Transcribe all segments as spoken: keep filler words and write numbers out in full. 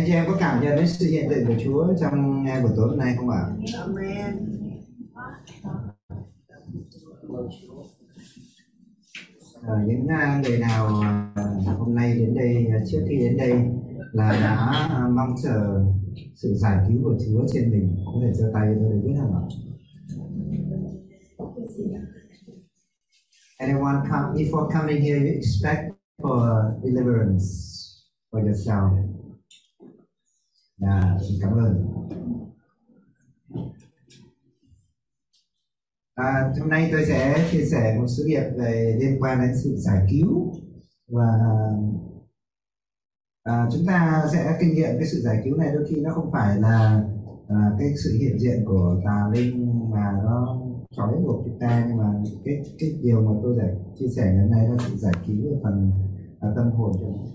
Anh chị em có cảm nhận đến sự hiện diện của Chúa trong buổi tối hôm nay không ạ? Amen. À, những người nào hôm nay đến đây, trước khi đến đây là đã mong chờ sự giải cứu của Chúa trên mình, có thể giơ tay tôi để biết không ạ? Anyone come before coming here, you expect for deliverance for yourself? Dạ, xin cảm ơn. À, hôm nay tôi sẽ chia sẻ một sự việc về liên quan đến sự giải cứu, và à, chúng ta sẽ kinh nghiệm cái sự giải cứu này. Đôi khi nó không phải là à, cái sự hiện diện của tà linh mà nó trói buộc chúng ta, nhưng mà cái cái điều mà tôi sẽ chia sẻ ngày hôm nay là sự giải cứu ở phần à, tâm hồn cho chúng ta.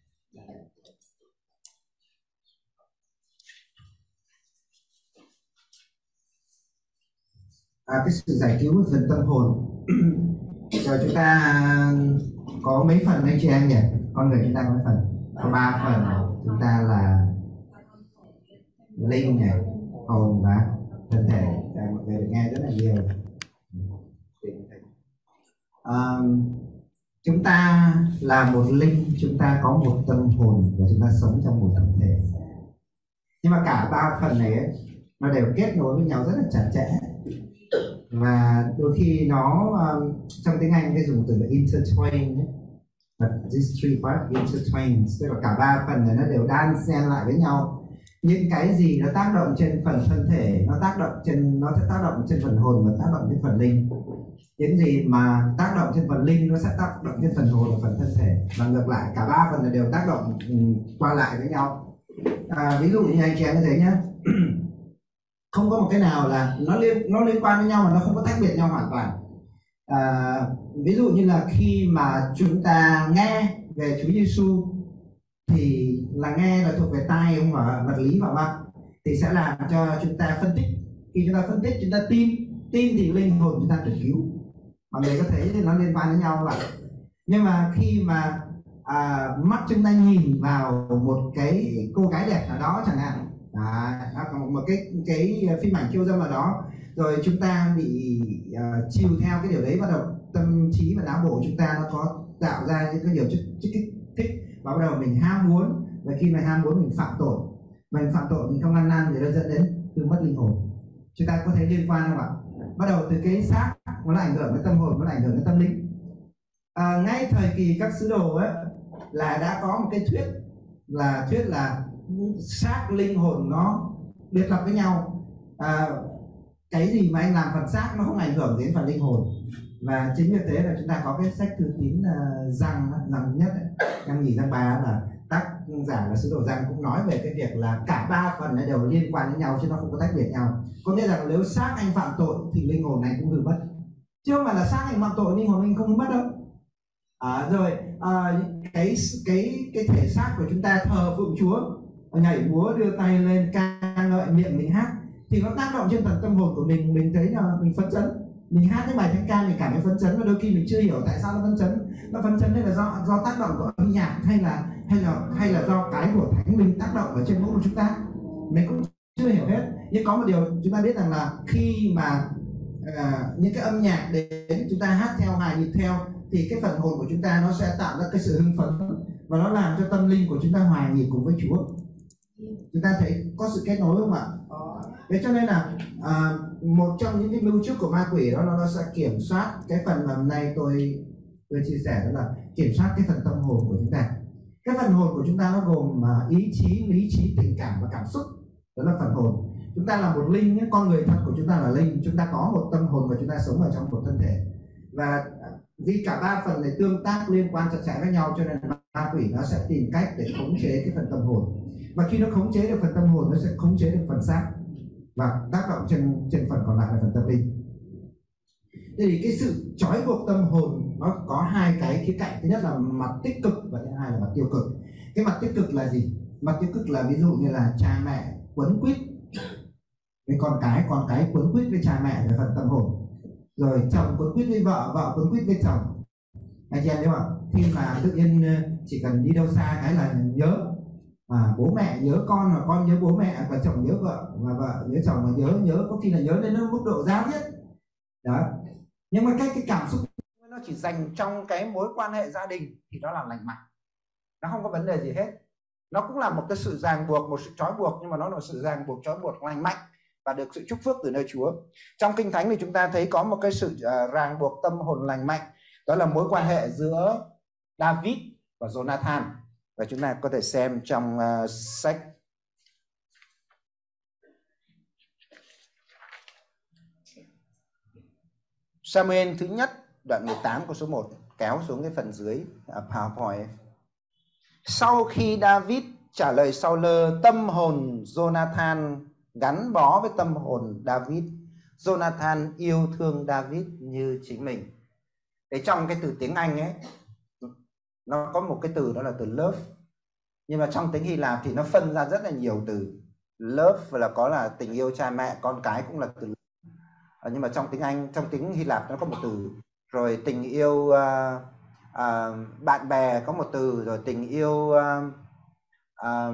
À, cái sự giải cứu về phần tâm hồn. Rồi chúng ta có mấy phần anh chị em nhỉ? Con người chúng ta có mấy phần? Có ba phần. Chúng ta là linh này, hồn và thân thể. À, mọi người được nghe rất là nhiều. À, chúng ta là một linh, chúng ta có một tâm hồn và chúng ta sống trong một thân thể. Nhưng mà cả ba phần này ấy, nó đều kết nối với nhau rất là chặt chẽ. Và đôi khi nó um, trong tiếng Anh cái dùng từ là intertwine ấy. But these three parts intertwine, tức là cả ba phần này nó đều đan xen lại với nhau. Những cái gì nó tác động trên phần thân thể, nó tác động trên nó sẽ tác động trên phần hồn và tác động trên phần linh. Những gì mà tác động trên phần linh nó sẽ tác động trên phần hồn và phần thân thể, và ngược lại cả ba phần này đều tác động um, qua lại với nhau. À, ví dụ như anh chị em thấy nhé, không có một cái nào là nó liên nó liên quan với nhau mà nó không có tách biệt nhau hoàn toàn. À, ví dụ như là khi mà chúng ta nghe về Chúa Giêsu thì là nghe là thuộc về tai không mà vật lý và mắt, thì sẽ làm cho chúng ta phân tích. Khi chúng ta phân tích, chúng ta tin tin thì linh hồn chúng ta được cứu. Mọi người có thấy thì nó liên quan với nhau vậy. Nhưng mà khi mà à, mắt chúng ta nhìn vào một cái cô gái đẹp nào đó chẳng hạn, à, một cái cái phim ảnh khiêu dâm nào đó, rồi chúng ta bị uh, chiều theo cái điều đấy, bắt đầu tâm trí và não bộ chúng ta nó có tạo ra những cái điều chất kích thích, và bắt đầu mình ham muốn, và khi mà ham muốn mình phạm tội, mình phạm tội mình không ăn năn thì nó dẫn đến từ mất linh hồn. Chúng ta có thấy liên quan không ạ? Bắt đầu từ cái xác nó là ảnh hưởng đến tâm hồn, nó là ảnh hưởng đến tâm linh. À, ngay thời kỳ các sứ đồ ấy là đã có một cái thuyết là thuyết là xác linh hồn nó biệt lập với nhau. À, cái gì mà anh làm phần xác nó không ảnh hưởng đến phần linh hồn. Và chính vì thế là chúng ta có cái sách thư tín uh, Giăng Giăng nhất ấy, Giăng nhì Giăng ba, là tác giả là sứ đồ Giăng cũng nói về cái việc là cả ba phần này đều liên quan đến nhau chứ nó không có tách biệt nhau. Có nghĩa là nếu xác anh phạm tội thì linh hồn này cũng hư mất, chứ không phải là xác anh phạm tội linh hồn anh không mất đâu. À, rồi à, cái cái cái thể xác của chúng ta thờ phượng Chúa, nhảy múa đưa tay lên ca ngợi, miệng mình hát, thì nó tác động trên phần tâm hồn của mình. Mình thấy là mình phấn chấn, mình hát cái bài thánh ca mình cảm thấy phấn chấn, và đôi khi mình chưa hiểu tại sao nó phấn chấn. Nó phấn chấn đây là do do tác động của âm nhạc, hay là hay là hay là do cái của Thánh Linh tác động ở trên mỗi của chúng ta, mình cũng chưa hiểu hết. Nhưng có một điều chúng ta biết rằng là khi mà à, những cái âm nhạc đến chúng ta hát theo, hài nhịp theo, thì cái phần hồn của chúng ta nó sẽ tạo ra cái sự hưng phấn, và nó làm cho tâm linh của chúng ta hòa nhịp cùng với Chúa. Chúng ta thấy có sự kết nối không ạ? Thế cho nên là à, một trong những cái mưu trước của ma quỷ đó nó, nó sẽ kiểm soát cái phần mà hôm nay tôi tôi chia sẻ, đó là kiểm soát cái phần tâm hồn của chúng ta. Cái phần hồn của chúng ta nó gồm uh, ý chí, lý trí, tình cảm và cảm xúc. Đó là phần hồn. Chúng ta là một linh, con người thật của chúng ta là linh. Chúng ta có một tâm hồn và chúng ta sống ở trong một thân thể. Và vì cả ba phần này tương tác liên quan chặt chẽ với nhau, cho nên ma quỷ nó sẽ tìm cách để khống chế cái phần tâm hồn. Và khi nó khống chế được phần tâm hồn, nó sẽ khống chế được phần xác, và tác động trên trên phần còn lại là phần tâm linh. Thế thì cái sự trói buộc tâm hồn nó có hai cái khía cạnh. Thứ nhất là mặt tích cực, và thứ hai là mặt tiêu cực. Cái mặt tích cực là gì? Mặt tiêu cực là ví dụ như là cha mẹ quấn quýt với con cái, con cái quấn quýt với cha mẹ về phần tâm hồn, rồi chồng quấn quýt với vợ, vợ quấn quýt với chồng. Anh chị em thấy không? Khi mà tự nhiên chỉ cần đi đâu xa cái là nhớ, À, bố mẹ nhớ con và con nhớ bố mẹ, và chồng nhớ vợ và vợ nhớ chồng, mà nhớ nhớ có khi là nhớ đến mức độ giáo thiết đó. Nhưng mà cái cái cảm xúc nó chỉ dành trong cái mối quan hệ gia đình thì đó là lành mạnh, nó không có vấn đề gì hết. Nó cũng là một cái sự ràng buộc, một sự trói buộc, nhưng mà nó là sự ràng buộc trói buộc lành mạnh và được sự chúc phước từ nơi Chúa. Trong Kinh Thánh thì chúng ta thấy có một cái sự uh, ràng buộc tâm hồn lành mạnh, đó là mối quan hệ giữa David và Jonathan. Và chúng ta có thể xem trong uh, sách Samuel thứ nhất đoạn mười tám câu số một, kéo xuống cái phần dưới uh, PowerPoint. Sau khi David trả lời Saul, tâm hồn Jonathan gắn bó với tâm hồn David. Jonathan yêu thương David như chính mình. Để trong cái từ tiếng Anh ấy, nó có một cái từ đó là từ love. Nhưng mà trong tiếng Hy Lạp thì nó phân ra rất là nhiều từ. Love là có là tình yêu cha mẹ, con cái cũng là từ. Nhưng mà trong tiếng Anh, trong tiếng Hy Lạp nó có một từ. Rồi tình yêu uh, uh, bạn bè có một từ. Rồi tình yêu uh, uh,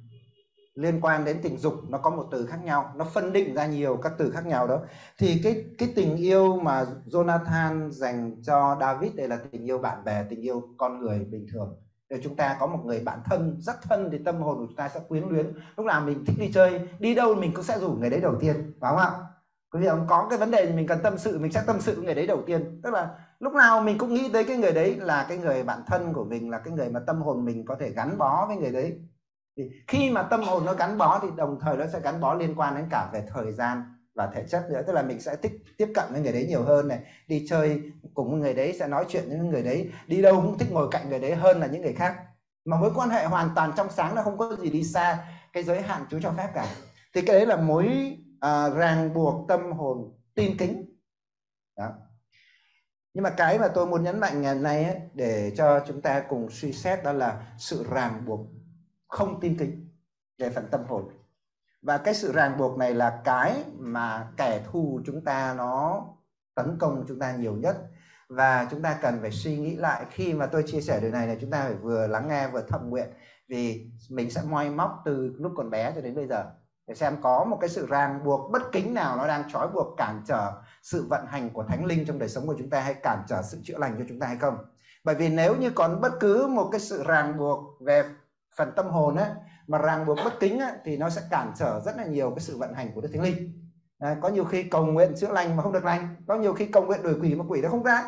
liên quan đến tình dục nó có một từ khác nhau. Nó phân định ra nhiều các từ khác nhau đó. Thì cái, cái tình yêu mà Jonathan dành cho David đây là tình yêu bạn bè, tình yêu con người bình thường. Nếu chúng ta có một người bạn thân, rất thân thì tâm hồn của chúng ta sẽ quyến luyến. Lúc nào mình thích đi chơi, đi đâu mình cũng sẽ rủ người đấy đầu tiên, phải không ạ? Quý vị không, có cái vấn đề mình cần tâm sự, mình sẽ tâm sự với người đấy đầu tiên. Tức là lúc nào mình cũng nghĩ tới cái người đấy là cái người bạn thân của mình, là cái người mà tâm hồn mình có thể gắn bó với người đấy. Thì khi mà tâm hồn nó gắn bó thì đồng thời nó sẽ gắn bó liên quan đến cả về thời gian và thể chất nữa. Tức là mình sẽ thích tiếp cận với người đấy nhiều hơn này, đi chơi cùng với người đấy, sẽ nói chuyện với người đấy, đi đâu cũng thích ngồi cạnh người đấy hơn là những người khác. Mà mối quan hệ hoàn toàn trong sáng, nó không có gì đi xa cái giới hạn Chúa cho phép cả. Thì cái đấy là mối à, ràng buộc tâm hồn tin kính đó. Nhưng mà cái mà tôi muốn nhấn mạnh ngày nay ấy, để cho chúng ta cùng suy xét, đó là sự ràng buộc không tin kính về phần tâm hồn. Và cái sự ràng buộc này là cái mà kẻ thù chúng ta nó tấn công chúng ta nhiều nhất. Và chúng ta cần phải suy nghĩ lại. Khi mà tôi chia sẻ điều này là chúng ta phải vừa lắng nghe vừa thầm nguyện. Vì mình sẽ moi móc từ lúc còn bé cho đến bây giờ, để xem có một cái sự ràng buộc bất kính nào nó đang trói buộc, cản trở sự vận hành của Thánh Linh trong đời sống của chúng ta, hay cản trở sự chữa lành cho chúng ta hay không. Bởi vì nếu như còn bất cứ một cái sự ràng buộc về phần tâm hồn ấy, mà ràng buộc bất kính ấy, thì nó sẽ cản trở rất là nhiều cái sự vận hành của Đức Thánh Linh. Đấy, có nhiều khi cầu nguyện chữa lành mà không được lành, có nhiều khi cầu nguyện đuổi quỷ mà quỷ nó không ra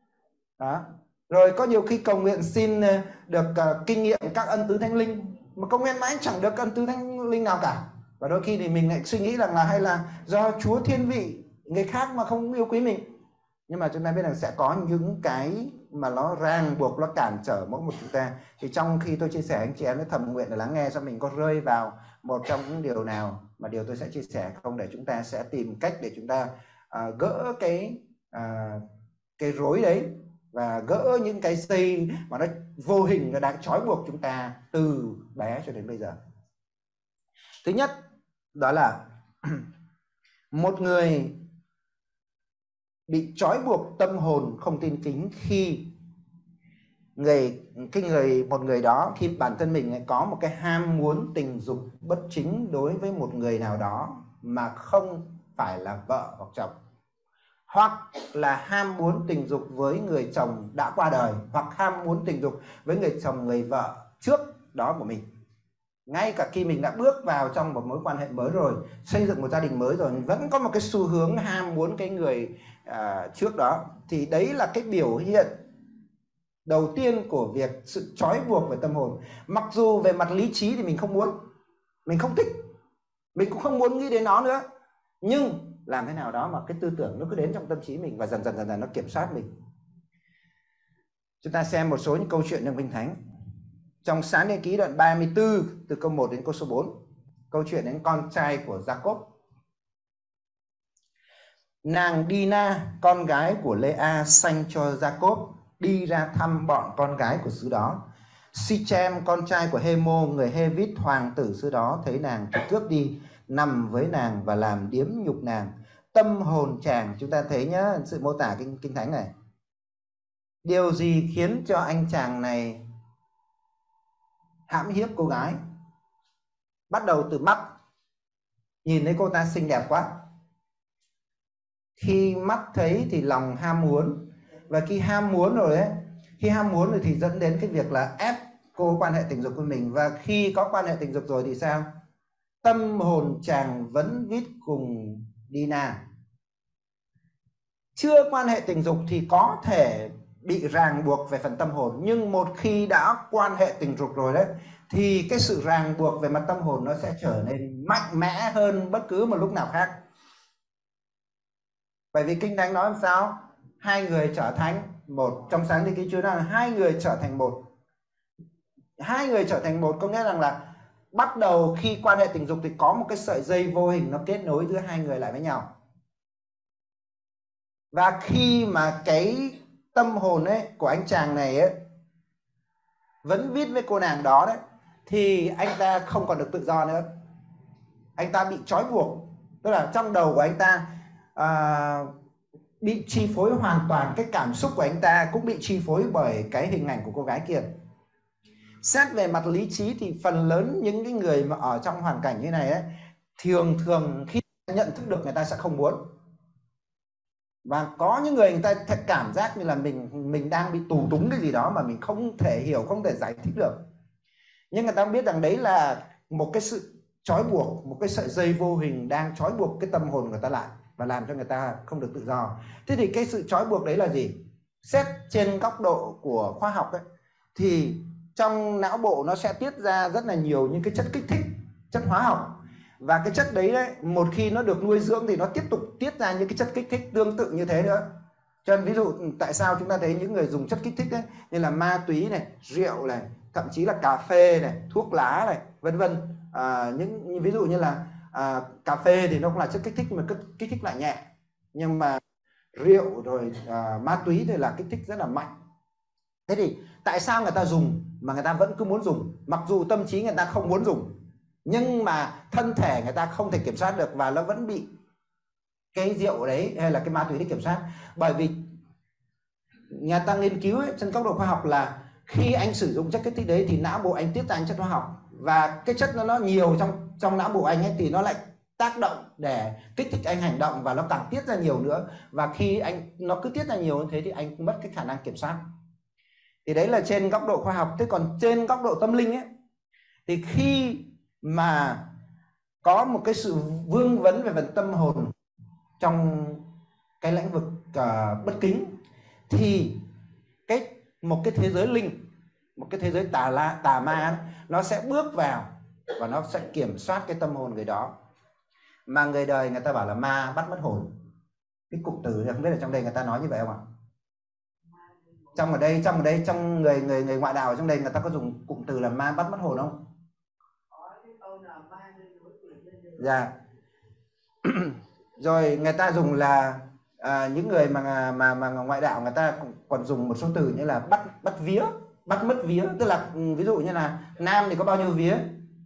đó. Rồi có nhiều khi cầu nguyện xin được uh, kinh nghiệm các ân tứ Thánh Linh mà cầu nguyện mãi chẳng được ân tứ Thánh Linh nào cả. Và đôi khi thì mình lại suy nghĩ rằng là hay là do Chúa thiên vị người khác mà không yêu quý mình. Nhưng mà chúng ta biết rằng sẽ có những cái mà nó ràng buộc, nó cản trở mỗi một chúng ta. Thì trong khi tôi chia sẻ, anh chị em thầm nguyện để lắng nghe xem mình có rơi vào một trong những điều nào mà điều tôi sẽ chia sẻ không, để chúng ta sẽ tìm cách để chúng ta uh, gỡ cái uh, cái rối đấy, và gỡ những cái dây mà nó vô hình nó đang trói buộc chúng ta từ bé cho đến bây giờ. Thứ nhất, đó là một người bị trói buộc tâm hồn không tin kính khi người cái người một người đó, khi bản thân mình có một cái ham muốn tình dục bất chính đối với một người nào đó mà không phải là vợ hoặc chồng, hoặc là ham muốn tình dục với người chồng đã qua đời, hoặc ham muốn tình dục với người chồng người vợ trước đó của mình. Ngay cả khi mình đã bước vào trong một mối quan hệ mới rồi, xây dựng một gia đình mới rồi, vẫn có một cái xu hướng ham muốn cái người à, trước đó. Thì đấy là cái biểu hiện đầu tiên của việc sự trói buộc về tâm hồn. Mặc dù về mặt lý trí thì mình không muốn, mình không thích, mình cũng không muốn nghĩ đến nó nữa, nhưng làm thế nào đó mà cái tư tưởng nó cứ đến trong tâm trí mình, và dần dần dần dần nó kiểm soát mình. Chúng ta xem một số những câu chuyện trong Kinh Thánh. Trong Sáng Thế Ký đoạn ba mươi tư từ câu một đến câu số bốn, câu chuyện đến con trai của Jacob. Nàng Dina, con gái của Lea, sanh cho Jacob đi ra thăm bọn con gái của xứ đó. Sichem, con trai của Hemo, người Hevit, hoàng tử xứ đó, thấy nàng thì cướp đi, nằm với nàng và làm điếm nhục nàng. Tâm hồn chàng, chúng ta thấy nhá, sự mô tả kinh, kinh thánh này. Điều gì khiến cho anh chàng này hãm hiếp cô gái? Bắt đầu từ mắt, nhìn thấy cô ta xinh đẹp quá, khi mắt thấy thì lòng ham muốn, và khi ham muốn rồi ấy, khi ham muốn rồi thì dẫn đến cái việc là ép cô quan hệ tình dục với mình. Và khi có quan hệ tình dục rồi thì sao? Tâm hồn chàng vẫn vít cùng Dina. Chưa quan hệ tình dục thì có thể bị ràng buộc về phần tâm hồn, nhưng một khi đã quan hệ tình dục rồi đấy thì cái sự ràng buộc về mặt tâm hồn nó sẽ trở nên mạnh mẽ hơn bất cứ một lúc nào khác. Bởi vì Kinh Thánh nói làm sao? Hai người trở thành một. Trong Sáng Thế Ký Chúa nói là hai người trở thành một. Hai người trở thành một có nghĩa rằng là bắt đầu khi quan hệ tình dục thì có một cái sợi dây vô hình nó kết nối giữa hai người lại với nhau. Và khi mà cái tâm hồn ấy của anh chàng này ấy vẫn viết với cô nàng đó đấy, thì anh ta không còn được tự do nữa. Anh ta bị trói buộc. Tức là trong đầu của anh ta à, bị chi phối hoàn toàn. Cái cảm xúc của anh ta cũng bị chi phối bởi cái hình ảnh của cô gái kia. Xét về mặt lý trí thì phần lớn những cái người mà ở trong hoàn cảnh như này ấy, thường thường khi nhận thức được người ta sẽ không muốn. Và có những người người ta cảm giác như là mình mình đang bị tù túng cái gì đó mà mình không thể hiểu, không thể giải thích được. Nhưng người ta biết rằng đấy là một cái sự trói buộc, một cái sợi dây vô hình đang trói buộc cái tâm hồn của người ta lại và làm cho người ta không được tự do. Thế thì cái sự trói buộc đấy là gì? Xét trên góc độ của khoa học ấy, thì trong não bộ nó sẽ tiết ra rất là nhiều những cái chất kích thích, chất hóa học. Và cái chất đấy, đấy một khi nó được nuôi dưỡng thì nó tiếp tục tiết ra những cái chất kích thích tương tự như thế nữa. Cho nên ví dụ tại sao chúng ta thấy những người dùng chất kích thích ấy, như là ma túy này, rượu này, thậm chí là cà phê này, thuốc lá này, vân vân. À, những ví dụ như là à, cà phê thì nó cũng là chất kích thích mà kích thích lại nhẹ, nhưng mà rượu rồi à, ma túy thì là kích thích rất là mạnh. Thế thì tại sao người ta dùng mà người ta vẫn cứ muốn dùng, mặc dù tâm trí người ta không muốn dùng, nhưng mà thân thể người ta không thể kiểm soát được và nó vẫn bị cái rượu đấy hay là cái ma túy đấy kiểm soát. Bởi vì nhà ta nghiên cứu ấy, trên góc độ khoa học là khi anh sử dụng chất kích thích đấy thì não bộ anh tiết ra anh chất hóa học, và cái chất nó, nó nhiều trong trong não bộ anh ấy thì nó lại tác động để kích thích anh hành động và nó càng tiết ra nhiều nữa. Và khi anh nó cứ tiết ra nhiều như thế thì anh mất cái khả năng kiểm soát. Thì đấy là trên góc độ khoa học. Thế còn trên góc độ tâm linh ấy, thì khi mà có một cái sự vương vấn về phần tâm hồn trong cái lĩnh vực uh, bất kính, thì cái một cái thế giới linh, một cái thế giới tà la tà ma nó sẽ bước vào và nó sẽ kiểm soát cái tâm hồn người đó. Mà người đời người ta bảo là ma bắt mất hồn. Cái cụm từ không biết là trong đây người ta nói như vậy không ạ? Trong ở đây trong ở đây trong người người người ngoại đạo ở trong đây người ta có dùng cụm từ là ma bắt mất hồn không? Dạ. Rồi người ta dùng là à, những người mà mà mà ngoại đạo người ta còn dùng một số từ như là bắt bắt vía, bắt mất vía. Tức là ví dụ như là nam thì có bao nhiêu vía?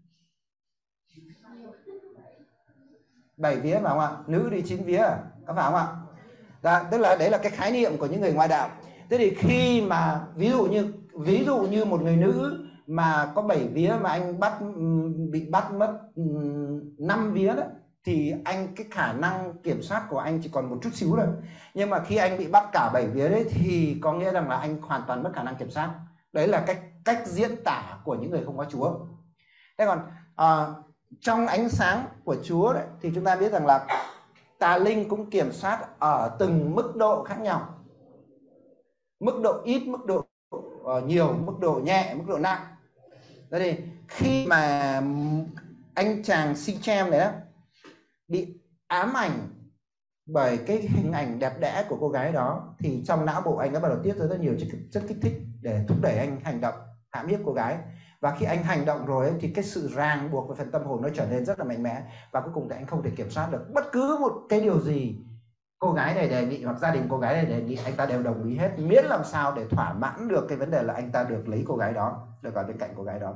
Bảy vía phải không ạ? Nữ thì chín vía, có phải không ạ? Dạ, tức là đấy là cái khái niệm của những người ngoại đạo. Thế thì khi mà ví dụ như ví dụ như một người nữ mà có bảy vía mà anh bắt bị bắt mất năm vía đó, thì anh cái khả năng kiểm soát của anh chỉ còn một chút xíu thôi. Nhưng mà khi anh bị bắt cả bảy vía đấy thì có nghĩa rằng là anh hoàn toàn mất khả năng kiểm soát. Đấy là cách cách diễn tả của những người không có Chúa. Thế còn à, trong ánh sáng của Chúa đấy, thì chúng ta biết rằng là tà linh cũng kiểm soát ở từng mức độ khác nhau. Mức độ ít, mức độ uh, nhiều, mức độ nhẹ, mức độ nặng. Thế thì khi mà anh chàng Sichem này đó bị ám ảnh bởi cái hình ảnh đẹp đẽ của cô gái đó, thì trong não bộ anh đã bắt đầu tiết ra rất nhiều chất, chất kích thích để thúc đẩy anh hành động hãm hiếp cô gái. Và khi anh hành động rồi ấy, thì cái sự ràng buộc về phần tâm hồn nó trở nên rất là mạnh mẽ, và cuối cùng thì anh không thể kiểm soát được. Bất cứ một cái điều gì cô gái này đề nghị hoặc gia đình cô gái này đề nghị, anh ta đều đồng ý hết, miễn làm sao để thỏa mãn được cái vấn đề là anh ta được lấy cô gái đó, được ở bên cạnh cô gái đó.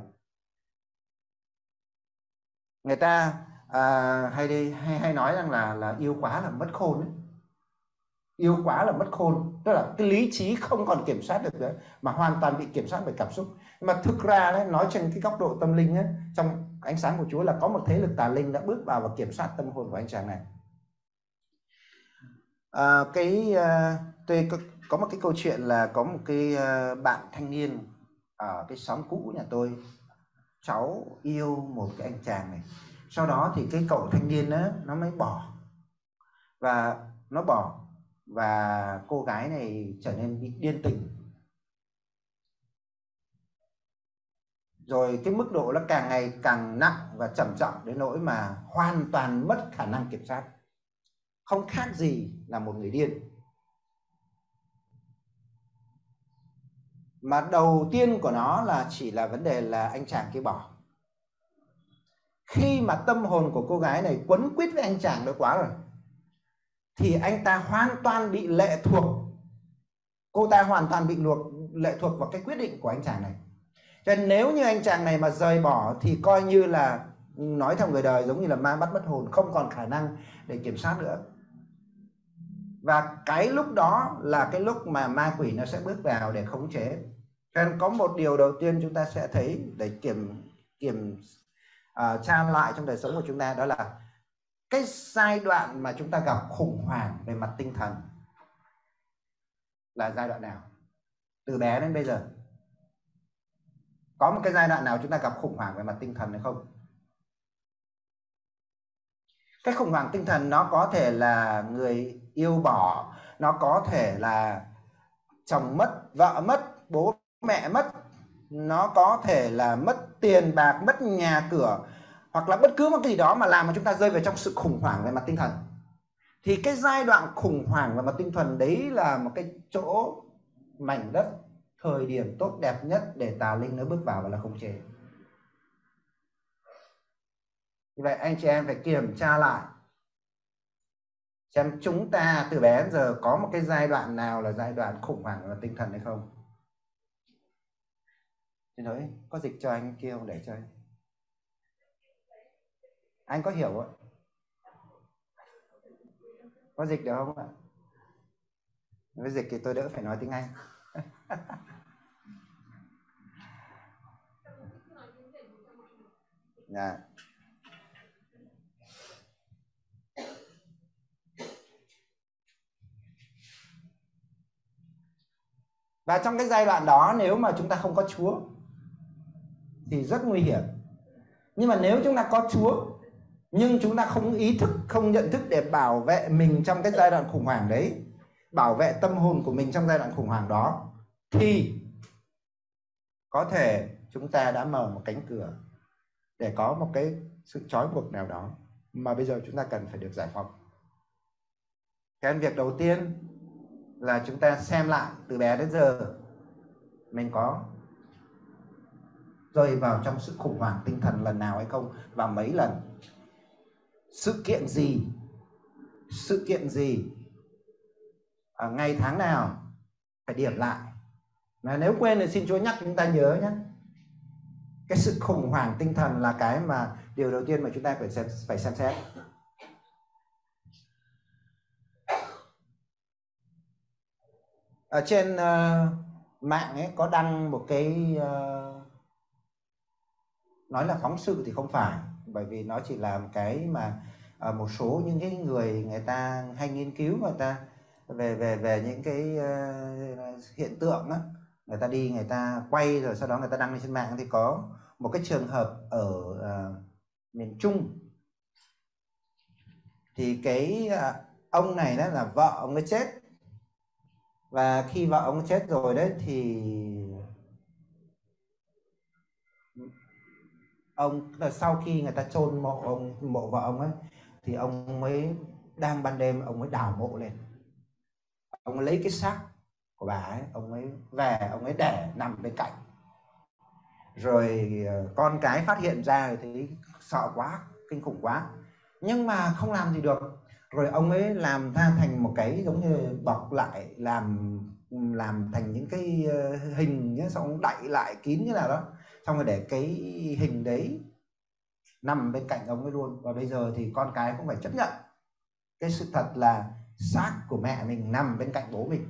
Người ta à, hay đi hay hay nói rằng là là yêu quá là mất khôn ấy. Yêu quá là mất khôn, tức là cái lý trí không còn kiểm soát được nữa, mà hoàn toàn bị kiểm soát bởi cảm xúc. Nhưng mà thực ra đấy, nói trên cái góc độ tâm linh ấy, trong ánh sáng của Chúa là có một thế lực tà linh đã bước vào và kiểm soát tâm hồn của anh chàng này. À, cái uh, tôi có, có một cái câu chuyện là có một cái uh, bạn thanh niên ở cái xóm cũ nhà tôi, cháu yêu một cái anh chàng này, sau đó thì cái cậu thanh niên đó, nó mới bỏ và nó bỏ và cô gái này trở nên bị điên tình, rồi cái mức độ nó càng ngày càng nặng và trầm trọng đến nỗi mà hoàn toàn mất khả năng kiểm soát, không khác gì là một người điên. Mà đầu tiên của nó là chỉ là vấn đề là anh chàng kia bỏ. Khi mà tâm hồn của cô gái này quấn quýt với anh chàng đó quá rồi thì anh ta hoàn toàn bị lệ thuộc, cô ta hoàn toàn bị luộc, lệ thuộc vào cái quyết định của anh chàng này. Cho nên nếu như anh chàng này mà rời bỏ thì coi như là, nói theo người đời, giống như là ma bắt mất hồn, không còn khả năng để kiểm soát nữa. Và cái lúc đó là cái lúc mà ma quỷ nó sẽ bước vào để khống chế. Cho nên có một điều đầu tiên chúng ta sẽ thấy để kiểm kiểm uh, tra lại trong đời sống của chúng ta, đó là cái giai đoạn mà chúng ta gặp khủng hoảng về mặt tinh thần là giai đoạn nào. Từ bé đến bây giờ có một cái giai đoạn nào chúng ta gặp khủng hoảng về mặt tinh thần hay không? Cái khủng hoảng tinh thần nó có thể là người yêu bỏ, nó có thể là chồng mất, vợ mất, bố mẹ mất, nó có thể là mất tiền bạc, mất nhà cửa, hoặc là bất cứ một cái gì đó mà làm mà chúng ta rơi vào trong sự khủng hoảng về mặt tinh thần. Thì cái giai đoạn khủng hoảng về mặt tinh thần đấy là một cái chỗ mảnh đất, thời điểm tốt đẹp nhất để tà linh nó bước vào và là khống chế. Vì vậy anh chị em phải kiểm tra lại xem chúng ta từ bé đến giờ có một cái giai đoạn nào là giai đoạn khủng hoảng về mặt tinh thần hay không. Thì nói có dịch cho anh kia không để cho anh. Anh có hiểu không? Có dịch được không ạ? Với dịch thì tôi đỡ phải nói tiếng Anh. Dạ. Và trong cái giai đoạn đó nếu mà chúng ta không có Chúa thì rất nguy hiểm. Nhưng mà nếu chúng ta có Chúa nhưng chúng ta không ý thức, không nhận thức để bảo vệ mình trong cái giai đoạn khủng hoảng đấy, bảo vệ tâm hồn của mình trong giai đoạn khủng hoảng đó, thì có thể chúng ta đã mở một cánh cửa để có một cái sự trói buộc nào đó mà bây giờ chúng ta cần phải được giải phóng. Cái việc đầu tiên là chúng ta xem lại từ bé đến giờ mình có rơi vào trong sự khủng hoảng tinh thần lần nào hay không, và mấy lần. Sự kiện gì, sự kiện gì, à, ngày tháng nào, phải điểm lại. Mà nếu quên thì xin Chúa nhắc chúng ta nhớ nhé. Cái sự khủng hoảng tinh thần là cái mà điều đầu tiên mà chúng ta phải xem, phải xem xét. Ở trên uh, mạng ấy có đăng một cái uh, nói là phóng sự thì không phải, bởi vì nó chỉ là một cái mà uh, một số những cái người người ta hay nghiên cứu, người ta về về về những cái uh, hiện tượng á, người ta đi người ta quay rồi sau đó người ta đăng lên trên mạng. Thì có một cái trường hợp ở uh, miền Trung, thì cái uh, ông này đó là vợ ông ấy chết, và khi vợ ông chết rồi đấy thì ông là sau khi người ta chôn mộ ông, mộ vợ ông ấy, thì ông mới đang ban đêm ông mới đào mộ lên, ông lấy cái xác của bà ấy, ông ấy về ông ấy để nằm bên cạnh. Rồi con cái phát hiện ra thì sợ quá, kinh khủng quá, nhưng mà không làm gì được. Rồi ông ấy làm ra thành một cái giống như bọc lại, làm làm thành những cái hình nhé, xong ông đậy lại kín như nào đó, xong rồi để cái hình đấy nằm bên cạnh ông ấy luôn. Và bây giờ thì con cái cũng phải chấp nhận cái sự thật là xác của mẹ mình nằm bên cạnh bố mình.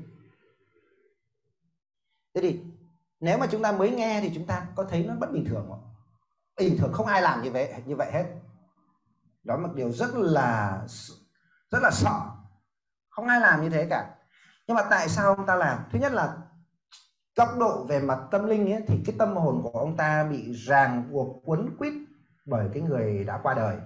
Thế thì nếu mà chúng ta mới nghe thì chúng ta có thấy nó bất bình thường không? Bình thường không ai làm như vậy như vậy hết. Đó là một điều rất là rất là sợ. Không ai làm như thế cả. Nhưng mà tại sao ông ta làm? Thứ nhất là góc độ về mặt tâm linh ấy, thì cái tâm hồn của ông ta bị ràng buộc quấn quýt bởi cái người đã qua đời.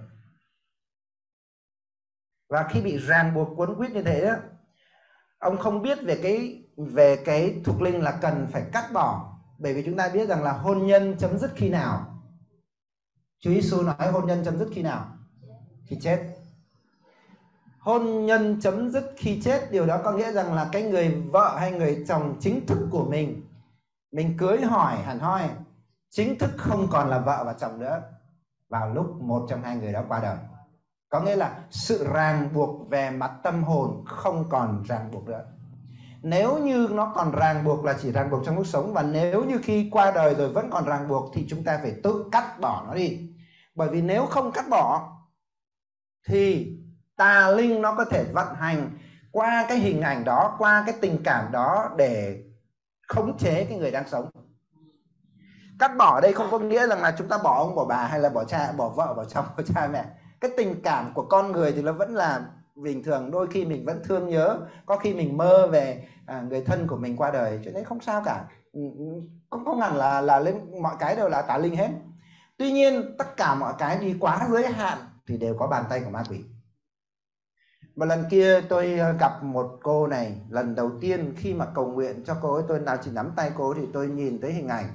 Và khi bị ràng buộc quấn quýt như thế đó, ông không biết về cái về cái thuộc linh là cần phải cắt bỏ. Bởi vì chúng ta biết rằng là hôn nhân chấm dứt khi nào? Chúa Giêsu nói hôn nhân chấm dứt khi nào? Khi chết. Hôn nhân chấm dứt khi chết, điều đó có nghĩa rằng là cái người vợ hay người chồng chính thức của mình, mình cưới hỏi hẳn hoi, chính thức không còn là vợ và chồng nữa vào lúc một trong hai người đó qua đời. Có nghĩa là sự ràng buộc về mặt tâm hồn không còn ràng buộc nữa. Nếu như nó còn ràng buộc là chỉ ràng buộc trong lúc sống, và nếu như khi qua đời rồi vẫn còn ràng buộc thì chúng ta phải tự cắt bỏ nó đi. Bởi vì nếu không cắt bỏ thì tà linh nó có thể vận hành qua cái hình ảnh đó, qua cái tình cảm đó để khống chế cái người đang sống. Cắt bỏ ở đây không có nghĩa rằng là chúng ta bỏ ông bỏ bà hay là bỏ cha, bỏ vợ, bỏ chồng, bỏ cha mẹ. Cái tình cảm của con người thì nó vẫn là bình thường. Đôi khi mình vẫn thương nhớ, có khi mình mơ về à, người thân của mình qua đời, cho nên không sao cả. Không không hẳn là là lên mọi cái đều là tà linh hết. Tuy nhiên tất cả mọi cái đi quá giới hạn thì đều có bàn tay của ma quỷ. Một lần kia tôi gặp một cô này, lần đầu tiên khi mà cầu nguyện cho cô ấy, tôi nào chỉ nắm tay cô ấy thì tôi nhìn thấy hình ảnh.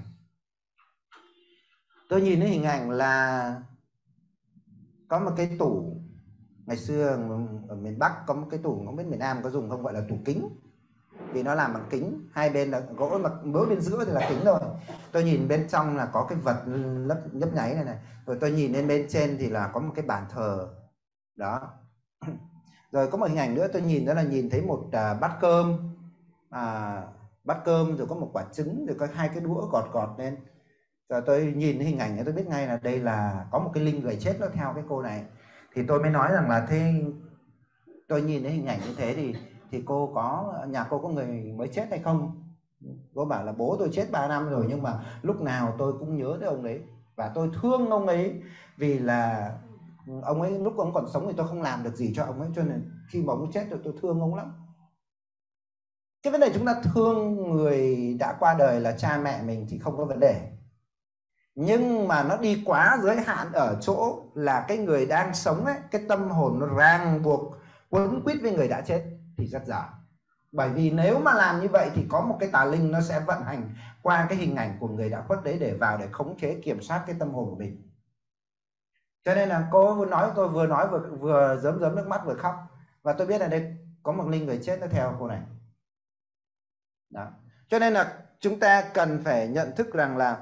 Tôi nhìn thấy hình ảnh là có một cái tủ, ngày xưa ở miền Bắc có một cái tủ, không biết miền Nam có dùng không, gọi là tủ kính. Vì nó làm bằng kính, hai bên là gỗ, mà mỗi bên giữa thì là kính rồi. Tôi nhìn bên trong là có cái vật lấp nhấp nháy này này. Rồi tôi nhìn lên bên trên thì là có một cái bàn thờ. Đó. Rồi có một hình ảnh nữa tôi nhìn, đó là nhìn thấy một à, bát cơm, à, bát cơm rồi có một quả trứng, rồi có hai cái đũa gọt gọt lên. Rồi tôi nhìn hình ảnh này tôi biết ngay là đây là có một cái linh người chết nó theo cái cô này. Thì tôi mới nói rằng là thế, tôi nhìn thấy hình ảnh như thế thì thì cô có, nhà cô có người mới chết hay không? Cô bảo là bố tôi chết ba năm rồi, nhưng mà lúc nào tôi cũng nhớ tới ông ấy và tôi thương ông ấy, vì là ông ấy lúc ông còn sống thì tôi không làm được gì cho ông ấy, cho nên khi mà ông ấy chết rồi tôi thương ông lắm. Cái vấn đề chúng ta thương người đã qua đời là cha mẹ mình thì không có vấn đề, nhưng mà nó đi quá giới hạn ở chỗ là cái người đang sống ấy, cái tâm hồn nó ràng buộc quấn quýt với người đã chết thì rất dở. Bởi vì nếu mà làm như vậy thì có một cái tà linh nó sẽ vận hành qua cái hình ảnh của người đã khuất đấy để vào để khống chế kiểm soát cái tâm hồn của mình. Cho nên là cô vừa nói, tôi vừa nói vừa vừa giấm giấm nước mắt vừa khóc, và tôi biết là đây có một linh người chết nó theo cô này. Đó. Cho nên là chúng ta cần phải nhận thức rằng là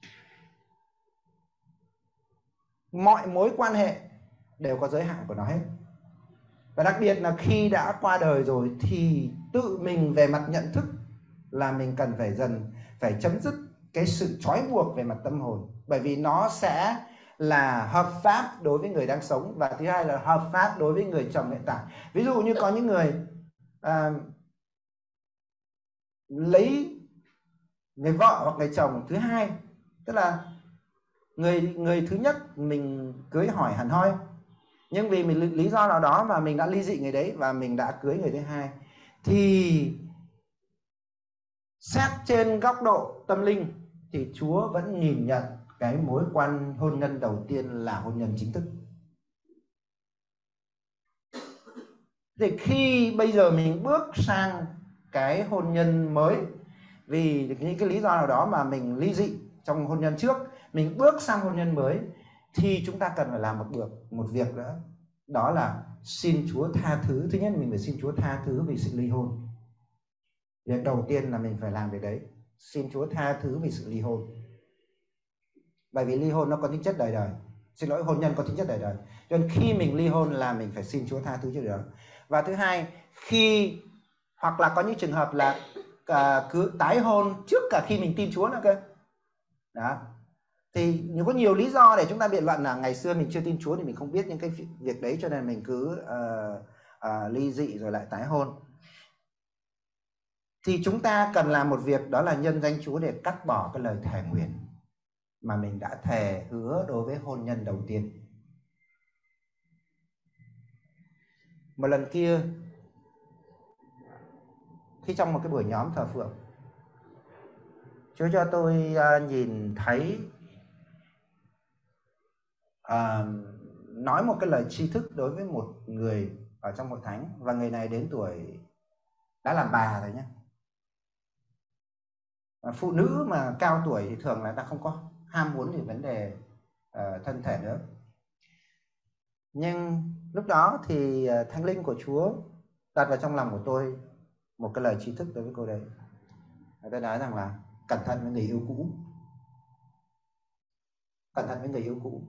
mọi mối quan hệ đều có giới hạn của nó hết. Và đặc biệt là khi đã qua đời rồi thì tự mình về mặt nhận thức là mình cần phải dần phải chấm dứt cái sự trói buộc về mặt tâm hồn. Bởi vì nó sẽ là hợp pháp đối với người đang sống, và thứ hai là hợp pháp đối với người chồng hiện tại. Ví dụ như có những người à, lấy người vợ hoặc người chồng thứ hai, tức là người người thứ nhất mình cưới hỏi hẳn hoi, nhưng vì mình lý do nào đó mà mình đã ly dị người đấy và mình đã cưới người thứ hai, thì xét trên góc độ tâm linh thì Chúa vẫn nhìn nhận cái mối quan hôn nhân đầu tiên là hôn nhân chính thức. Thì khi bây giờ mình bước sang cái hôn nhân mới, vì những cái lý do nào đó mà mình ly dị trong hôn nhân trước, mình bước sang hôn nhân mới, thì chúng ta cần phải làm một bước, một việc nữa, đó là xin Chúa tha thứ. Thứ nhất mình phải xin Chúa tha thứ vì sự ly hôn. Việc đầu tiên là mình phải làm việc đấy, xin Chúa tha thứ vì sự ly hôn. Bởi vì ly hôn nó có tính chất đời đời, xin lỗi, hôn nhân có tính chất đời đời, cho nên khi mình ly hôn là mình phải xin Chúa tha thứ cho điều đó. Và thứ hai, khi hoặc là có những trường hợp là uh, cứ tái hôn trước cả khi mình tin Chúa nữa cơ. Đó. Thì có nhiều lý do để chúng ta biện luận là ngày xưa mình chưa tin Chúa thì mình không biết những cái việc đấy, cho nên mình cứ uh, à, ly dị rồi lại tái hôn. Thì chúng ta cần làm một việc, đó là nhân danh Chúa để cắt bỏ cái lời thề nguyện mà mình đã thề hứa đối với hôn nhân đầu tiên. Một lần kia, khi trong một cái buổi nhóm thờ phượng, Chúa cho tôi uh, nhìn thấy uh, nói một cái lời tri thức đối với một người ở trong hội thánh, và người này đến tuổi đã làm bà rồi nhé. Phụ nữ mà cao tuổi thì thường là ta không có ham muốn về vấn đề uh, thân thể nữa. Nhưng lúc đó thì uh, Thánh Linh của Chúa đặt vào trong lòng của tôi một cái lời tri thức đối với cô đấy. Người ta nói rằng là cẩn thận với người yêu cũ. Cẩn thận với người yêu cũ.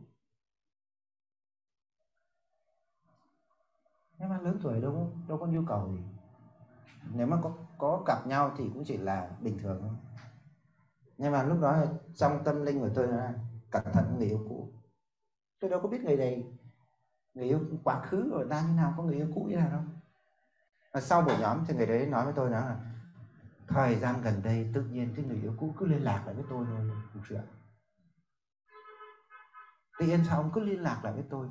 Nhưng mà lớn tuổi đâu, đâu có nhu cầu gì. Nếu mà có, có gặp nhau thì cũng chỉ là bình thường thôi. Nhưng mà lúc đó trong tâm linh của tôi là cẩn thận với người yêu cũ. Tôi đâu có biết người này, người yêu quá khứ của ta như nào, có người yêu cũ như nào đâu. Và sau buổi nhóm thì người đấy nói với tôi là thời gian gần đây tự nhiên cái người yêu cũ cứ liên lạc lại với tôi thôi. Một chuyện. Tự nhiên sao ông cứ liên lạc lại với tôi?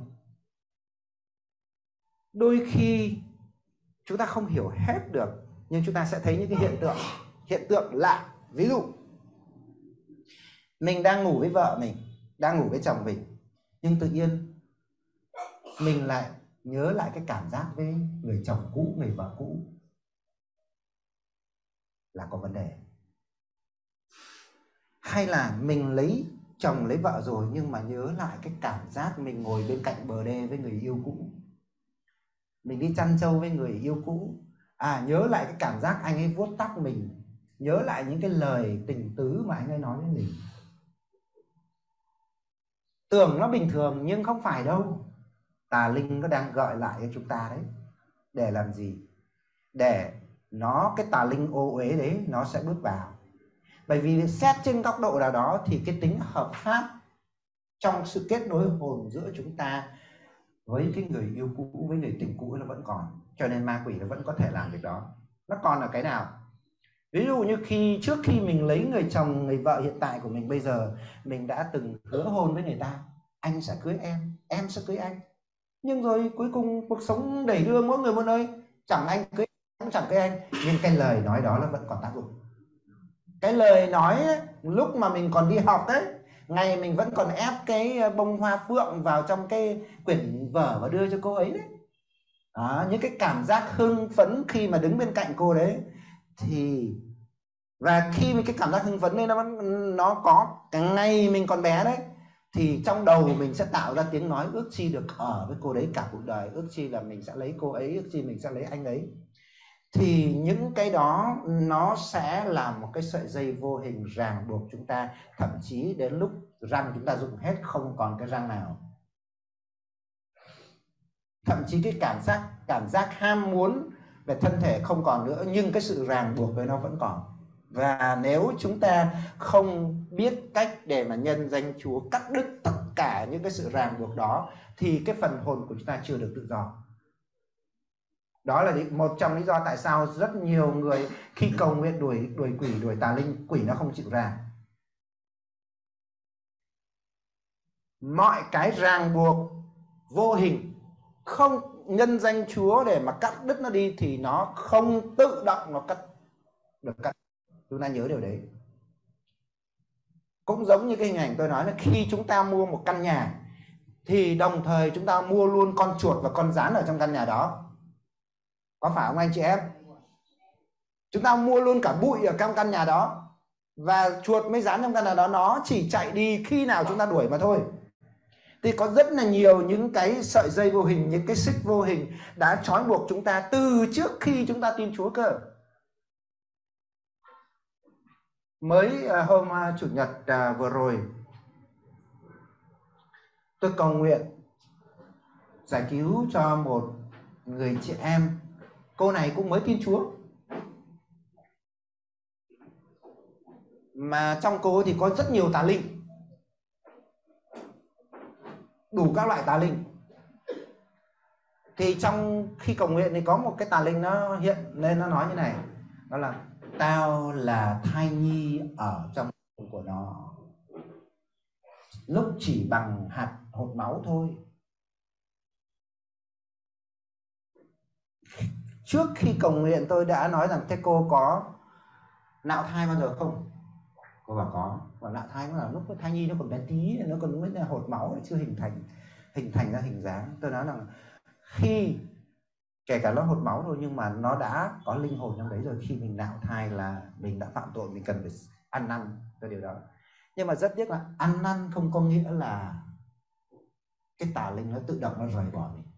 Đôi khi chúng ta không hiểu hết được, nhưng chúng ta sẽ thấy những cái hiện tượng hiện tượng lạ. Ví dụ mình đang ngủ với vợ mình, đang ngủ với chồng mình, nhưng tự nhiên mình lại nhớ lại cái cảm giác với người chồng cũ, người vợ cũ, là có vấn đề. Hay là mình lấy chồng lấy vợ rồi nhưng mà nhớ lại cái cảm giác mình ngồi bên cạnh bờ đê với người yêu cũ, mình đi chăn trâu với người yêu cũ, à nhớ lại cái cảm giác anh ấy vuốt tóc mình, nhớ lại những cái lời tình tứ mà anh ấy nói với mình. Tưởng nó bình thường nhưng không phải đâu. Tà linh nó đang gợi lại cho chúng ta đấy. Để làm gì? Để nó, cái tà linh ô uế đấy nó sẽ bước vào. Bởi vì xét trên góc độ nào đó thì cái tính hợp pháp trong sự kết nối hồn giữa chúng ta với cái người yêu cũ, với người tình cũ nó vẫn còn. Cho nên ma quỷ nó vẫn có thể làm việc đó. Nó còn là cái nào? Ví dụ như khi trước khi mình lấy người chồng, người vợ hiện tại của mình, bây giờ mình đã từng hứa hôn với người ta, anh sẽ cưới em, em sẽ cưới anh. Nhưng rồi cuối cùng cuộc sống đẩy đưa mỗi người một nơi, chẳng anh cưới cũng chẳng cưới anh. Nhưng cái lời nói đó nó vẫn còn tác dụng. Cái lời nói ấy, lúc mà mình còn đi học đấy, ngày mình vẫn còn ép cái bông hoa phượng vào trong cái quyển vở và đưa cho cô ấy đấy. Đó, những cái cảm giác hưng phấn khi mà đứng bên cạnh cô đấy, thì và khi mà cái cảm giác hưng phấn đấy nó nó có cái ngày mình còn bé đấy, thì trong đầu mình sẽ tạo ra tiếng nói ước chi được ở với cô đấy cả cuộc đời, ước chi là mình sẽ lấy cô ấy, ước chi mình sẽ lấy anh ấy. Thì những cái đó nó sẽ là một cái sợi dây vô hình ràng buộc chúng ta, thậm chí đến lúc răng chúng ta dùng hết không còn cái răng nào. Thậm chí cái cảm giác cảm giác ham muốn về thân thể không còn nữa, nhưng cái sự ràng buộc với nó vẫn còn. Và nếu chúng ta không biết cách để mà nhân danh Chúa cắt đứt tất cả những cái sự ràng buộc đó, thì cái phần hồn của chúng ta chưa được tự do. Đó là một trong lý do tại sao rất nhiều người khi cầu nguyện đuổi đuổi quỷ, đuổi tà linh, quỷ nó không chịu ra. Mọi cái ràng buộc vô hình, không nhân danh Chúa để mà cắt đứt nó đi thì nó không tự động nó cắt được cắt. Chúng ta nhớ điều đấy. Cũng giống như cái hình ảnh tôi nói là khi chúng ta mua một căn nhà thì đồng thời chúng ta mua luôn con chuột và con gián ở trong căn nhà đó. Có phải không anh chị em? Chúng ta mua luôn cả bụi ở trong căn nhà đó, và chuột mới dán trong căn nhà đó, nó chỉ chạy đi khi nào chúng ta đuổi mà thôi. Thì có rất là nhiều những cái sợi dây vô hình, những cái xích vô hình đã trói buộc chúng ta từ trước khi chúng ta tin Chúa cơ. Mới uh, hôm uh, Chủ nhật uh, vừa rồi, tôi cầu nguyện giải cứu cho một người chị em. Cô này cũng mới tin Chúa, mà trong cô thì có rất nhiều tà linh, đủ các loại tà linh. Thì trong khi cầu nguyện thì có một cái tà linh nó hiện lên, nó nói như này, đó là tao là thai nhi ở trong bụng của nó, lúc chỉ bằng hạt hột máu thôi. Trước khi cầu nguyện tôi đã nói rằng thế cô có nạo thai bao giờ không? Cô bảo có. Và nạo thai là lúc thai nhi nó còn bé tí, nó còn mới là hột máu, chưa hình thành hình thành ra hình dáng. Tôi nói rằng khi kể cả nó hột máu thôi nhưng mà nó đã có linh hồn trong đấy rồi. Khi mình nạo thai là mình đã phạm tội, mình cần phải ăn năn cái điều đó. Nhưng mà rất tiếc là ăn năn không có nghĩa là cái tà linh nó tự động nó rời bỏ mình.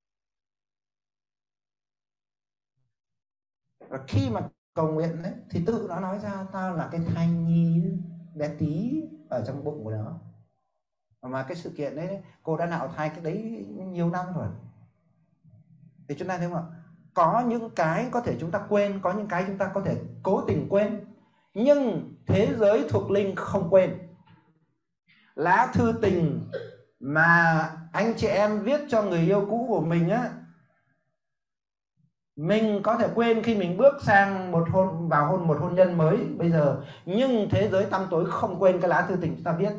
Và khi mà cầu nguyện đấy thì tự nó nói ra tao là cái thai nhi bé tí ở trong bụng của nó. Mà cái sự kiện đấy cô đã nạo thai cái đấy nhiều năm rồi. Thì chúng ta thấy không ạ? Có những cái có thể chúng ta quên, có những cái chúng ta có thể cố tình quên, nhưng thế giới thuộc linh không quên. Lá thư tình mà anh chị em viết cho người yêu cũ của mình á, mình có thể quên khi mình bước sang một hôn vào hôn một hôn nhân mới bây giờ, nhưng thế giới tăm tối không quên cái lá thư tình chúng ta viết.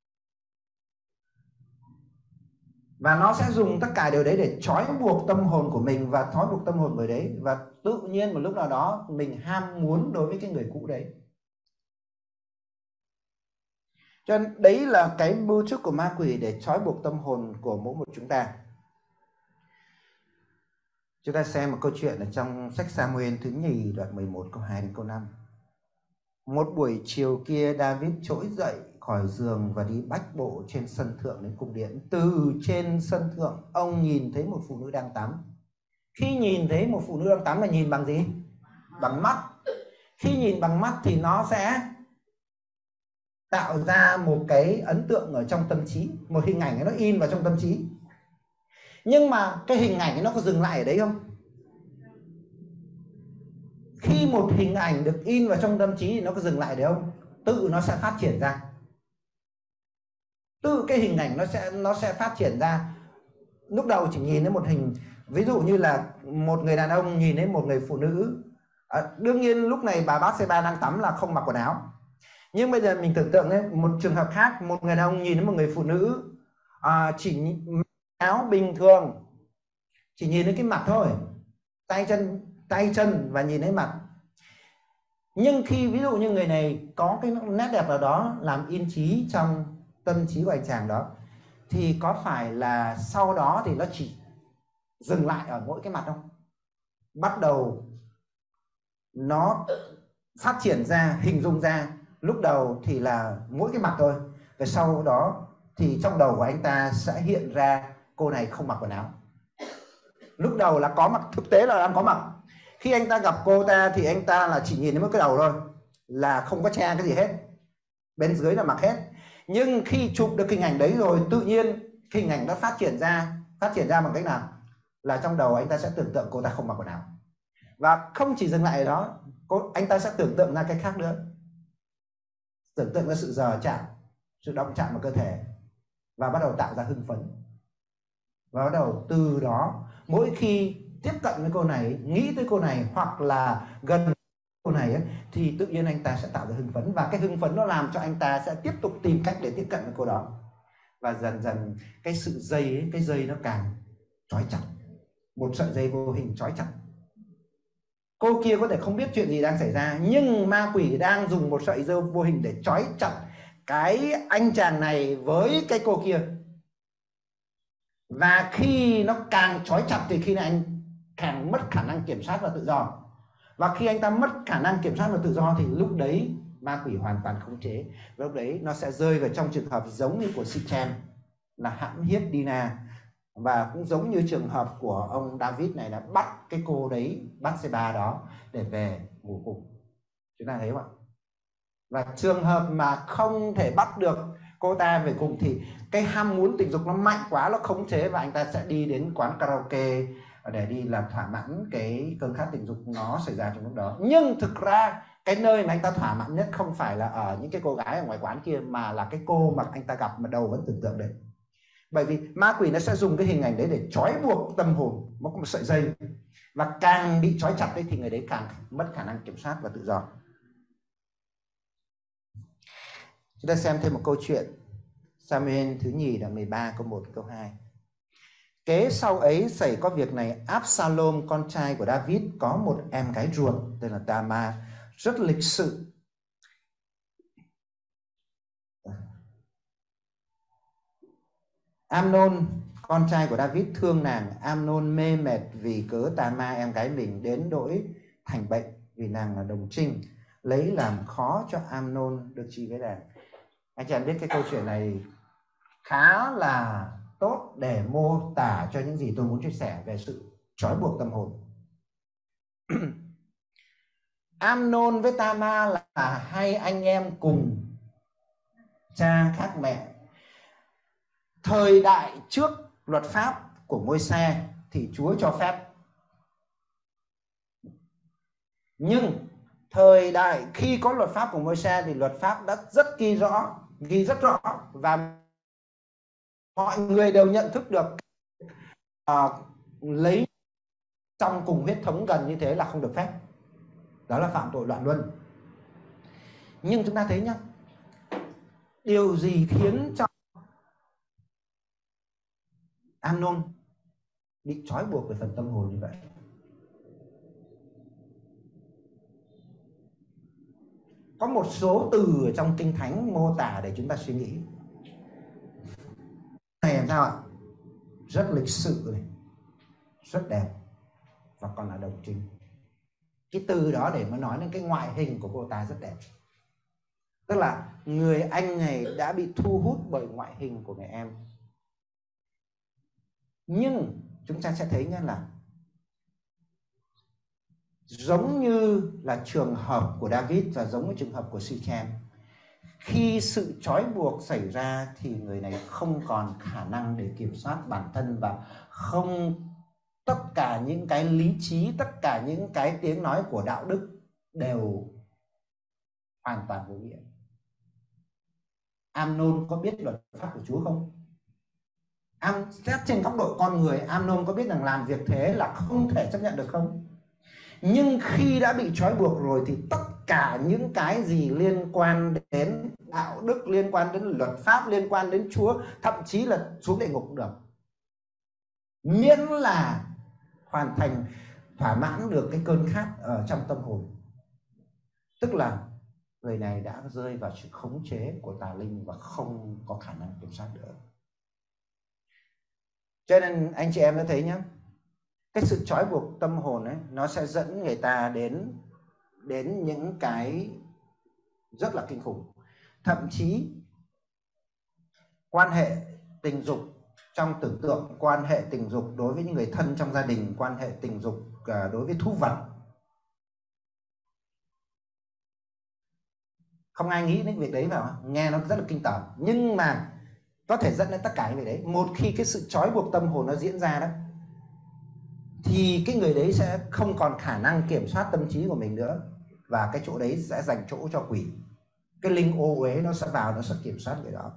Và nó sẽ dùng tất cả điều đấy để trói buộc tâm hồn của mình và trói buộc tâm hồn người đấy. Và tự nhiên một lúc nào đó mình ham muốn đối với cái người cũ đấy. Cho nên đấy là cái mưu trước của ma quỷ để trói buộc tâm hồn của mỗi một chúng ta. Chúng ta xem một câu chuyện ở trong sách Sa-muên thứ nhì đoạn mười một câu hai đến câu năm. Một buổi chiều kia David trỗi dậy khỏi giường và đi bách bộ trên sân thượng đến cung điện. Từ trên sân thượng ông nhìn thấy một phụ nữ đang tắm. Khi nhìn thấy một phụ nữ đang tắm là nhìn bằng gì? Bằng mắt. Khi nhìn bằng mắt thì nó sẽ tạo ra một cái ấn tượng ở trong tâm trí, một hình ảnh nó in vào trong tâm trí. Nhưng mà cái hình ảnh nó có dừng lại ở đấy không? Khi một hình ảnh được in vào trong tâm trí thì nó có dừng lại đấy không? Tự nó sẽ phát triển ra. Tự cái hình ảnh nó sẽ nó sẽ phát triển ra. Lúc đầu chỉ nhìn thấy một hình, ví dụ như là một người đàn ông nhìn thấy một người phụ nữ. À, đương nhiên lúc này bà Bathsheba đang tắm là không mặc quần áo. Nhưng bây giờ mình tưởng tượng ấy, một trường hợp khác, một người đàn ông nhìn thấy một người phụ nữ à, chỉ mặc áo bình thường, chỉ nhìn thấy cái mặt thôi, tay chân tay chân và nhìn thấy mặt. Nhưng khi ví dụ như người này có cái nét đẹp nào đó làm in trí trong tâm trí của anh chàng đó, thì có phải là sau đó thì nó chỉ dừng lại ở mỗi cái mặt không? Bắt đầu nó phát triển ra, hình dung ra. Lúc đầu thì là mỗi cái mặt thôi, và sau đó thì trong đầu của anh ta sẽ hiện ra cô này không mặc quần áo. Lúc đầu là có mặc, thực tế là đang có mặc. Khi anh ta gặp cô ta thì anh ta là chỉ nhìn thấy mỗi cái đầu thôi, là không có che cái gì hết, bên dưới là mặc hết. Nhưng khi chụp được hình ảnh đấy rồi, tự nhiên hình ảnh nó phát triển ra. Phát triển ra bằng cách nào? Là trong đầu anh ta sẽ tưởng tượng cô ta không mặc quần áo. Và không chỉ dừng lại ở đó, anh ta sẽ tưởng tượng ra cái khác nữa. Tưởng tượng ra sự dờ chạm, sự động chạm vào cơ thể, và bắt đầu tạo ra hưng phấn. Và bắt đầu từ đó, mỗi khi tiếp cận với cô này, nghĩ tới cô này, hoặc là gần cô này ấy, thì tự nhiên anh ta sẽ tạo ra hưng phấn. Và cái hưng phấn nó làm cho anh ta sẽ tiếp tục tìm cách để tiếp cận với cô đó. Và dần dần cái sự dây ấy, cái dây nó càng trói chặt. Một sợi dây vô hình trói chặt. Cô kia có thể không biết chuyện gì đang xảy ra, nhưng ma quỷ đang dùng một sợi dây vô hình để trói chặt cái anh chàng này với cái cô kia. Và khi nó càng trói chặt thì khi này anh càng mất khả năng kiểm soát và tự do. Và khi anh ta mất khả năng kiểm soát và tự do thì lúc đấy ma quỷ hoàn toàn khống chế. Và lúc đấy nó sẽ rơi vào trong trường hợp giống như của Sichem, là hãm hiếp Dina. Và cũng giống như trường hợp của ông David này, đã bắt cái cô đấy, Bathsheba đó, để về ngủ cùng. Chúng ta thấy không ạ? Và trường hợp mà không thể bắt được cô ta về cùng thì cái ham muốn tình dục nó mạnh quá, nó khống chế, và anh ta sẽ đi đến quán karaoke để đi làm thỏa mãn cái cơn khát tình dục nó xảy ra trong lúc đó. Nhưng thực ra cái nơi mà anh ta thỏa mãn nhất không phải là ở những cái cô gái ở ngoài quán kia, mà là cái cô mà anh ta gặp mà đầu vẫn tưởng tượng đấy. Bởi vì ma quỷ nó sẽ dùng cái hình ảnh đấy để trói buộc tâm hồn, nó có một sợi dây, và càng bị trói chặt đấy thì người đấy càng mất khả năng kiểm soát và tự do. Chúng ta xem thêm một câu chuyện. Samuel thứ nhì đoạn mười ba câu một câu hai. Kế sau ấy xảy có việc này, Absalom con trai của David có một em gái ruột tên là Tamar, rất lịch sự. Amnon con trai của David thương nàng. Amnon mê mệt vì cớ Tamar em gái mình đến nỗi thành bệnh, vì nàng là đồng trinh, lấy làm khó cho Amnon được chi với nàng. Anh chị em biết cái câu chuyện này khá là tốt để mô tả cho những gì tôi muốn chia sẻ về sự trói buộc tâm hồn. Amnon với Tamar là hai anh em cùng cha khác mẹ. Thời đại trước luật pháp của Môi-se thì Chúa cho phép. Nhưng thời đại khi có luật pháp của Môi-se thì luật pháp đã rất ghi rõ, ghi rất rõ và mọi người đều nhận thức được uh, lấy trong cùng huyết thống gần như thế là không được phép. Đó là phạm tội loạn luân. Nhưng chúng ta thấy nhá, điều gì khiến cho Amnon bị trói buộc về phần tâm hồn như vậy? Có một số từ ở trong Kinh Thánh mô tả để chúng ta suy nghĩ. Này làm sao ạ? Rất lịch sự này, rất đẹp, và còn là đồng trinh. Cái từ đó để mà nói đến cái ngoại hình của cô ta rất đẹp. Tức là người anh này đã bị thu hút bởi ngoại hình của người em. Nhưng chúng ta sẽ thấy nha là giống như là trường hợp của David và giống với trường hợp của Sichem, khi sự trói buộc xảy ra thì người này không còn khả năng để kiểm soát bản thân, và không, tất cả những cái lý trí, tất cả những cái tiếng nói của đạo đức đều hoàn toàn vô nghĩa. Amnon có biết luật pháp của Chúa không? Am, xét trên góc độ con người, Amnon có biết rằng làm việc thế là không thể chấp nhận được không? Nhưng khi đã bị trói buộc rồi thì tất cả những cái gì liên quan đến đạo đức, liên quan đến luật pháp, liên quan đến Chúa, thậm chí là xuống địa ngục cũng được, miễn là hoàn thành, thỏa mãn được cái cơn khát ở trong tâm hồn. Tức là người này đã rơi vào sự khống chế của tà linh và không có khả năng kiểm soát được. Cho nên anh chị em đã thấy nhé, cái sự trói buộc tâm hồn ấy, nó sẽ dẫn người ta đến đến những cái rất là kinh khủng. Thậm chí quan hệ tình dục trong tưởng tượng, quan hệ tình dục đối với những người thân trong gia đình, quan hệ tình dục đối với thú vật. Không ai nghĩ đến việc đấy vào, nghe nó rất là kinh tởm, nhưng mà có thể dẫn đến tất cả những việc đấy. Một khi cái sự trói buộc tâm hồn nó diễn ra đó, thì cái người đấy sẽ không còn khả năng kiểm soát tâm trí của mình nữa, và cái chỗ đấy sẽ dành chỗ cho quỷ. Cái linh ô uế nó sẽ vào, nó sẽ kiểm soát người đó.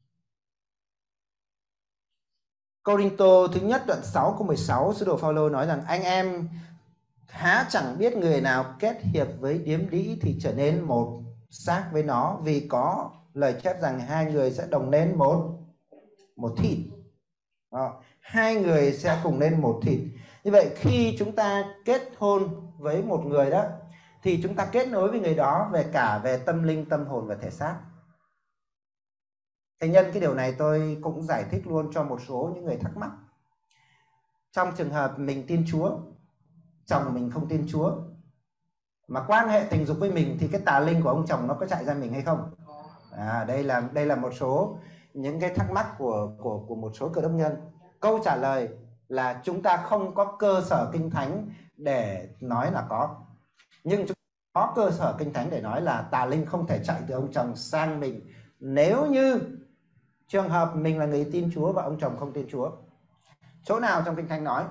Cô-rinh-tô thứ nhất đoạn sáu câu mười sáu, sứ đồ Phao-lô nói rằng: anh em há chẳng biết người nào kết hiệp với điếm đĩ thì trở nên một xác với nó, vì có lời chép rằng hai người sẽ đồng nên một một thịt. Đó, hai người sẽ cùng nên một thịt. Như vậy khi chúng ta kết hôn với một người đó thì chúng ta kết nối với người đó về cả về tâm linh, tâm hồn và thể xác. Thế nhân cái điều này tôi cũng giải thích luôn cho một số những người thắc mắc. Trong trường hợp mình tin Chúa, chồng mình không tin Chúa, mà quan hệ tình dục với mình thì cái tà linh của ông chồng nó có chạy ra mình hay không? À, đây là đây là một số những cái thắc mắc của của của một số cơ đốc nhân. Câu trả lời là chúng ta không có cơ sở kinh thánh để nói là có, nhưng chúng ta có cơ sở kinh thánh để nói là tà linh không thể chạy từ ông chồng sang mình nếu như trường hợp mình là người tin Chúa và ông chồng không tin Chúa. Chỗ nào trong kinh thánh nói?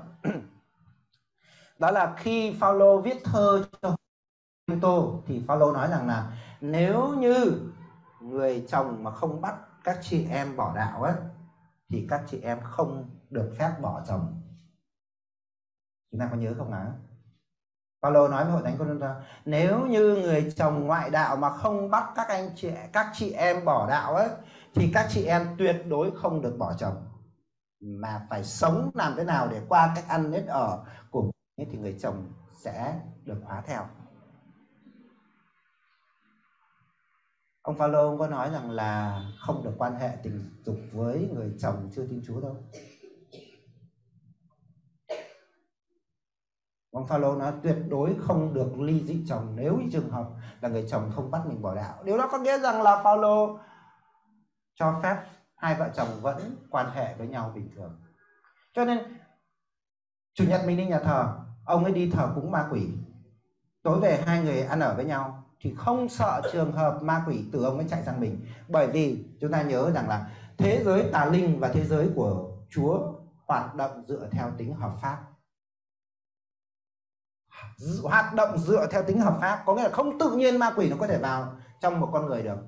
Đó là khi Phao-lô viết thơ cho Tô thì Phao-lô nói rằng là nếu như người chồng mà không bắt các chị em bỏ đạo ấy, thì các chị em không được phép bỏ chồng. Chúng ta có nhớ không ạ? Paulo nói với hội thánh Cô-rinh-tô, nếu như người chồng ngoại đạo mà không bắt các anh chị các chị em bỏ đạo ấy, thì các chị em tuyệt đối không được bỏ chồng, mà phải sống làm thế nào để qua cách ăn nết ở của mình thì người chồng sẽ được hóa theo. Ông Phaolô ông có nói rằng là không được quan hệ tình dục với người chồng chưa tin Chúa đâu. Ông Phaolô nói tuyệt đối không được ly dị chồng nếu như trường hợp là người chồng không bắt mình bỏ đạo. Điều đó có nghĩa rằng là Phaolô cho phép hai vợ chồng vẫn quan hệ với nhau bình thường. Cho nên chủ nhật mình đi nhà thờ, ông ấy đi thờ cúng ma quỷ, tối về hai người ăn ở với nhau thì không sợ trường hợp ma quỷ từ ông ấy chạy sang mình. Bởi vì chúng ta nhớ rằng là thế giới tà linh và thế giới của Chúa hoạt động dựa theo tính hợp pháp. Hoạt động dựa theo tính hợp pháp có nghĩa là không tự nhiên ma quỷ nó có thể vào trong một con người được,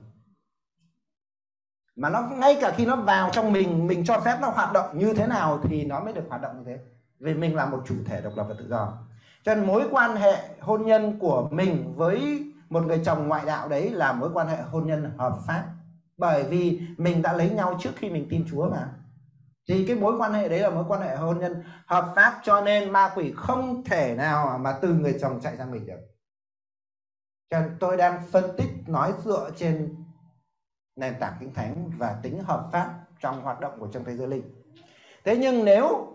mà nó ngay cả khi nó vào trong mình, mình cho phép nó hoạt động như thế nào thì nó mới được hoạt động như thế, vì mình là một chủ thể độc lập và tự do. Cho nên mối quan hệ hôn nhân của mình với một người chồng ngoại đạo đấy là mối quan hệ hôn nhân hợp pháp, bởi vì mình đã lấy nhau trước khi mình tin Chúa mà. Thì cái mối quan hệ đấy là mối quan hệ hôn nhân hợp pháp, cho nên ma quỷ không thể nào mà từ người chồng chạy sang mình được. Cho nên tôi đang phân tích nói dựa trên nền tảng Kinh Thánh và tính hợp pháp trong hoạt động của trong thế giới linh. Thế nhưng nếu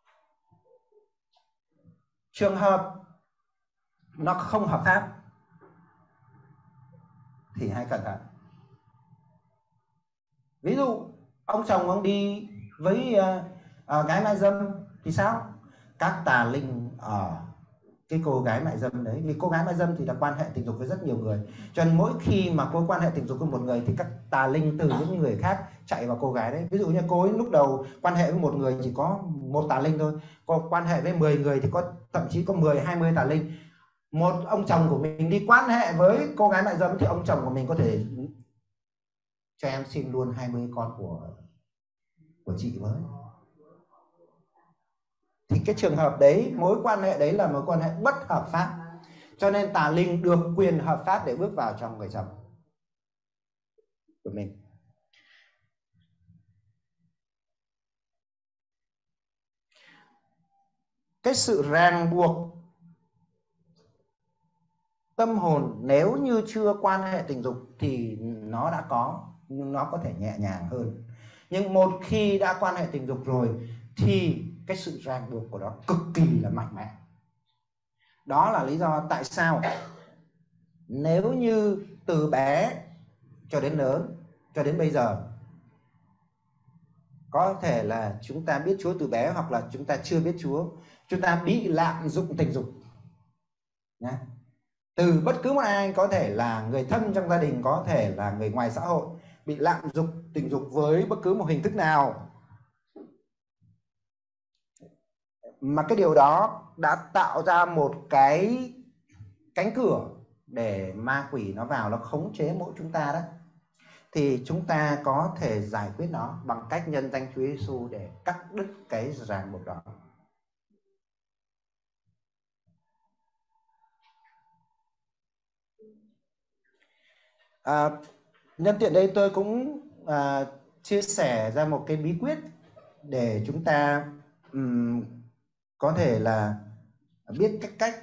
trường hợp nó không hợp pháp thì hãy cẩn thận. Ví dụ ông chồng ông đi với uh, uh, gái mại dâm thì sao? Các tà linh ở cái cô gái mại dâm đấy, vì cô gái mại dâm thì là quan hệ tình dục với rất nhiều người, cho nên mỗi khi mà cô quan hệ tình dục với một người thì các tà linh từ những người khác chạy vào cô gái đấy. Ví dụ như cô ấy lúc đầu quan hệ với một người chỉ có một tà linh thôi, cô quan hệ với mười người thì có thậm chí có mười hai mươi tà linh. Một ông chồng của mình đi quan hệ với cô gái mại dâm thì ông chồng của mình có thể cho em xin luôn hai mươi con của của chị với. Thì cái trường hợp đấy, mối quan hệ đấy là mối quan hệ bất hợp pháp, cho nên tà linh được quyền hợp pháp để bước vào trong người chồng của mình. Cái sự ràng buộc tâm hồn nếu như chưa quan hệ tình dục thì nó đã có, nhưng nó có thể nhẹ nhàng hơn. Nhưng một khi đã quan hệ tình dục rồi thì cái sự ràng buộc của nó cực kỳ là mạnh mẽ. Đó là lý do tại sao nếu như từ bé cho đến lớn, cho đến bây giờ, có thể là chúng ta biết Chúa từ bé hoặc là chúng ta chưa biết Chúa, chúng ta bị lạm dụng tình dục nhé. Từ bất cứ một ai, có thể là người thân trong gia đình, có thể là người ngoài xã hội, bị lạm dụng tình dục với bất cứ một hình thức nào, mà cái điều đó đã tạo ra một cái cánh cửa để ma quỷ nó vào, nó khống chế mỗi chúng ta đó. Thì chúng ta có thể giải quyết nó bằng cách nhân danh Chúa Giêsu để cắt đứt cái ràng buộc đó. À, nhân tiện đây tôi cũng à, chia sẻ ra một cái bí quyết để chúng ta um, có thể là biết cách cách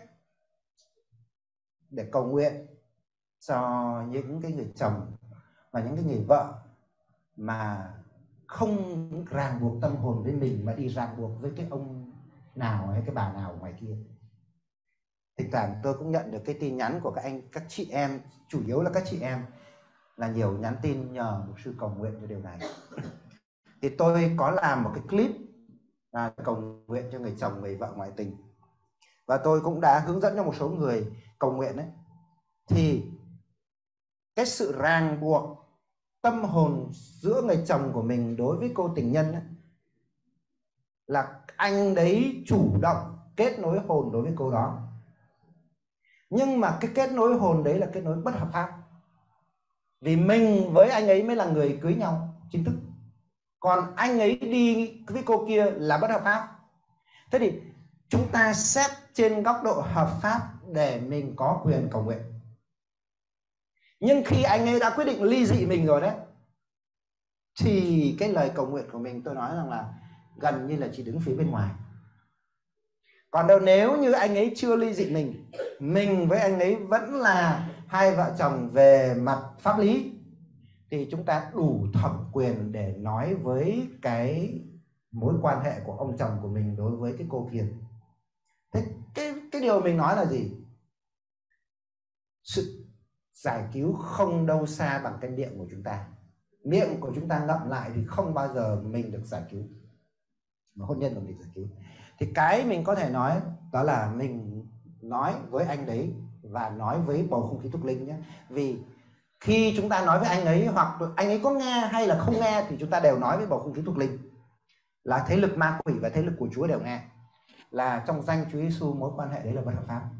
để cầu nguyện cho những cái người chồng và những cái người vợ mà không ràng buộc tâm hồn với mình mà đi ràng buộc với cái ông nào hay cái bà nào ngoài kia. Thỉnh thoảng tôi cũng nhận được cái tin nhắn của các anh, các chị em, chủ yếu là các chị em, là nhiều nhắn tin nhờ mục sư cầu nguyện cho điều này. Thì tôi có làm một cái clip là cầu nguyện cho người chồng, người vợ ngoại tình, và tôi cũng đã hướng dẫn cho một số người cầu nguyện ấy. Thì cái sự ràng buộc tâm hồn giữa người chồng của mình đối với cô tình nhân ấy, là anh đấy chủ động kết nối hồn đối với cô đó. Nhưng mà cái kết nối hồn đấy là kết nối bất hợp pháp, vì mình với anh ấy mới là người cưới nhau chính thức. còn anh ấy đi với cô kia là bất hợp pháp. Thế thì chúng ta xét trên góc độ hợp pháp để mình có quyền cầu nguyện. Nhưng khi anh ấy đã quyết định ly dị mình rồi đấy, thì cái lời cầu nguyện của mình tôi nói rằng là gần như là chỉ đứng phía bên ngoài. Còn đâu nếu như anh ấy chưa ly dị mình, mình với anh ấy vẫn là hai vợ chồng về mặt pháp lý, thì chúng ta đủ thẩm quyền để nói với cái mối quan hệ của ông chồng của mình đối với cái cô kia. Thế cái, cái điều mình nói là gì? Sự giải cứu không đâu xa bằng cái miệng của chúng ta. Miệng của chúng ta ngậm lại thì không bao giờ mình được giải cứu, mà hôn nhân của mình được giải cứu. Thì cái mình có thể nói đó là mình nói với anh đấy và nói với bầu không khí thuộc linh nhé. Vì khi chúng ta nói với anh ấy, hoặc anh ấy có nghe hay là không nghe, thì chúng ta đều nói với bầu không khí thuộc linh là thế lực ma quỷ và thế lực của Chúa đều nghe là trong danh Chúa Giêsu mối quan hệ đấy là bất hợp pháp.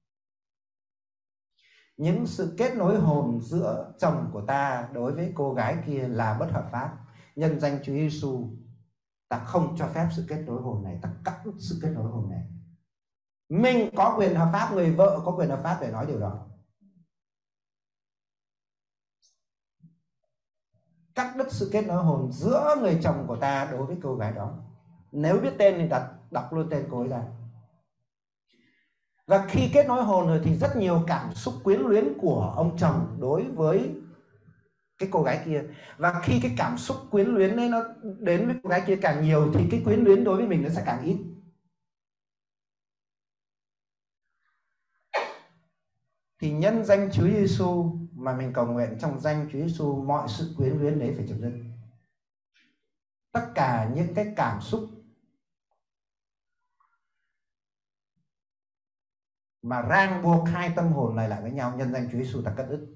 Những sự kết nối hồn giữa chồng của ta đối với cô gái kia là bất hợp pháp. Nhân danh Chúa Giêsu, ta không cho phép sự kết nối hồn này, ta cắt đứt sự kết nối hồn này. Mình có quyền hợp pháp, người vợ có quyền hợp pháp để nói điều đó. Cắt đứt sự kết nối hồn giữa người chồng của ta đối với cô gái đó. Nếu biết tên thì đặt đọc luôn tên cô ấy ra. Và khi kết nối hồn rồi thì rất nhiều cảm xúc quyến luyến của ông chồng đối với cái cô gái kia. Và khi cái cảm xúc quyến luyến ấy nó đến với cô gái kia càng nhiều, thì cái quyến luyến đối với mình nó sẽ càng ít. Thì nhân danh Chúa Giêsu mà mình cầu nguyện, trong danh Chúa Giêsu mọi sự quyến luyến đấy phải chấm dứt. Tất cả những cái cảm xúc mà ràng buộc hai tâm hồn này lại với nhau, nhân danh Chúa Giêsu ta cắt đứt.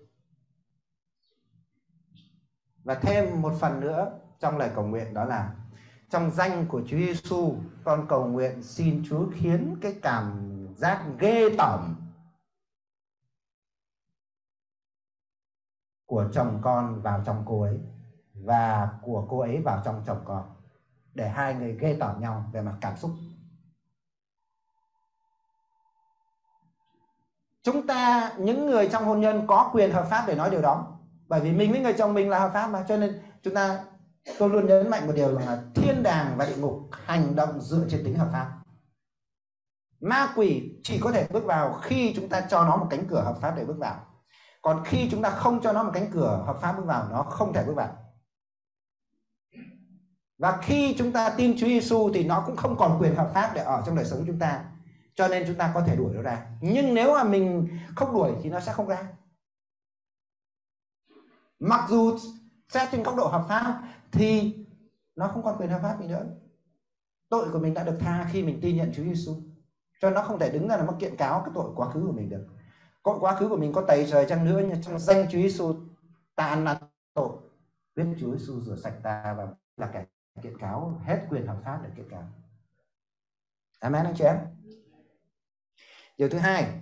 Và thêm một phần nữa trong lời cầu nguyện, đó là trong danh của Chúa Giêsu, con cầu nguyện xin Chúa khiến cái cảm giác ghê tởm của chồng con vào trong cô ấy và của cô ấy vào trong chồng con, để hai người ghê tởm nhau về mặt cảm xúc. Chúng ta, những người trong hôn nhân có quyền hợp pháp để nói điều đó, bởi vì mình với người chồng mình là hợp pháp mà. Cho nên chúng ta, tôi luôn nhấn mạnh một điều là thiên đàng và địa ngục hành động dựa trên tính hợp pháp. Ma quỷ chỉ có thể bước vào khi chúng ta cho nó một cánh cửa hợp pháp để bước vào. Còn khi chúng ta không cho nó một cánh cửa hợp pháp bước vào, nó không thể bước vào. Và khi chúng ta tin Chúa Giêsu thì nó cũng không còn quyền hợp pháp để ở trong đời sống của chúng ta. Cho nên chúng ta có thể đuổi nó ra. Nhưng nếu mà mình không đuổi thì nó sẽ không ra. Mặc dù xét trên góc độ hợp pháp thì nó không còn quyền hợp pháp gì nữa. Tội của mình đã được tha khi mình tin nhận Chúa Giêsu. Cho nên nó không thể đứng ra là nó kiện cáo cái tội quá khứ của mình được. Tội quá khứ của mình có tẩy trời chăng nữa, nhưng trong danh Chúa Giêsu ta ăn năn tội, biết Chúa Giêsu rửa sạch ta và là kẻ kiện cáo, hết quyền hợp pháp để kiện cáo. Amen anh chị em. Điều thứ hai,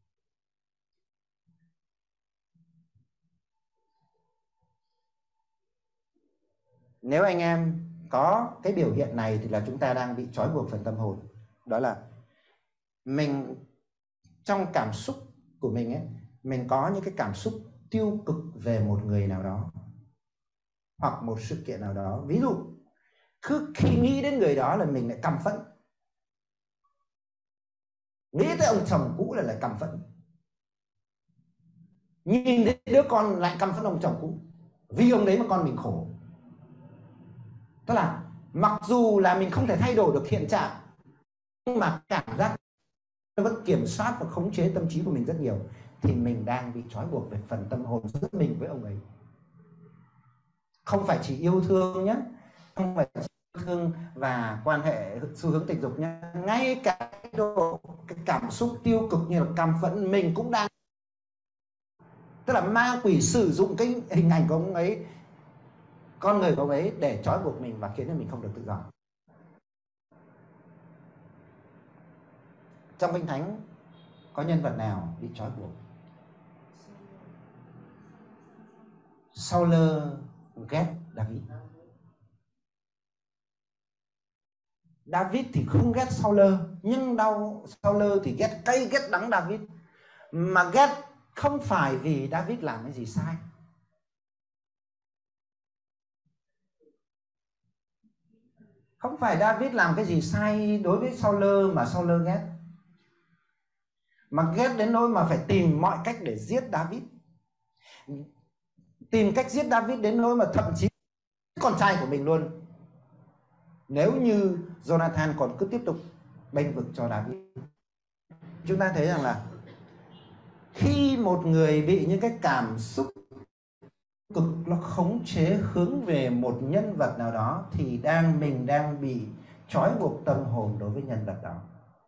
nếu anh em có cái biểu hiện này thì là chúng ta đang bị trói buộc phần tâm hồn. Đó là mình trong cảm xúc của mình ấy, mình có những cái cảm xúc tiêu cực về một người nào đó hoặc một sự kiện nào đó. Ví dụ cứ khi nghĩ đến người đó là mình lại căm phẫn, nghĩ tới ông chồng cũ là lại căm phẫn, nhìn thấy đứa con lại căm phẫn ông chồng cũ, vì ông đấy mà con mình khổ. Tức là mặc dù là mình không thể thay đổi được hiện trạng, nhưng mà cảm giác nó vẫn kiểm soát và khống chế tâm trí của mình rất nhiều, thì mình đang bị trói buộc về phần tâm hồn giữa mình với ông ấy. Không phải chỉ yêu thương nhé, không phải chỉ yêu thương và quan hệ xu hướng tình dục nhé, ngay cả cái độ cái cảm xúc tiêu cực như là căm phẫn mình cũng đang. Tức là ma quỷ sử dụng cái hình ảnh của ông ấy, con người của ông ấy để trói buộc mình và khiến cho mình không được tự do. Trong Kinh Thánh có nhân vật nào bị trói buộc? Saul ghét David. David thì không ghét Saul, nhưng đau Saul thì ghét cay ghét đắng David. Mà ghét không phải vì David làm cái gì sai. Không phải David làm cái gì sai đối với Saul mà Saul ghét. Mà ghét đến nỗi mà phải tìm mọi cách để giết David. Tìm cách giết David đến nỗi mà thậm chí con trai của mình luôn. Nếu như Jonathan còn cứ tiếp tục bênh vực cho David. Chúng ta thấy rằng là khi một người bị những cái cảm xúc cực nó khống chế hướng về một nhân vật nào đó thì đang mình đang bị trói buộc tâm hồn đối với nhân vật đó.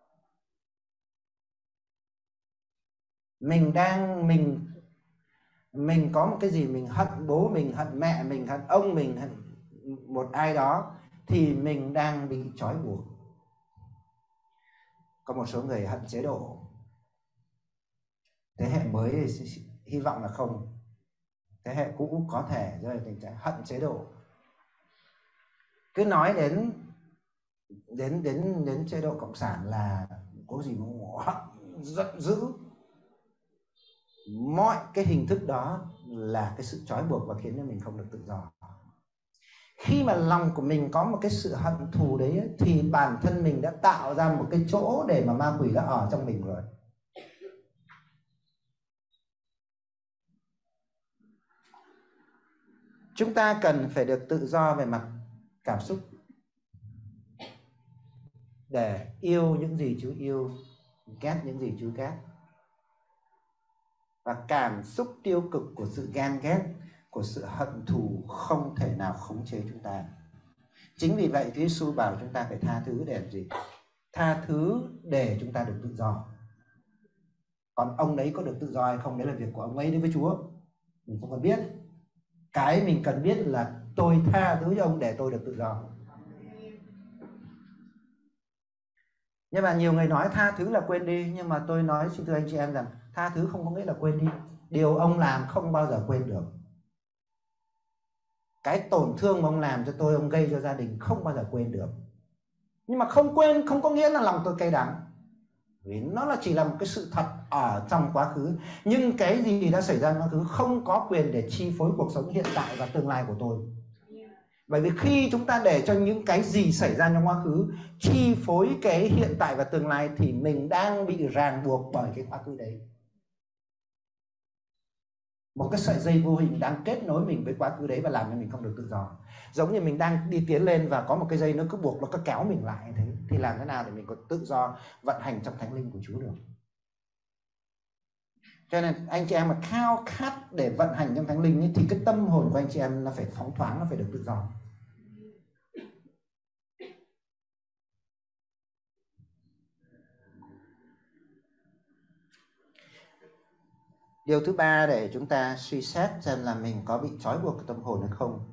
Mình đang mình mình có một cái gì, mình hận bố mình, hận mẹ mình, hận ông mình, hận một ai đó thì mình đang bị trói buộc. Có một số người hận chế độ. Thế hệ mới thì hy vọng là không. Thế hệ cũ có thể rơi vào tình trạng hận chế độ. Cứ nói đến đến đến đến chế độ cộng sản là có gì mà hận, giận dữ. Mọi cái hình thức đó là cái sự trói buộc và khiến cho mình không được tự do. Khi mà lòng của mình có một cái sự hận thù đấy thì bản thân mình đã tạo ra một cái chỗ để mà ma quỷ đã ở trong mình rồi. Chúng ta cần phải được tự do về mặt cảm xúc để yêu những gì Chúa yêu, ghét những gì Chúa ghét. Và cảm xúc tiêu cực của sự ghen ghét, của sự hận thù không thể nào khống chế chúng ta. Chính vì vậy Chúa Giêsu bảo chúng ta phải tha thứ để làm gì? Tha thứ để chúng ta được tự do. Còn ông đấy có được tự do hay không, đấy là việc của ông ấy đối với Chúa. Mình không cần biết. Cái mình cần biết là tôi tha thứ cho ông để tôi được tự do. Nhưng mà nhiều người nói tha thứ là quên đi. Nhưng mà tôi nói xin thưa anh chị em rằng tha thứ không có nghĩa là quên đi. Điều ông làm không bao giờ quên được. Cái tổn thương mà ông làm cho tôi, ông gây cho gia đình không bao giờ quên được. Nhưng mà không quên không có nghĩa là lòng tôi cay đắng. Vì nó là chỉ là một cái sự thật ở trong quá khứ. Nhưng cái gì đã xảy ra trong quá khứ không có quyền để chi phối cuộc sống hiện tại và tương lai của tôi. Bởi vì khi chúng ta để cho những cái gì xảy ra trong quá khứ chi phối cái hiện tại và tương lai thì mình đang bị ràng buộc bởi cái quá khứ đấy. Một cái sợi dây vô hình đang kết nối mình với quá khứ đấy và làm cho mình không được tự do. Giống như mình đang đi tiến lên và có một cái dây nó cứ buộc, nó cứ kéo mình lại thế. Thì làm thế nào để mình có tự do vận hành trong thánh linh của Chúa được? Cho nên anh chị em mà khao khát để vận hành trong thánh linh ấy, thì cái tâm hồn của anh chị em nó phải phóng thoáng, nó phải được tự do. Điều thứ ba để chúng ta suy xét xem là mình có bị trói buộc cái tâm hồn hay không.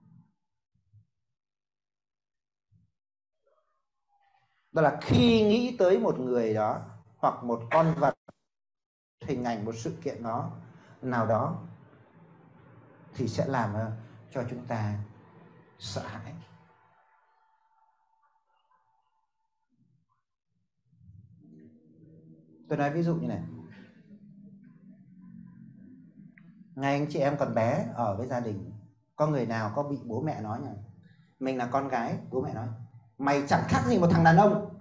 Đó là khi nghĩ tới một người đó hoặc một con vật, hình ảnh, một sự kiện đó nào đó thì sẽ làm cho chúng ta sợ hãi. Tôi nói ví dụ như này. Ngày anh chị em còn bé ở với gia đình, có người nào có bị bố mẹ nói nhỉ? Mình là con gái, bố mẹ nói mày chẳng khác gì một thằng đàn ông,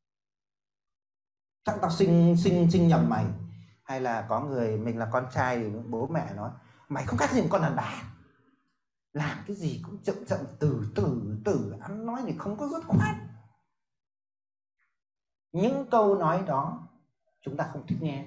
chắc tao sinh sinh sinh nhầm mày. Hay là có người mình là con trai thì bố mẹ nói mày không khác gì một con đàn bà, làm cái gì cũng chậm chậm từ từ từ, ăn nói thì không có dứt khoát. Những câu nói đó chúng ta không thích nghe.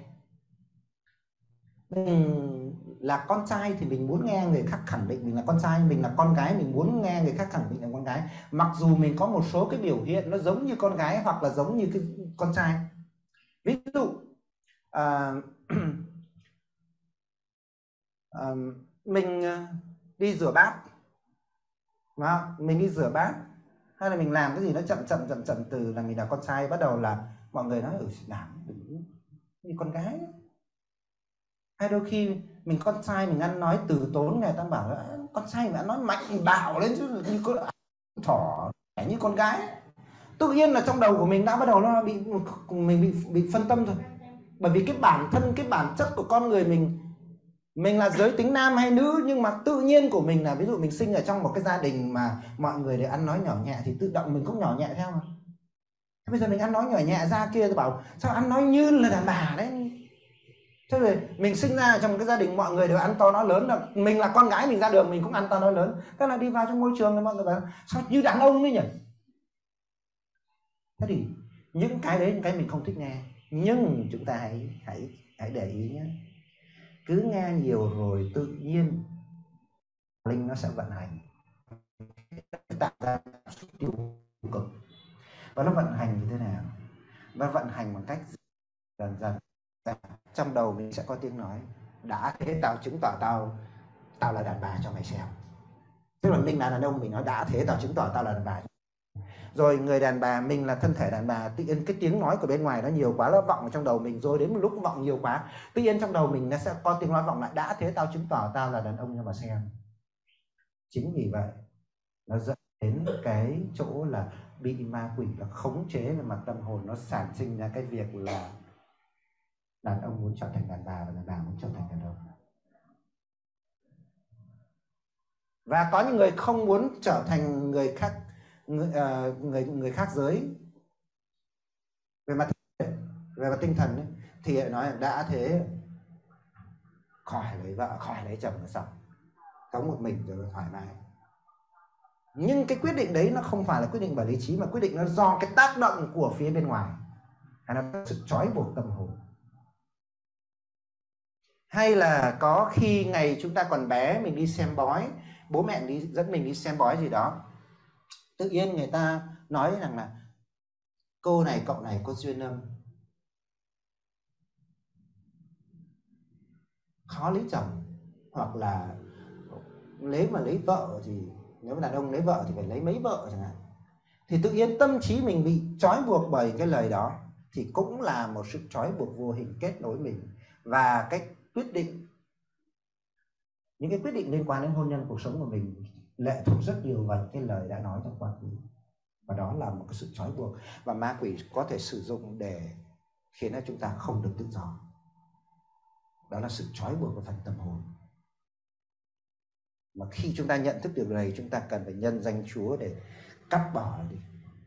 Mình là con trai thì mình muốn nghe người khác khẳng định mình là con trai, mình là con gái mình muốn nghe người khác khẳng định là con gái, mặc dù mình có một số cái biểu hiện nó giống như con gái hoặc là giống như cái con trai. Ví dụ à, à, mình đi rửa bát, đó, mình đi rửa bát hay là mình làm cái gì nó chậm chậm chậm chậm từ là mình là con trai, bắt đầu là mọi người nói ừ, làm đừng như con gái. Hay đôi khi mình con trai mình ăn nói từ tốn, người ta bảo là con trai mình ăn nói mạnh bạo lên chứ như con thỏ như con gái. Tự nhiên là trong đầu của mình đã bắt đầu nó bị mình bị bị phân tâm rồi. Bởi vì cái bản thân, cái bản chất của con người mình, mình là giới tính nam hay nữ, nhưng mà tự nhiên của mình là ví dụ mình sinh ở trong một cái gia đình mà mọi người đều ăn nói nhỏ nhẹ thì tự động mình cũng nhỏ nhẹ theo mà. Thế bây giờ mình ăn nói nhỏ nhẹ, ra kia thì bảo sao ăn nói như là đàn bà đấy. Thế rồi mình sinh ra trong một cái gia đình mọi người đều ăn to nói lớn, là mình là con gái mình ra đường mình cũng ăn to nói lớn. Thế là đi vào trong môi trường thì mọi người bảo sao như đàn ông ấy nhỉ. Thế thì những cái đấy những cái mình không thích nghe. Nhưng chúng ta hãy hãy hãy để ý nhé. Cứ nghe nhiều rồi tự nhiên linh nó sẽ vận hành, tạo ra xúc tiêu cực. Và nó vận hành như thế nào? Nó vận hành bằng cách dần dần trong đầu mình sẽ có tiếng nói đã thế tao chứng tỏ tao tao là đàn bà cho mày xem. Tức là mình là đàn ông, mình nói đã thế tao chứng tỏ tao là đàn bà. Rồi người đàn bà, mình là thân thể đàn bà, tự nhiên cái tiếng nói của bên ngoài nó nhiều quá, nó vọng ở trong đầu mình, rồi đến một lúc vọng nhiều quá, tự nhiên trong đầu mình nó sẽ có tiếng nói vọng lại đã thế tao chứng tỏ tao là đàn ông cho mà xem. Chính vì vậy nó dẫn đến cái chỗ là bị ma quỷ là khống chế về mặt tâm hồn, nó sản sinh ra cái việc là đàn ông muốn trở thành đàn bà và đàn bà muốn trở thành đàn ông. Và có những người không muốn trở thành người khác, người uh, người, người khác giới về mặt về mặt tinh thần ấy, thì lại nói là đã thế khỏi lấy vợ, khỏi lấy chồng là xong, sống một mình rồi thoải mái. Nhưng cái quyết định đấy nó không phải là quyết định bởi lý trí, mà quyết định nó do cái tác động của phía bên ngoài, hay là sự trói buộc tâm hồn. Hay là có khi ngày chúng ta còn bé, mình đi xem bói, bố mẹ đi dẫn mình đi xem bói gì đó, tự nhiên người ta nói rằng là cô này cậu này có duyên âm, khó lấy chồng, hoặc là lấy mà lấy vợ thì nếu mà đàn ông lấy vợ thì phải lấy mấy vợ chẳng hạn. Thì tự nhiên tâm trí mình bị trói buộc bởi cái lời đó, thì cũng là một sự trói buộc vô hình kết nối mình. Và cái quyết định, những cái quyết định liên quan đến hôn nhân, cuộc sống của mình lệ thuộc rất nhiều vào cái lời đã nói trong quá khứ. Và đó là một cái sự trói buộc, và ma quỷ có thể sử dụng để khiến cho chúng ta không được tự do. Đó là sự trói buộc của phần tâm hồn. Mà khi chúng ta nhận thức được điều này, chúng ta cần phải nhân danh Chúa để cắt bỏ đi.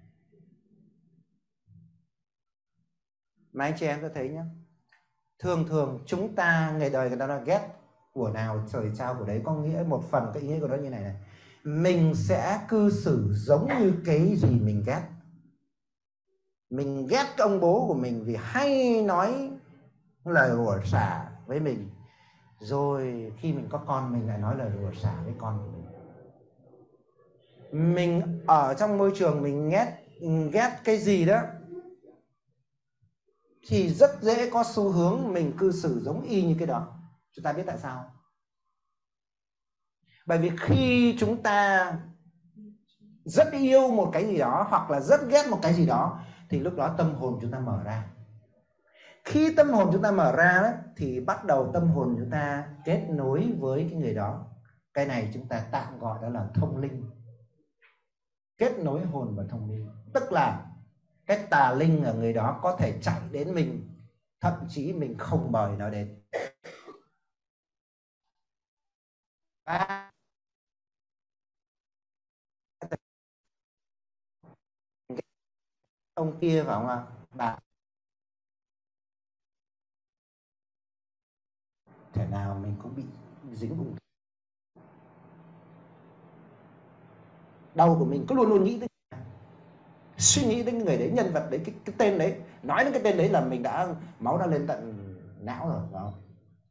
Mà anh chị em có thấy nhé, thường thường chúng ta ngày đời người ta nói ghét của nào trời trao của đấy, có nghĩa một phần cái ý nghĩa của nó như này này: mình sẽ cư xử giống như cái gì mình ghét. Mình ghét cái ông bố của mình vì hay nói lời rủa xả với mình, rồi khi mình có con mình lại nói lời rủa xả với con của mình. Mình ở trong môi trường mình ghét ghét cái gì đó thì rất dễ có xu hướng mình cư xử giống y như cái đó. Chúng ta biết tại sao? Bởi vì khi chúng ta rất yêu một cái gì đó hoặc là rất ghét một cái gì đó thì lúc đó tâm hồn chúng ta mở ra. Khi tâm hồn chúng ta mở ra đó, thì bắt đầu tâm hồn chúng ta kết nối với cái người đó. Cái này chúng ta tạm gọi đó là thông linh. Kết nối hồn và thông linh, tức là cái tà linh ở người đó có thể chạy đến mình, thậm chí mình không mời nó đến. Và ông kia phải không ạ? Bà thể nào mình cũng bị dính vùng đau của mình, cứ luôn luôn nghĩ đến, suy nghĩ đến người đấy, nhân vật đấy, cái, cái tên đấy, nói đến cái tên đấy là mình đã máu đã lên tận não rồi, phải không?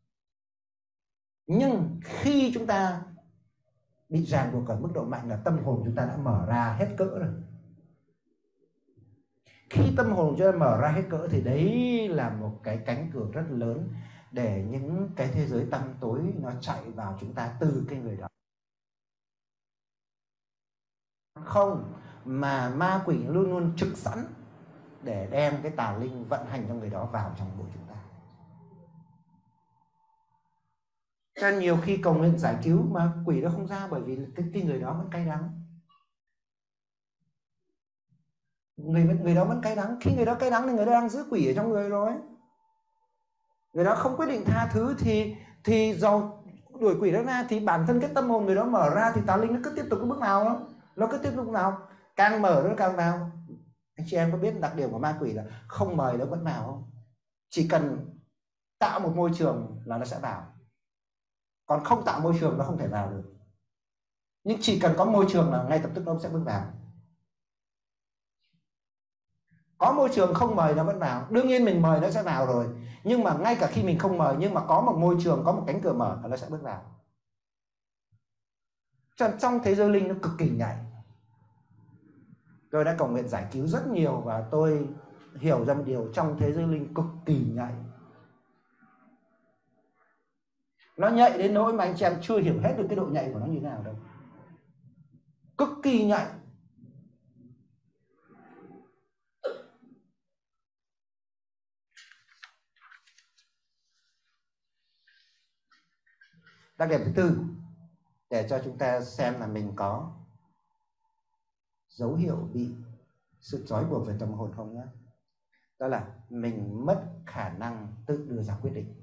Nhưng khi chúng ta bị ràng buộc ở mức độ mạnh là tâm hồn chúng ta đã mở ra hết cỡ rồi. Khi tâm hồn chúng ta mở ra hết cỡ thì đấy là một cái cánh cửa rất lớn để những cái thế giới tăm tối nó chạy vào chúng ta từ cái người đó. Không, mà ma quỷ luôn luôn trực sẵn để đem cái tà linh vận hành trong người đó vào trong bộ chúng ta. Cho nên nhiều khi cầu nguyện giải cứu mà quỷ nó không ra, bởi vì cái, cái người đó vẫn cay đắng. người người đó vẫn cay đắng. Khi người đó cay đắng thì người đó đang giữ quỷ ở trong người rồi. Người đó không quyết định tha thứ thì thì dầu đuổi quỷ đó ra thì bản thân cái tâm hồn người đó mở ra thì tà linh nó cứ tiếp tục cái bước nào đó, nó cứ tiếp tục nào, càng mở nó càng vào. Anh chị em có biết đặc điểm của ma quỷ là không mời nó vẫn vào không? Chỉ cần tạo một môi trường là nó sẽ vào, còn không tạo môi trường nó không thể vào được. Nhưng chỉ cần có môi trường là ngay lập tức nó sẽ bước vào. Có môi trường không mời nó vẫn vào. Đương nhiên mình mời nó sẽ vào rồi, nhưng mà ngay cả khi mình không mời, nhưng mà có một môi trường, có một cánh cửa mở là nó sẽ bước vào. Trong thế giới linh nó cực kỳ nhạy. Tôi đã cầu nguyện giải cứu rất nhiều và tôi hiểu ra một điều, trong thế giới linh cực kỳ nhạy. Nó nhạy đến nỗi mà anh chị em chưa hiểu hết được cái độ nhạy của nó như thế nào đâu. Cực kỳ nhạy. Đặc điểm thứ tư, để cho chúng ta xem là mình có dấu hiệu bị sự trói buộc về tâm hồn không nhé. Đó là mình mất khả năng tự đưa ra quyết định.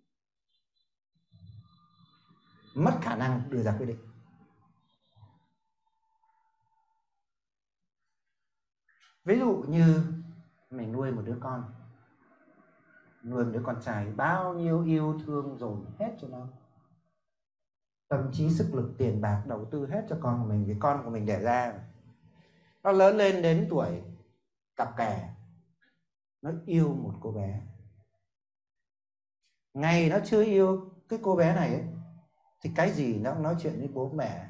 Mất khả năng đưa ra quyết định. Ví dụ như mình nuôi một đứa con, nuôi một đứa con trai, bao nhiêu yêu thương dồn hết cho nó, tâm trí, sức lực, tiền bạc đầu tư hết cho con của mình, vì con của mình đẻ ra. Nó lớn lên đến tuổi cặp kè, nó yêu một cô bé. Ngày nó chưa yêu cái cô bé này ấy, thì cái gì nó cũng nói chuyện với bố mẹ.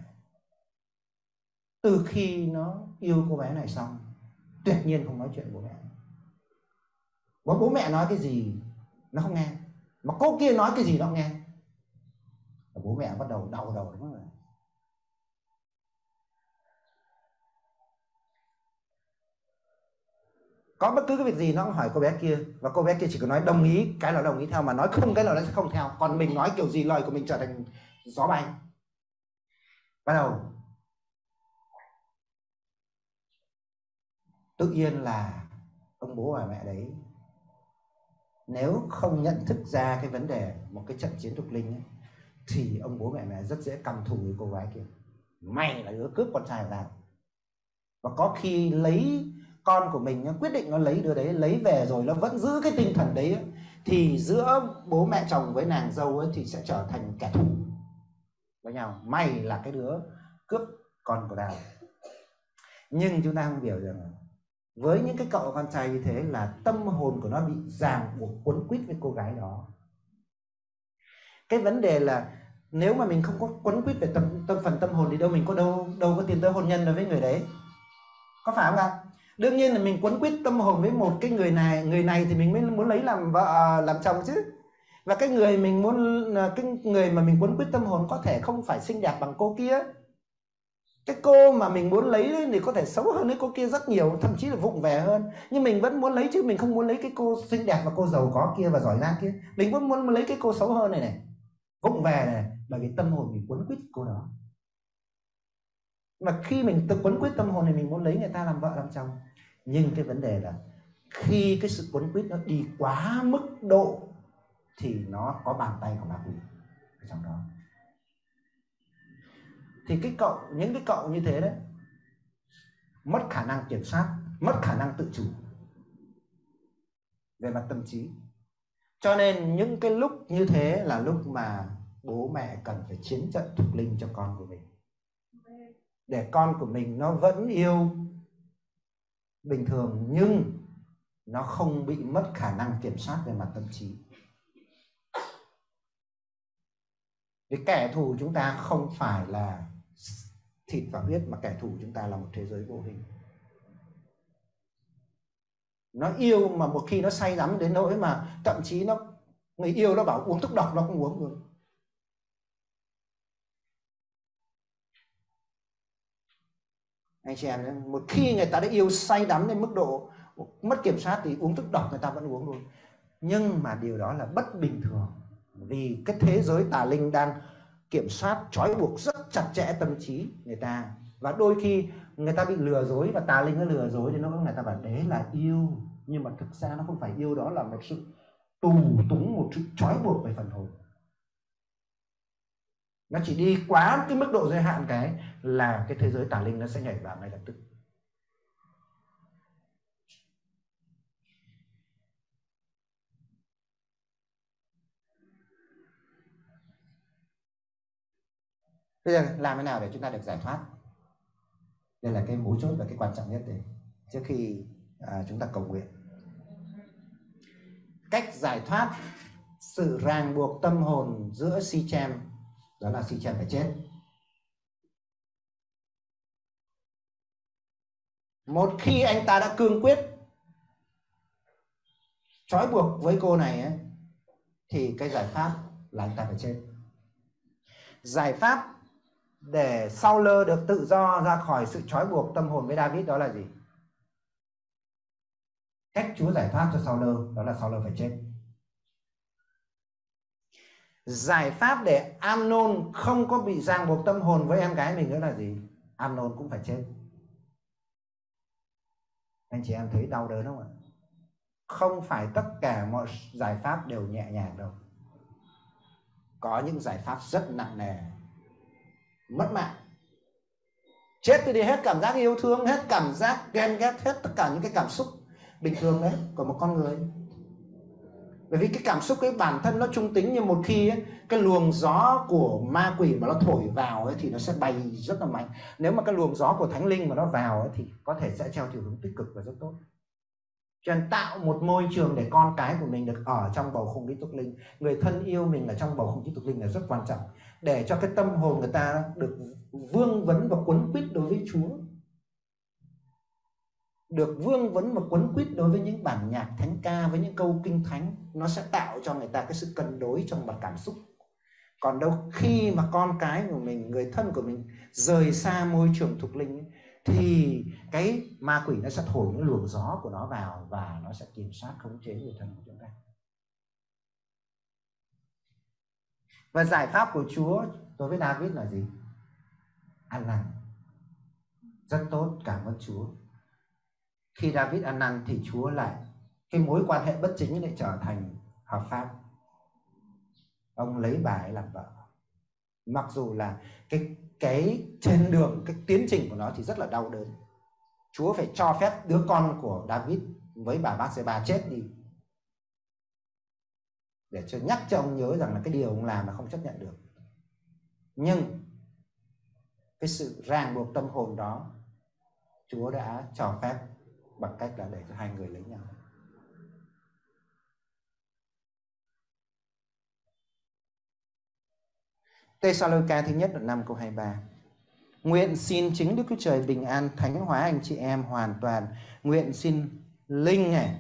Từ khi nó yêu cô bé này xong, tuyệt nhiên không nói chuyện với bố mẹ. Và bố mẹ nói cái gì nó không nghe, mà cô kia nói cái gì nó không nghe. Và bố mẹ bắt đầu đau đầu đúng rồi. Có bất cứ cái việc gì nó cũng hỏi cô bé kia, và cô bé kia chỉ có nói đồng ý cái là đồng ý theo, mà nói không cái là nó sẽ không theo. Còn mình nói kiểu gì lời của mình trở thành gió bay. Bắt đầu tự nhiên là ông bố và mẹ đấy, nếu không nhận thức ra cái vấn đề một cái trận chiến thuộc linh ấy, thì ông bố mẹ mẹ rất dễ căm thù với cô gái kia. Mày là đứa cướp con trai của tao. Và có khi lấy con của mình, quyết định nó lấy đứa đấy, lấy về rồi nó vẫn giữ cái tinh thần đấy ấy, thì giữa bố mẹ chồng với nàng dâu ấy thì sẽ trở thành kẻ thù với nhau. Mày là cái đứa cướp con của tao. Nhưng chúng ta không hiểu rằng với những cái cậu con trai như thế là tâm hồn của nó bị ràng buộc quấn quýt với cô gái đó. Cái vấn đề là nếu mà mình không có quấn quýt về tâm, tâm phần tâm hồn thì đâu mình có đâu đâu có tiến tới hôn nhân đối với người đấy, có phải không ạ? Đương nhiên là mình quấn quýt tâm hồn với một cái người này, người này thì mình mới muốn lấy làm vợ làm chồng chứ. Và cái người mình muốn, cái người mà mình quấn quýt tâm hồn có thể không phải xinh đẹp bằng cô kia. Cái cô mà mình muốn lấy thì có thể xấu hơn cái cô kia rất nhiều, thậm chí là vụng về hơn. Nhưng mình vẫn muốn lấy chứ, mình không muốn lấy cái cô xinh đẹp và cô giàu có kia và giỏi giang kia. Mình vẫn muốn lấy cái cô xấu hơn này này, vụng về này, bởi vì tâm hồn mình quấn quýt cô đó. Mà khi mình tự quấn quýt tâm hồn thì mình muốn lấy người ta làm vợ làm chồng. Nhưng cái vấn đề là khi cái sự quấn quýt nó đi quá mức độ thì nó có bàn tay của ma quỷ ở trong đó. Thì cái cậu, những cái cậu như thế đấy, mất khả năng kiểm soát, mất khả năng tự chủ về mặt tâm trí. Cho nên những cái lúc như thế là lúc mà bố mẹ cần phải chiến trận thuộc linh cho con của mình, để con của mình nó vẫn yêu bình thường nhưng nó không bị mất khả năng kiểm soát về mặt tâm trí. Vì kẻ thù chúng ta không phải là thịt và huyết, mà kẻ thù chúng ta là một thế giới vô hình. Nó yêu mà một khi nó say đắm đến nỗi mà thậm chí nó, người yêu nó bảo uống thuốc độc nó không uống được. Anh chị em, một khi người ta đã yêu say đắm đến mức độ mất kiểm soát thì uống thuốc độc người ta vẫn uống luôn. Nhưng mà điều đó là bất bình thường, vì cái thế giới tà linh đang kiểm soát, trói buộc rất chặt chẽ tâm trí người ta, Và đôi khi người ta bị lừa dối và tà linh nó lừa dối đến nỗi người ta bảo đấy là yêu, nhưng mà thực ra nó không phải yêu, đó là một sự tù túng, một sự trói buộc về phần hồn. Nó chỉ đi quá cái mức độ giới hạn cái là cái thế giới tà linh nó sẽ nhảy vào ngay lập tức. Bây giờ làm thế nào để chúng ta được giải thoát? Đây là cái mấu chốt và cái quan trọng nhất đấy, trước khi à, chúng ta cầu nguyện. Cách giải thoát sự ràng buộc tâm hồn giữa Si-chem, đó là Si-chem phải chết. Một khi anh ta đã cương quyết trói buộc với cô này ấy, thì cái giải pháp là anh ta phải chết. Giải pháp để Saul được tự do ra khỏi sự trói buộc tâm hồn với David đó là gì? Cách Chúa giải thoát cho Saul đó là Saul phải chết. Giải pháp để Amnon không có bị ràng buộc tâm hồn với em gái mình nữa là gì? Amnon cũng phải chết. Anh chị em thấy đau đớn không ạ? Không phải tất cả mọi giải pháp đều nhẹ nhàng đâu. Có những giải pháp rất nặng nề, mất mạng, chết thì đi, hết cảm giác yêu thương, hết cảm giác ghen ghét, hết tất cả những cái cảm xúc bình thường đấy của một con người. Bởi vì cái cảm xúc cái bản thân nó trung tính, nhưng một khi ấy, cái luồng gió của ma quỷ mà nó thổi vào ấy, thì nó sẽ bay rất là mạnh. Nếu mà cái luồng gió của thánh linh mà nó vào ấy, thì có thể sẽ theo chiều hướng tích cực và rất tốt. Cho nên tạo một môi trường để con cái của mình được ở trong bầu không khí tục linh, người thân yêu mình ở trong bầu không khí tục linh là rất quan trọng, để cho cái tâm hồn người ta được vương vấn và quấn quýt đối với Chúa, được vương vấn và quấn quýt đối với những bản nhạc thánh ca, với những câu kinh thánh. Nó sẽ tạo cho người ta cái sự cân đối trong mặt cảm xúc. Còn đâu khi mà con cái của mình, người thân của mình rời xa môi trường thuộc linh ấy, thì cái ma quỷ nó sẽ thổi những luồng gió của nó vào và nó sẽ kiểm soát khống chế người thân của chúng ta. Và giải pháp của Chúa đối với David là gì? Ăn năn. Rất tốt, cảm ơn Chúa. Khi David ăn năn thì Chúa lại, cái mối quan hệ bất chính lại trở thành hợp pháp. Ông lấy bà ấy làm vợ. Mặc dù là cái, cái trên đường, cái tiến trình của nó thì rất là đau đớn. Chúa phải cho phép đứa con của David với bà Bathsheba chết đi, để cho nhắc cho ông nhớ rằng là cái điều ông làm là không chấp nhận được. Nhưng cái sự ràng buộc tâm hồn đó Chúa đã cho phép bằng cách là để cho hai người lấy nhau. Tê-sa-lô-ca thứ nhất đoạn năm câu hai mươi ba. Nguyện xin chính Đức Chúa Trời bình an thánh hóa anh chị em hoàn toàn. Nguyện xin linh này,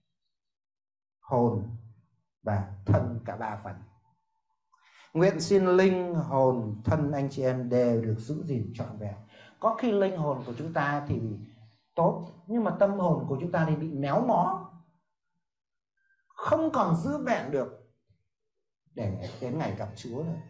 hồn và thân cả ba phần. Nguyện xin linh, hồn, thân anh chị em đều được giữ gìn trọn vẹn. Có khi linh hồn của chúng ta thì tốt, nhưng mà tâm hồn của chúng ta thì bị méo mó, không còn giữ vẹn được để đến ngày gặp Chúa nữa.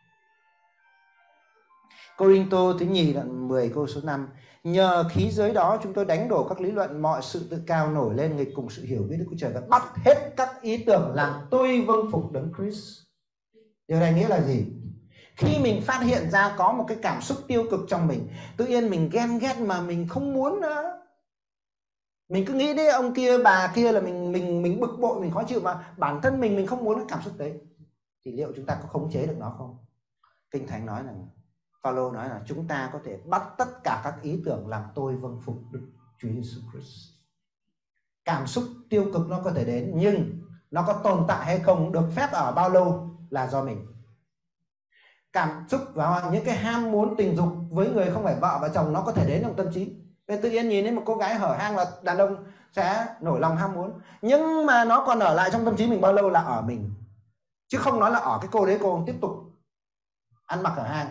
Cô-rinh-tô thứ nhì đoạn mười câu số năm. Nhờ khí giới đó chúng tôi đánh đổ các lý luận, mọi sự tự cao nổi lên nghịch cùng sự hiểu biết Đức Chúa Trời, và bắt hết các ý tưởng làm tôi vâng phục Đấng Christ. Điều này nghĩa là gì? Khi mình phát hiện ra có một cái cảm xúc tiêu cực trong mình, tự nhiên mình ghen ghét mà mình không muốn nữa, mình cứ nghĩ đến ông kia bà kia là mình mình mình bực bội, mình khó chịu, mà bản thân mình mình không muốn cái cảm xúc đấy, thì liệu chúng ta có khống chế được nó không? Kinh Thánh nói là, Phaolô nói là chúng ta có thể bắt tất cả các ý tưởng làm tôi vâng phục Đức Chúa Giêsu Christ. Cảm xúc tiêu cực nó có thể đến, nhưng nó có tồn tại hay không, được phép ở bao lâu là do mình. Cảm xúc và những cái ham muốn tình dục với người không phải vợ và chồng nó có thể đến trong tâm trí. Nên tự nhiên nhìn thấy một cô gái hở hang là đàn ông sẽ nổi lòng ham muốn, nhưng mà nó còn ở lại trong tâm trí mình bao lâu là ở mình, chứ không nói là ở cái cô đấy cô tiếp tục ăn mặc hở hang.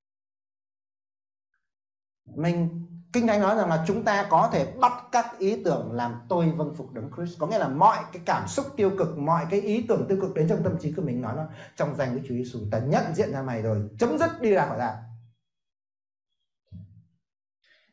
Mình Kinh Thánh nói rằng là chúng ta có thể bắt các ý tưởng làm tôi vâng phục Đấng Christ. Có nghĩa là mọi cái cảm xúc tiêu cực, mọi cái ý tưởng tiêu cực đến trong tâm trí của mình, nói nó trong danh Đức Chúa Giêsu, ta nhận diện ra mày rồi, chấm dứt, đi ra khỏi ra.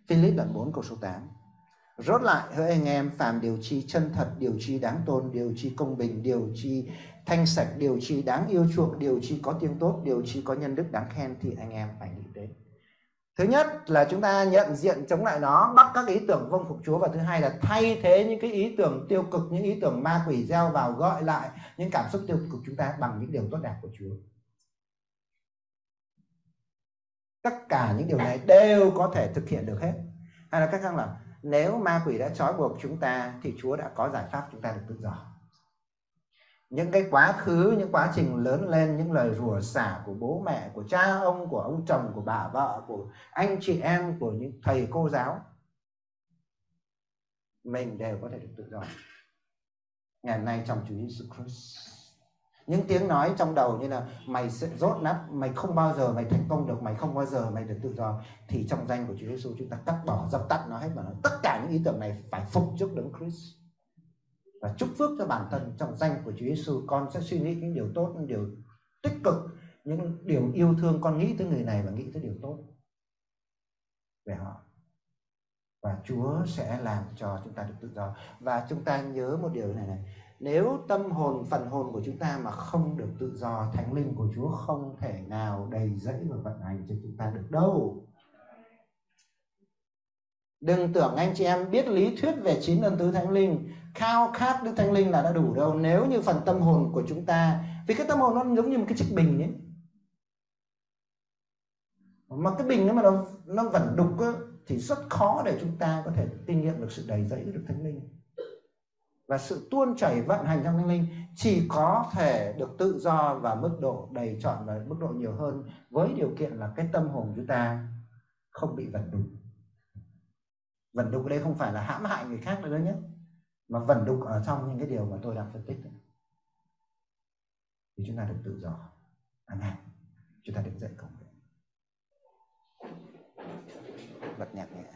Philip đoạn bốn câu số tám. Rốt lại hỡi anh em, phàm điều chi chân thật, điều chi đáng tôn, điều chi công bình, điều chi thanh sạch, điều chi đáng yêu chuộng, điều chi có tiếng tốt, điều chi có nhân đức đáng khen thì anh em phải nghĩ đến. Thứ nhất là chúng ta nhận diện chống lại nó, bắt các ý tưởng vâng phục Chúa, và thứ hai là thay thế những cái ý tưởng tiêu cực, những ý tưởng ma quỷ gieo vào, gọi lại những cảm xúc tiêu cực chúng ta bằng những điều tốt đẹp của Chúa. Tất cả những điều này đều có thể thực hiện được hết. Hay là cách khác là nếu ma quỷ đã trói buộc chúng ta thì Chúa đã có giải pháp chúng ta được tự do. Những cái quá khứ, những quá trình lớn lên, những lời rủa xả của bố mẹ, của cha ông, của ông chồng, của bà vợ, của anh chị em, của những thầy cô giáo, mình đều có thể được tự do ngày nay trong Chúa Jesus Christ. Những tiếng nói trong đầu như là mày sẽ rốt nát, mày không bao giờ mày thành công được, mày không bao giờ mày được tự do, thì trong danh của Chúa Giêsu chúng ta cắt bỏ, dập tắt nó hết, và nói tất cả những ý tưởng này phải phục trước Đấng Christ và chúc phước cho bản thân. Trong danh của Chúa Giêsu, con sẽ suy nghĩ những điều tốt, những điều tích cực, những điều yêu thương. Con nghĩ tới người này và nghĩ tới điều tốt về họ, và Chúa sẽ làm cho chúng ta được tự do. Và chúng ta nhớ một điều này này, nếu tâm hồn, phần hồn của chúng ta mà không được tự do, Thánh Linh của Chúa không thể nào đầy dẫy và vận hành cho chúng ta được đâu. Đừng tưởng anh chị em biết lý thuyết về chín ân tứ Thánh Linh, khao khát Đức Thánh Linh là đã đủ đâu. Nếu như phần tâm hồn của chúng ta, vì cái tâm hồn nó giống như một cái chiếc bình ấy, mà cái bình ấy mà nó, nó vẩn đục ấy, thì rất khó để chúng ta có thể kinh nghiệm được sự đầy dẫy của Đức Thánh Linh. Và sự tuôn chảy vận hành trong Thánh Linh chỉ có thể được tự do và mức độ đầy trọn và mức độ nhiều hơn, với điều kiện là cái tâm hồn chúng ta không bị vẩn đục. Vẩn đục ở đây không phải là hãm hại người khác nữa nhé, mà vẩn đục ở trong những cái điều mà tôi đang phân tích, thì chúng ta được tự do. Amen. Chúng ta được dạy công việc. Bật nhạc nhẹ.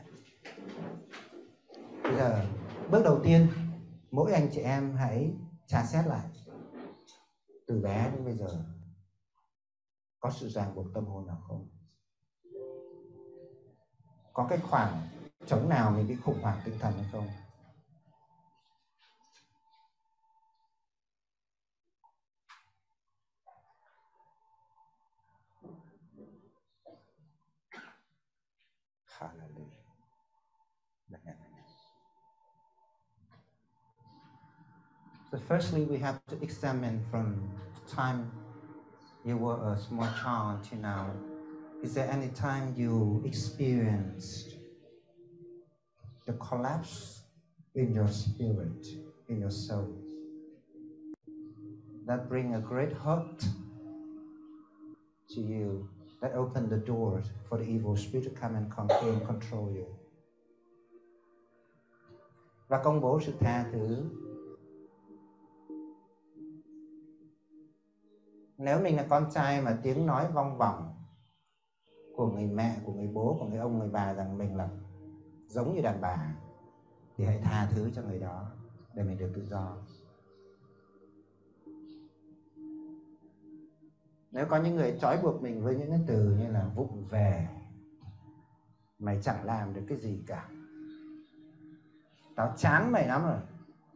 Bây giờ bước đầu tiên, mỗi anh chị em hãy tra xét lại từ bé đến bây giờ có sự ràng buộc tâm hồn nào không? Có cái khoảng trống nào mình bị khủng hoảng tinh thần hay không? Hallelujah. So firstly, we have to examine from the time you were a small child until now. Is there any time you experienced the collapse in your spirit, in your soul, that bring a great hurt to you, that opened the doors for the evil spirit to come and conquer and control you? Và công bố sự tha thứ. Nếu mình là con trai mà tiếng nói vong vọng của người mẹ, của người bố, của người ông, người bà rằng mình là giống như đàn bà, thì hãy tha thứ cho người đó để mình được tự do. Nếu có những người trói buộc mình với những cái từ như là vụng về, mày chẳng làm được cái gì cả, tao chán mày lắm rồi,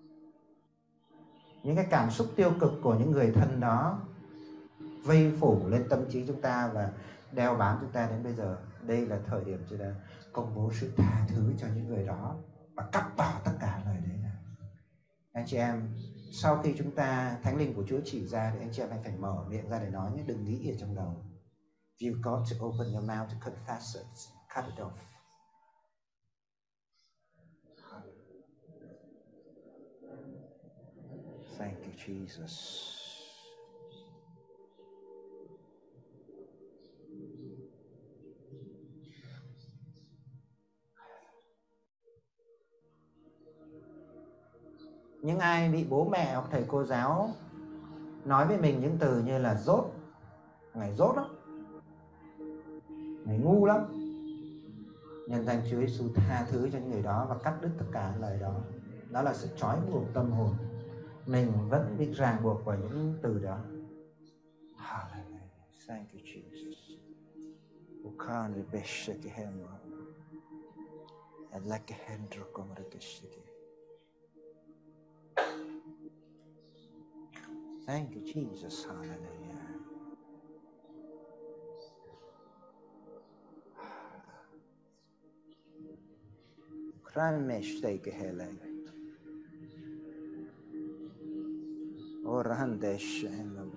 những cái cảm xúc tiêu cực của những người thân đó vây phủ lên tâm trí chúng ta và đeo bám chúng ta đến bây giờ, đây là thời điểm chúng ta công bố sự tha thứ cho những người đó và cắt bỏ tất cả lời đấy ra. Anh chị em, sau khi chúng ta Thánh Linh của Chúa chỉ ra thì anh chị em phải mở miệng ra để nói nhé, đừng nghĩ ở trong đầu. You've got to open your mouth to confess it, cut it off. Thank you, Jesus. Những ai bị bố mẹ hoặc thầy cô giáo nói với mình những từ như là dốt, mày dốt lắm, mày ngu lắm, nhân danh Chúa Giêsu tha thứ cho những người đó và cắt đứt tất cả lời đó. Đó là sự trói buộc tâm hồn. Mình vẫn bị ràng buộc bởi những từ đó. Hallelujah. Thank you, Jesus. Thank you, Jesus. Hallelujah. Kramesh take hele. Orandesh and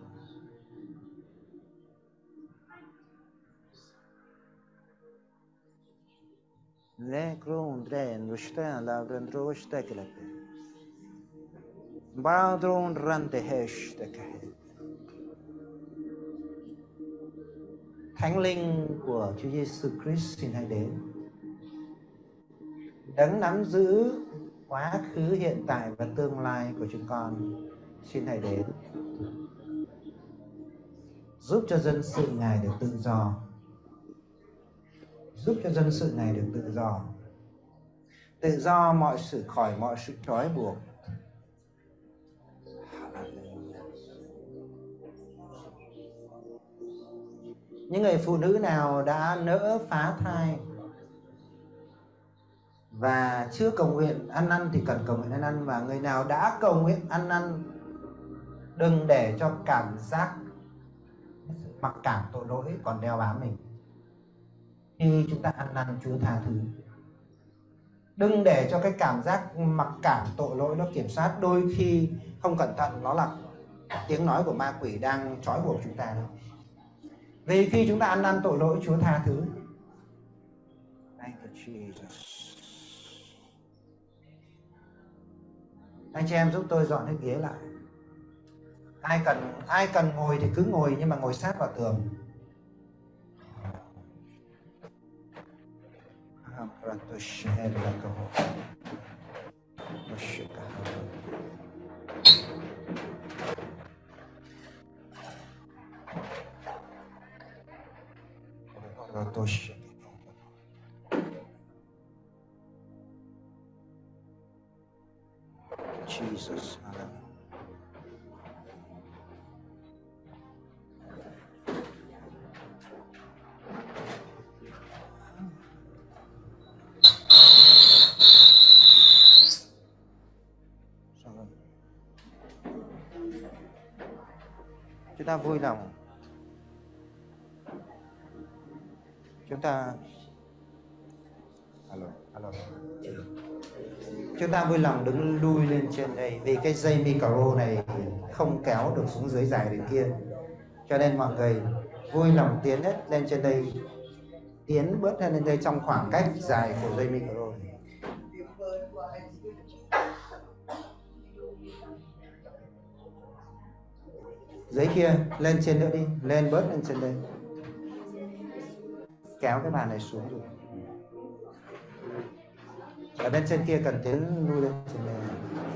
Le grundren rustan la rundrostekle. Baudron rante hashtag. Thánh linh của Chúa Giêsu Christ xin hãy đến. Đấng nắm giữ quá khứ, hiện tại và tương lai của chúng con xin hãy đến. Giúp cho dân sự Ngài được tự do. Giúp cho dân sự Ngài được tự do. Tự do mọi sự khỏi mọi sự trói buộc. Những người phụ nữ nào đã nỡ phá thai và chưa cầu nguyện ăn năn thì cần cầu nguyện ăn năn, và người nào đã cầu nguyện ăn năn đừng để cho cảm giác mặc cảm tội lỗi còn đeo bám mình. Khi chúng ta ăn năn, Chúa tha thứ. Đừng để cho cái cảm giác mặc cảm tội lỗi nó kiểm soát. Đôi khi không cẩn thận nó là tiếng nói của ma quỷ đang trói buộc chúng ta đó. Vì khi chúng ta ăn năn tội lỗi, Chúa tha thứ. Thank you, Jesus. Anh chị em giúp tôi dọn cái ghế lại. Ai cần ai cần ngồi thì cứ ngồi, nhưng mà ngồi sát vào tường. Jesus. Chúng ta vui lòng. Chúng ta alo, alo. Chúng ta vui lòng đứng lui lên trên đây, vì cái dây micro này không kéo được xuống dưới dài đến kia, cho nên mọi người vui lòng tiến hết lên trên đây, tiến bớt lên đây trong khoảng cách dài của dây micro này. Dưới kia lên trên nữa đi, lên bớt lên trên đây, kéo cái bàn này xuống rồi. Ở bên trên kia cần tiến lui lên trên đây.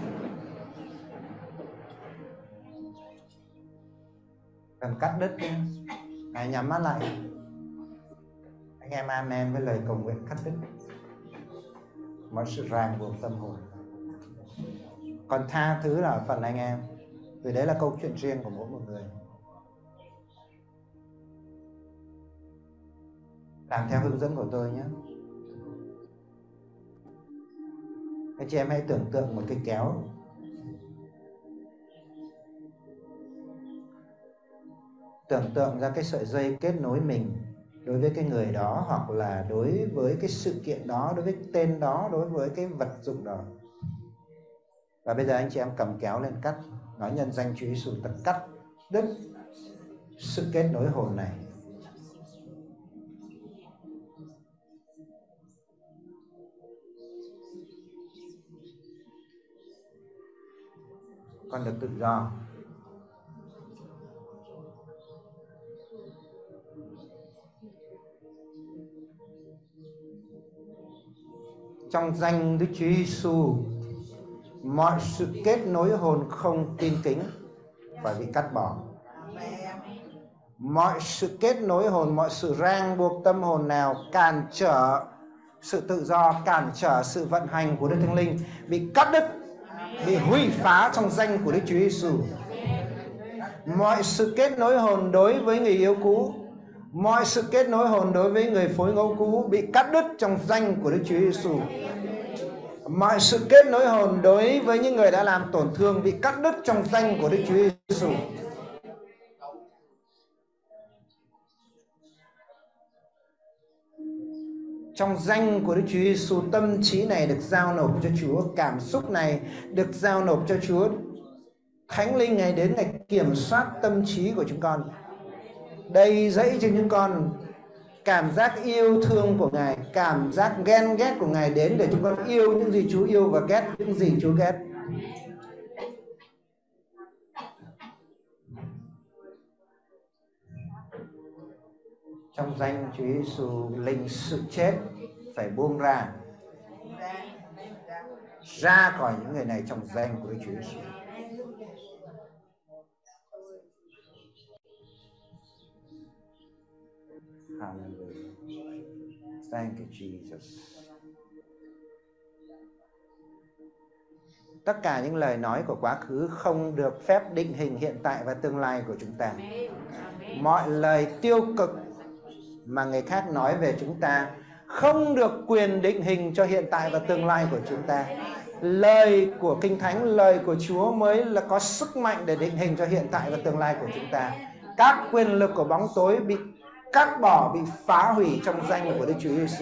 Cần cắt đứt đi. Hãy nhắm mắt lại. Anh em amen với lời cầu nguyện cắt đứt mọi sự ràng buộc tâm hồn. Còn tha thứ là phần anh em, vì đấy là câu chuyện riêng của mỗi một người. Làm theo hướng dẫn của tôi nhé. Các chị em hãy tưởng tượng một cái kéo. Tưởng tượng ra cái sợi dây kết nối mình đối với cái người đó, hoặc là đối với cái sự kiện đó, đối với cái tên đó, đối với cái vật dụng đó. Và bây giờ anh chị em cầm kéo lên cắt, nói nhân danh Chúa Giêsu, ta cắt đứt sự kết nối hồn này. Con được tự do. Trong danh Đức Chúa Giêsu, mọi sự kết nối hồn không tin kính phải bị cắt bỏ. Mọi sự kết nối hồn, mọi sự ràng buộc tâm hồn nào cản trở sự tự do, cản trở sự vận hành của Đức Thánh Linh bị cắt đứt, bị hủy phá trong danh của Đức Chúa Giêsu. Mọi sự kết nối hồn đối với người yêu cũ, Mọi sự kết nối hồn đối với người phối ngẫu cũ bị cắt đứt trong danh của Đức Chúa Giêsu. Mọi sự kết nối hồn đối với những người đã làm tổn thương bị cắt đứt trong danh của Đức Chúa Giêsu. Trong danh của Đức Chúa Giêsu, tâm trí này được giao nộp cho Chúa, cảm xúc này được giao nộp cho Chúa. Thánh Linh Ngài đến Ngài kiểm soát tâm trí của chúng con, đầy dẫy cho những con cảm giác yêu thương của Ngài, cảm giác ghen ghét của Ngài đến để chúng con yêu những gì Chúa yêu và ghét những gì Chúa ghét. Trong danh Chúa Giêsu, linh sự chết phải buông ra ra khỏi những người này trong danh của Chúa Giêsu. Hallelujah. Thank you, Jesus. Tất cả những lời nói của quá khứ không được phép định hình hiện tại và tương lai của chúng ta. Mọi lời tiêu cực mà người khác nói về chúng ta không được quyền định hình cho hiện tại và tương lai của chúng ta. Lời của Kinh Thánh, lời của Chúa mới là có sức mạnh để định hình cho hiện tại và tương lai của chúng ta. Các quyền lực của bóng tối bị cắt bỏ, bị phá hủy trong danh của Đức Chúa Giêsu.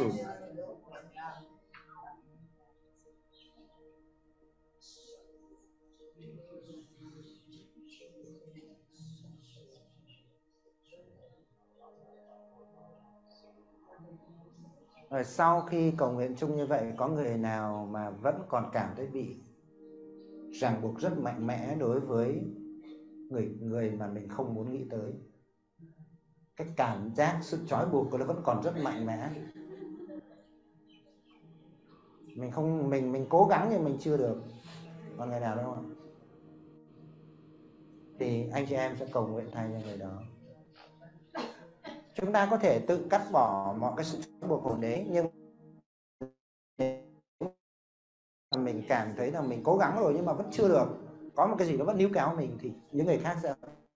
Rồi sau khi cầu nguyện chung như vậy, có người nào mà vẫn còn cảm thấy bị ràng buộc rất mạnh mẽ đối với người người mà mình không muốn nghĩ tới? Cái cảm giác sự trói buộc của nó vẫn còn rất mạnh mẽ. Mình không mình mình cố gắng nhưng mình chưa được. Còn người nào đâu không? Thì anh chị em sẽ cầu nguyện thay cho người đó. Chúng ta có thể tự cắt bỏ mọi cái sự trói buộc hồn đấy, nhưng mình cảm thấy là mình cố gắng rồi nhưng mà vẫn chưa được, có một cái gì đó vẫn níu kéo mình, thì những người khác sẽ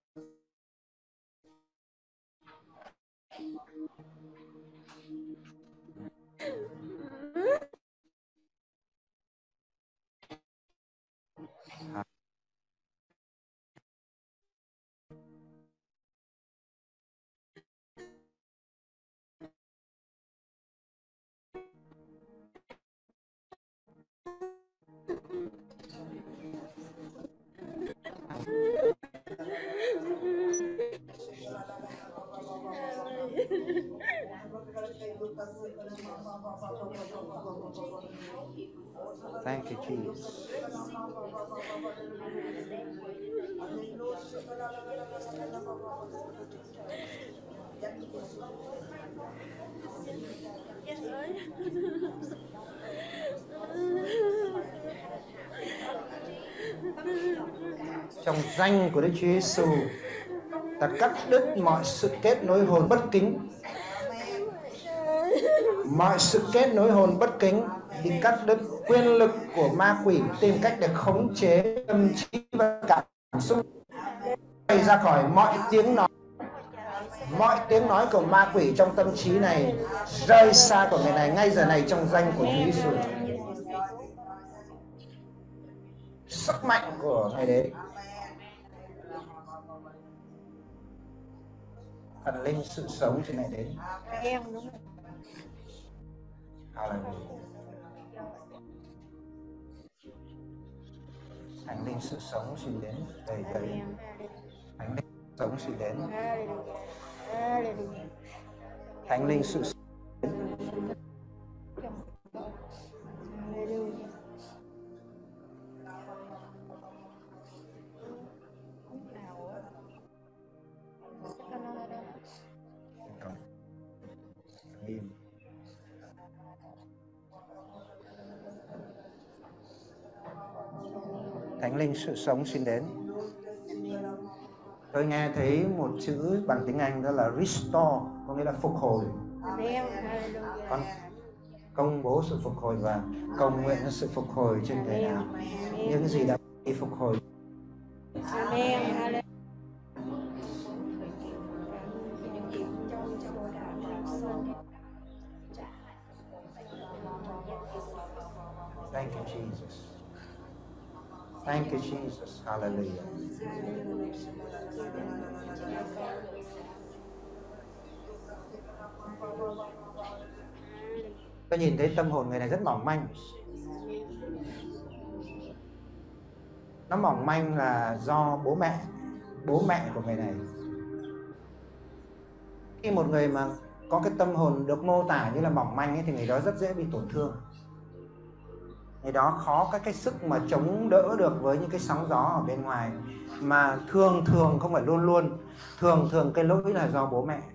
Thank you, Jesus. Trong danh của Đức Chúa Giêsu, ta cắt đứt mọi sự kết nối hồn bất kính. Mọi sự kết nối hồn bất kính bị cắt đứt. Quyền lực của ma quỷ tìm cách để khống chế tâm trí và cảm xúc bay ra khỏi mọi tiếng nói. Mọi tiếng nói của ma quỷ trong tâm trí này rơi xa của người này ngay giờ này trong danh của Chúa Giêsu. Sức mạnh của Ngài đấy, thần linh sự sống trên này đến. Hallelujah. Thánh linh sự sống xin đến đầy đầy. Thánh linh sống xin đến. Thánh linh sự sống đến. Thánh linh sự sống xin đến. Tôi nghe thấy một chữ bằng tiếng Anh đó là restore, có nghĩa là phục hồi. Con công bố sự phục hồi và cầu nguyện cho sự phục hồi trên người nào. Những gì đã bị phục hồi. Jesus. Thank you, Jesus. Hallelujah. Tôi nhìn thấy tâm hồn người này rất mỏng manh. Nó mỏng manh là do bố mẹ, bố mẹ của người này. Khi một người mà có cái tâm hồn được mô tả như là mỏng manh ấy, thì người đó rất dễ bị tổn thương. Người đó khó có cái sức mà chống đỡ được với những cái sóng gió ở bên ngoài. Mà thường thường, không phải luôn luôn, thường thường cái lỗi là do bố mẹ.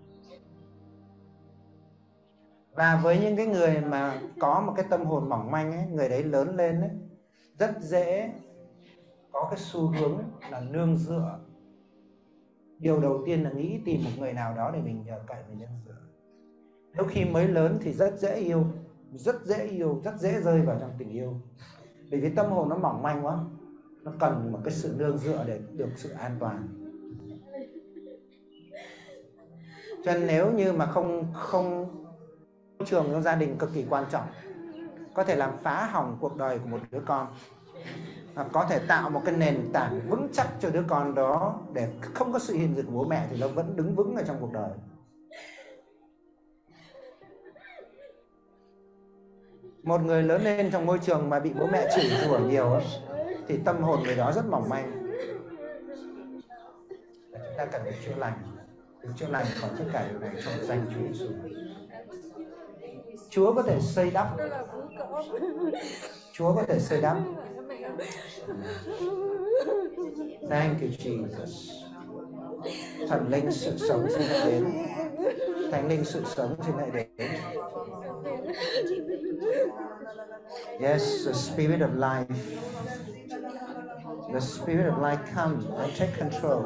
Và với những cái người mà có một cái tâm hồn mỏng manh ấy, người đấy lớn lên ấy, rất dễ có cái xu hướng là nương dựa. Điều đầu tiên là nghĩ tìm một người nào đó để mình nhờ cậy, mình nương dựa. Nếu khi mới lớn thì rất dễ yêu, rất dễ yêu, rất dễ rơi vào trong tình yêu. Vì cái tâm hồn nó mỏng manh quá, nó cần một cái sự nương dựa để được sự an toàn. Cho nên nếu như mà không không môi trường trong gia đình cực kỳ quan trọng, có thể làm phá hỏng cuộc đời của một đứa con, hoặc có thể tạo một cái nền tảng vững chắc cho đứa con đó, để không có sự hiện diện của bố mẹ thì nó vẫn đứng vững ở trong cuộc đời. Một người lớn lên trong môi trường mà bị bố mẹ chửi rủa nhiều ấy, thì tâm hồn người đó rất mỏng manh. Chúng ta cần phải chữa lành, được chữa lành khỏi tất cả điều này trong danh Chúa Giêsu. Chúa có thể xây đắp, Chúa có thể xây đắp. Thank you Jesus. Thần linh sự sống xin hãy đến, Thánh linh sự sống xin hãy đến. Yes, the spirit of life, the spirit of life come and take control.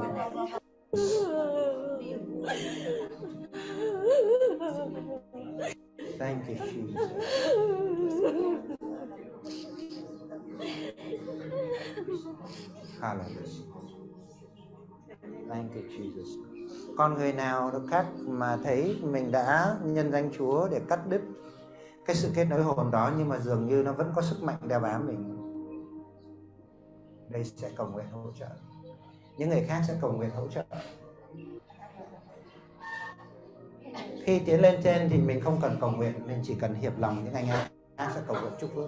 Thank you Jesus. Hallelujah. Thank you Jesus. Còn người nào khác mà thấy mình đã nhân danh Chúa để cắt đứt cái sự kết nối hồn đó, nhưng mà dường như nó vẫn có sức mạnh đeo bám mình, đây sẽ cầu nguyện hỗ trợ. Những người khác sẽ cầu nguyện hỗ trợ. Khi tiến lên trên thì mình không cần cầu nguyện, mình chỉ cần hiệp lòng những anh em khác sẽ cầu nguyện chúc phước.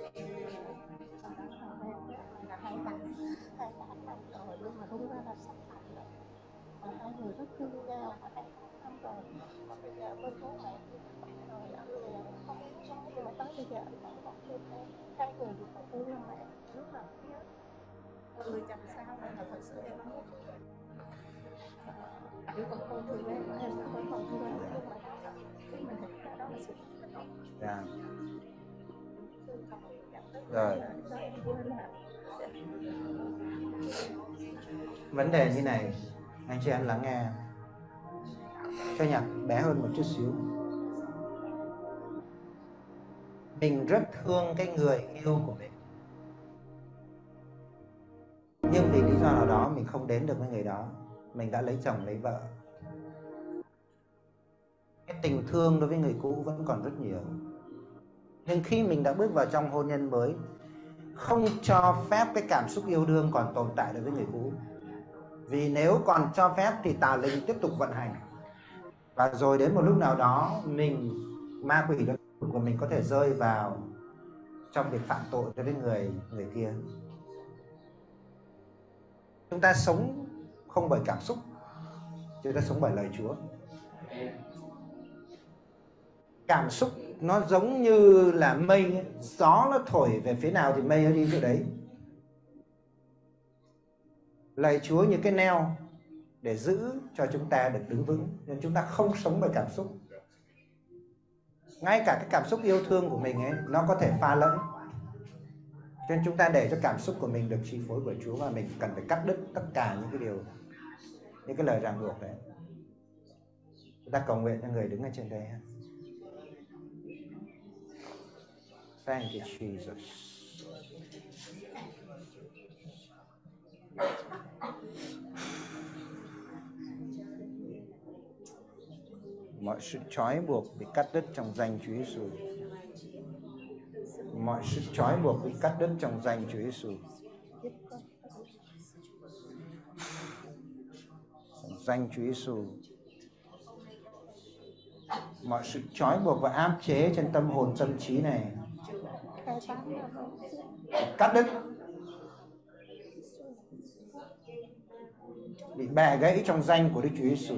Hai người rất thương nhau và đang không rồi, mà bây giờ bên bố mẹ rồi anh người không sống, nhưng mà tới bây giờ anh vẫn còn thương em. Hai người thì phải thương mẹ lúc nào cũng nhớ người chồng sao, nên là thật sự em muốn anh vẫn còn thương em, em vẫn còn thương em, nhưng mà khi mình hiểu ra đó là sự Yeah. rồi. Vấn đề như này, anh chị em lắng nghe, cho nhạc bé hơn một chút xíu. Mình rất thương cái người yêu của mình, nhưng vì lý do nào đó mình không đến được với người đó. Mình đã lấy chồng lấy vợ, cái tình thương đối với người cũ vẫn còn rất nhiều. Nhưng khi mình đã bước vào trong hôn nhân mới, không cho phép cái cảm xúc yêu đương còn tồn tại đối với người cũ. Vì nếu còn cho phép thì tà linh tiếp tục vận hành. Và rồi đến một lúc nào đó, mình, ma quỷ của mình có thể rơi vào trong việc phạm tội đối với người người kia. Chúng ta sống không bởi cảm xúc, chúng ta sống bởi lời Chúa. Cảm xúc nó giống như là mây, gió nó thổi về phía nào thì mây nó đi chỗ đấy. Lời Chúa như cái neo để giữ cho chúng ta được đứng vững, nên chúng ta không sống bởi cảm xúc. Ngay cả cái cảm xúc yêu thương của mình ấy, nó có thể pha lẫn. Cho nên chúng ta để cho cảm xúc của mình được chi phối bởi Chúa, và mình cần phải cắt đứt tất cả những cái điều, những cái lời ràng buộc đấy. Chúng ta cầu nguyện cho người đứng ở trên đây. Thank you Jesus. Mọi sự trói buộc bị cắt đứt trong danh Chúa Giêsu. Mọi sự trói buộc bị cắt đứt trong danh Chúa Giêsu. Danh Chúa Giêsu. Mọi sự trói buộc và áp chế trên tâm hồn tâm trí này cắt đứt, bị bẻ gãy trong danh của Đức Chúa Giêsu.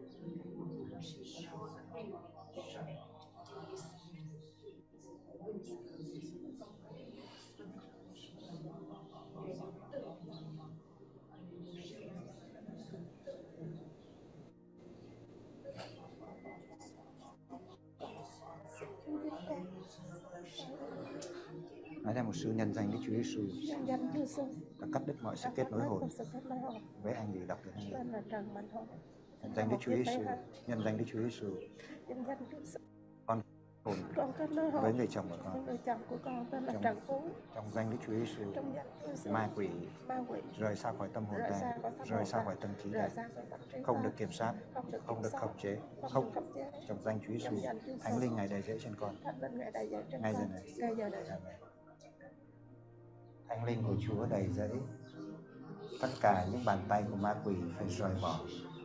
Nói ra một sự nhân danh Đức Chúa Giêsu và cắt đứt mọi sự kết nối hồn với anh gì đọc được anh gì. Nhân danh Đức Chúa Giêsu, nhân danh Đức Chúa Giêsu. Con hồn với người chồng của con. Trong, trong danh Đức Chúa Giêsu, ma quỷ rời xa khỏi tâm hồn ta, rời xa khỏi tâm trí ta, không được kiểm soát, không được khống chế, không. Trong danh Chúa Giêsu, Thánh Linh ngài đầy dẫy trên con. Ngay giờ này. Amen. Thánh Linh của Chúa đầy dẫy, tất cả những bàn tay của ma quỷ phải rời bỏ.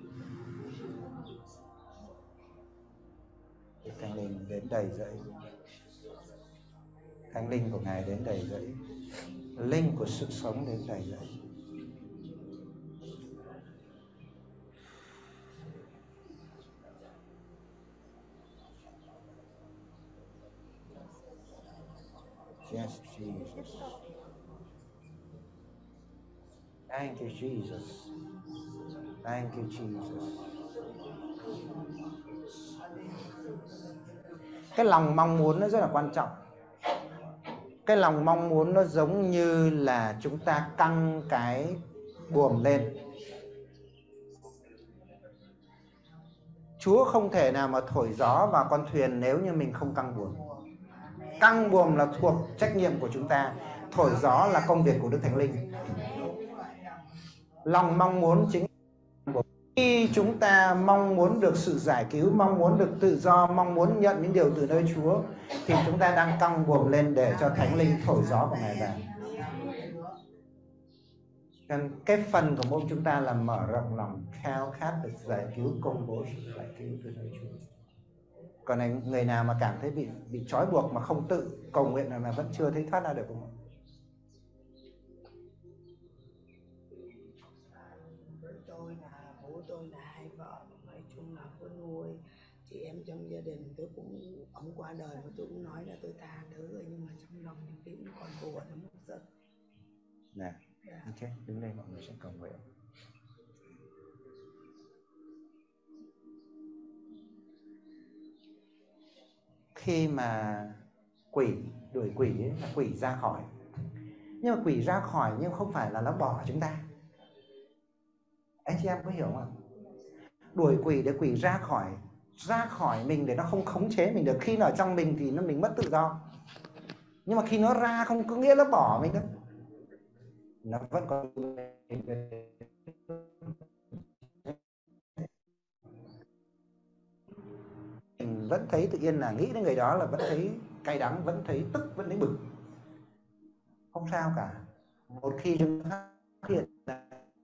Thánh Linh đến đầy dẫy, Thánh Linh của ngài đến đầy dẫy, linh của sự sống đến đầy dẫy. Yes, Jesus. Thank you, Jesus. Thank you, Jesus. Cái lòng mong muốn nó rất là quan trọng. Cái lòng mong muốn nó giống như là chúng ta căng cái buồm lên. Chúa không thể nào mà thổi gió vào con thuyền nếu như mình không căng buồm. Căng buồm là thuộc trách nhiệm của chúng ta. Thổi gió là công việc của Đức Thánh Linh. Lòng mong muốn chính khi chúng ta mong muốn được sự giải cứu, mong muốn được tự do, mong muốn nhận những điều từ nơi Chúa, thì chúng ta đang căng buồm lên để cho Thánh Linh thổi gió của ngài vào. Nên cái phần của mỗi chúng ta là mở rộng lòng khao khát được giải cứu, công bố sự giải cứu từ nơi Chúa. Còn này, người nào mà cảm thấy bị bị trói buộc mà không tự cầu nguyện là vẫn chưa thấy thoát ra được không? Tôi là bố tôi là hai vợ, nói chung là có nuôi chị em trong gia đình. Tôi cũng ông qua đời mà tôi cũng nói là tôi tha thứ rồi, nhưng mà trong lòng thì cũng còn buồn lắm một giận. Nè, ok, đứng đây mọi người sẽ cầu nguyện. Khi mà quỷ đuổi quỷ ấy, là quỷ ra khỏi, nhưng mà quỷ ra khỏi nhưng không phải là nó bỏ chúng ta. Anh chị em có hiểu không? Đuổi quỷ để quỷ ra khỏi, ra khỏi mình để nó không khống chế mình được. Khi nó ở trong mình thì nó mình mất tự do, nhưng mà khi nó ra không có nghĩa nó bỏ mình đâu. Nó vẫn có mình vẫn thấy tự nhiên là nghĩ đến người đó là vẫn thấy cay đắng, vẫn thấy tức, vẫn thấy bực. Không sao cả. Một khi chúng ta phát hiện là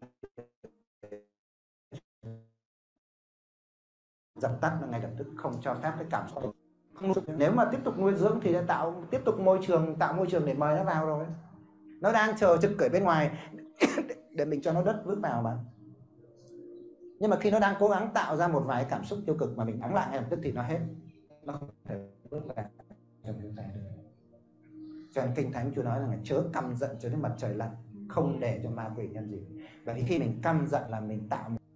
dập tắt là ngay lập tức, không cho phép cái cảm xúc. Không, nếu mà tiếp tục nuôi dưỡng thì đã tạo tiếp tục môi trường tạo môi trường để mời nó vào rồi. Nó đang chờ trực cởi bên ngoài để mình cho nó đất bước vào mà. Nhưng mà khi nó đang cố gắng tạo ra một vài cảm xúc tiêu cực mà mình đóng lại ngay lập tức thì nó hết, nó không thể bước vào trong chúng ta được. Cho nên Kinh Thánh Chúa nói rằng là chớ căm giận cho đến mặt trời lặn, không để cho ma quỷ nhân dịp. Và khi mình căm giận là mình tạo một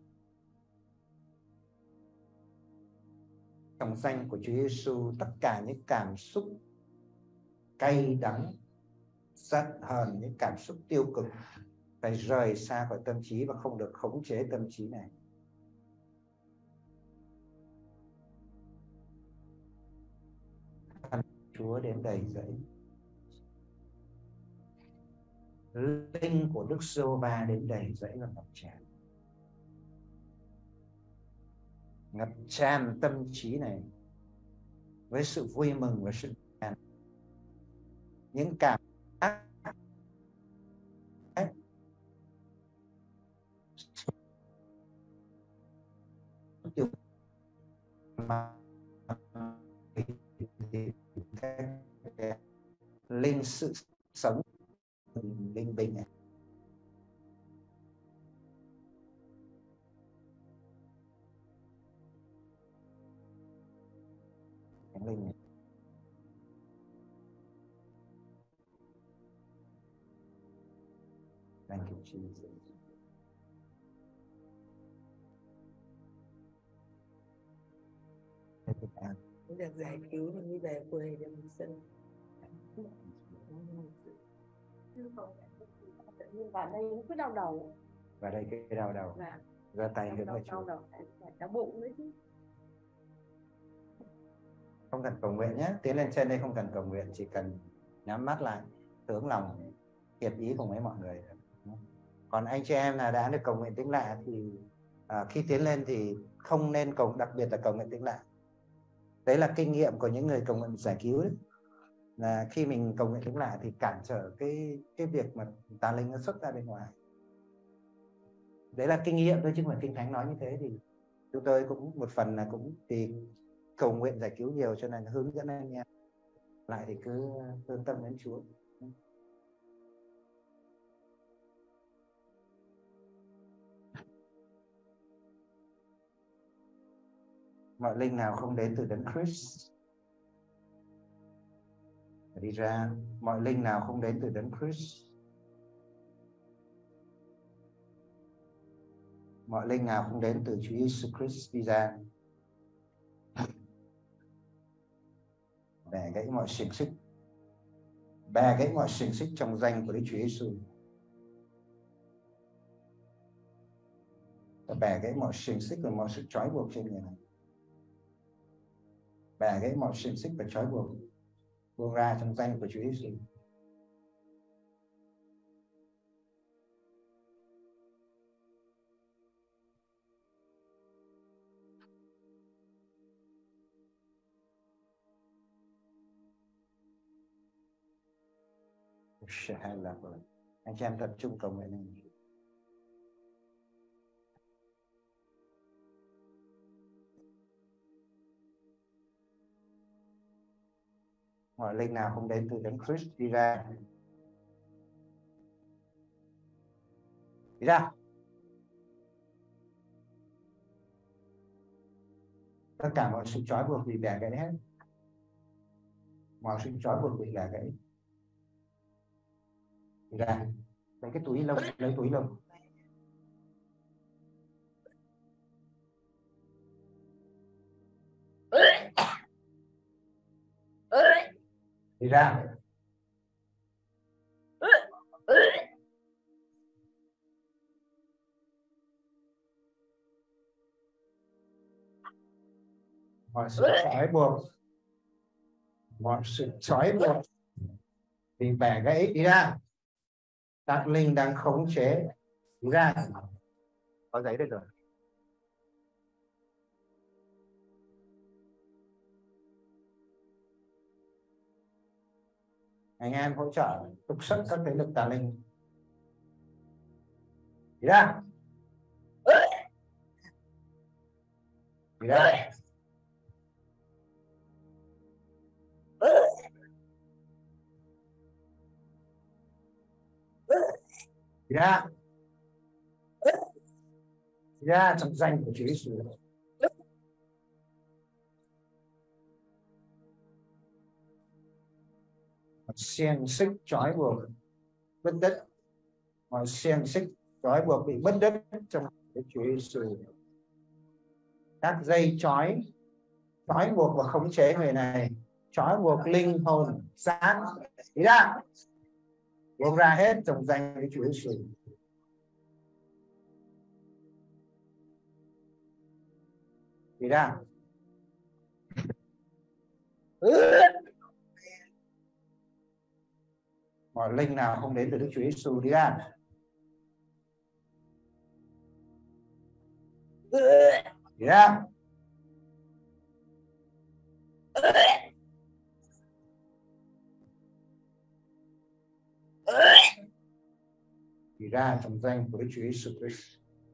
trong danh của Chúa Giêsu, tất cả những cảm xúc cay đắng, giận hờn, những cảm xúc tiêu cực phải rời xa khỏi tâm trí và không được khống chế tâm trí này. Chúa đến đầy dẫy, linh của Đức Giê-hô-va đến đầy dẫy và ngập tràn, ngập tràn tâm trí này với sự vui mừng và sự an. những cảm giác mà linh sự sống linh bình này. Linh này. Thank you, Jesus. Được giải cứu thì đi về quê để mình sinh. Nhưng vào đây cũng cứ đau đầu. Và đây cái đau đầu. Dạ. Ra tay hướng về Đau Chúa. đầu, đau bụng nữa chứ. Không cần cầu nguyện nhé, tiến lên trên đây không cần cầu nguyện, chỉ cần nhắm mắt lại, hướng lòng hiệp ý cùng với mọi người. Còn anh chị em là đã được cầu nguyện tĩnh lạ thì à, khi tiến lên thì không nên cầu, đặc biệt là cầu nguyện tĩnh lạ. Đấy là kinh nghiệm của những người cầu nguyện giải cứu đấy. Là khi mình cầu nguyện tĩnh lạ thì cản trở cái cái việc mà tà linh nó xuất ra bên ngoài. Đấy là kinh nghiệm thôi chứ không phải Kinh Thánh nói như thế. Thì chúng tôi cũng một phần là cũng vì cầu nguyện giải cứu nhiều cho nên hướng dẫn anh em lại thì cứ tương tâm đến Chúa. Mọi linh nào không đến từ Đấng Christ đi ra. Mọi linh nào không đến từ Đấng Christ. Mọi linh nào không đến từ Chúa Giêsu Christ đi ra. Bẻ gãy mọi xiềng xích. Bẻ gãy mọi xiềng xích trong danh của Đức Chúa Giêsu. Bẻ gãy mọi xiềng xích và mọi sự trói buộc trên người này. Bẻ gãy mọi xiềng xích và trói buộc buông ra trong danh của Chúa Giêsu. Anh chị em tập trung cầu nguyện này. Mọi linh nào không đến từ Đấng Christ đi ra. Đi ra. Tất cả mọi sự trói buộc bị bẻ gãy hết. Mọi sự trói buộc bị bẻ gãy. Đi ra. Lấy cái túi lông, lấy túi lông. Đi ra. Mọi sự trói buộc, mọi sự trói buộc bị bẻ gãy đi ra. Các linh đang khống chế đi ra. Có giấy đây rồi. Anh em hỗ trợ trục xuất các thế lực tà linh. Đi ra. Đi ra. Đi ra. Đi ra trong danh của Chúa Giêsu. Xiềng xích trói buộc bứt đất. Mọi xiềng xích trói buộc bị bứt đất trong cái Chúa Giêsu. Các dây trói trói buộc và khống chế người này, trói buộc linh hồn sáng đi ra, buông ra hết trong danh của Chúa Giêsu. Đi ra. Mọi linh nào không đến từ Đức Chúa Giêsu đi ra. Đi ra. đi ra trong danh của Đức Chúa Giêsu Christ.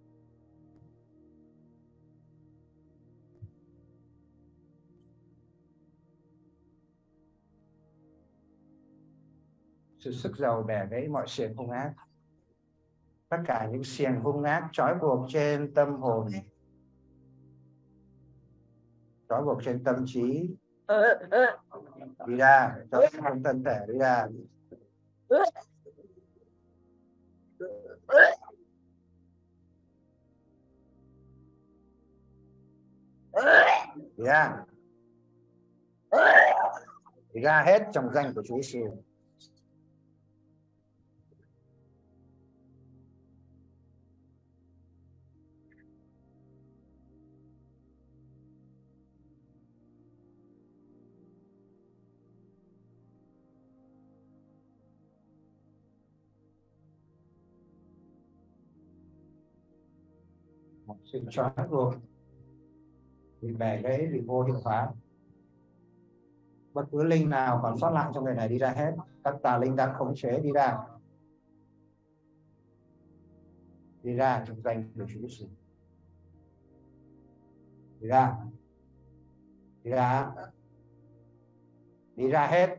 Sự sức giàu bẻ gãy mọi xiềng hung ác, tất cả những xiềng hung ác trói buộc trên tâm hồn, trói buộc trên tâm trí, đi ra, trói trong thân thể đi ra. Đi ra, đi ra hết trong danh của Chúa Giêsu. Một sự trói buộc bị bẻ gãy, bị vô hiệu hóa. Bất cứ linh nào còn sót lại trong người này đi ra hết. Các tà linh đang khống chế đi ra, đi ra trong danh của Chúa Giêsu. Đi ra, đi ra, đi ra hết.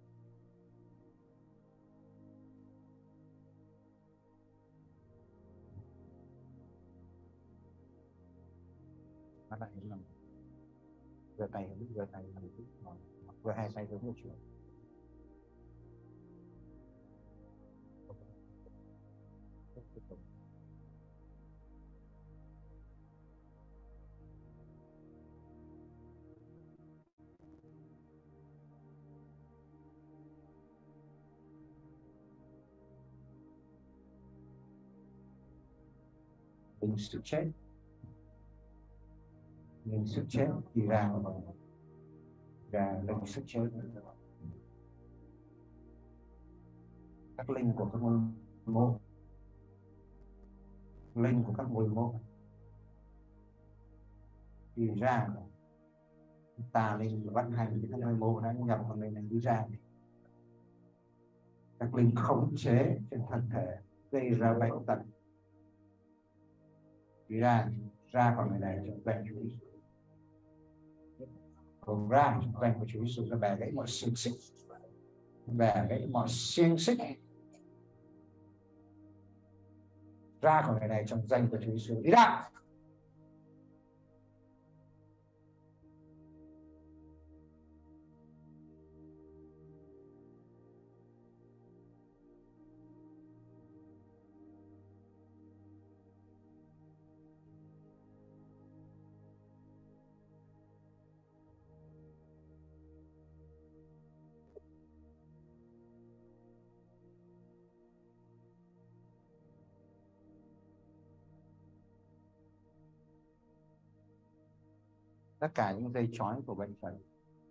Này vừa tay vừa tay vừa hai tay hướng một chiều. Linh sự chết, linh sự chết đi ra, ra linh sự chết. Các linh của các ngôi mộ, linh của các ngôi mộ đi ra. Tà linh vận hành các ngôi mộ đã nhập vào người này đi ra. Các linh khống chế trên thân thể gây ra bệnh tật đi ra, ra khỏi người này trong danh Chúa Giêsu. Còn ra trong danh của Chúa Giêsu là bẻ gãy mọi xiềng xích, bẻ gãy mọi xiềng xích, ra khỏi người này trong danh của Chúa Giêsu. Đi ra. Tất cả những dây trói của bệnh tật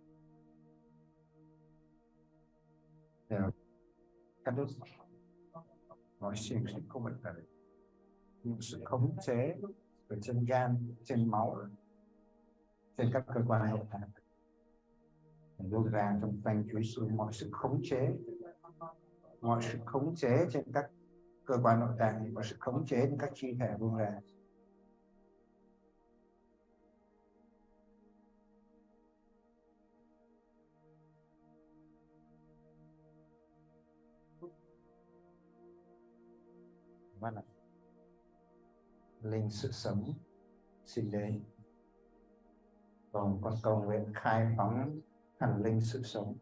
đều cắt đứt. Mọi xiềng xích của bệnh tật, những sự khống chế ở trên gan, trên máu, trên các cơ quan nội tạng, buông ra trong danh Chúa Giêsu. Mọi sự khống chế, mọi sự khống chế trên các cơ quan nội tạng, mọi sự khống chế trên các chi thể buông ra. Vâng ạ. Linh sự sống xin đến. Còn con cầu nguyện khai phóng thần linh sự sống.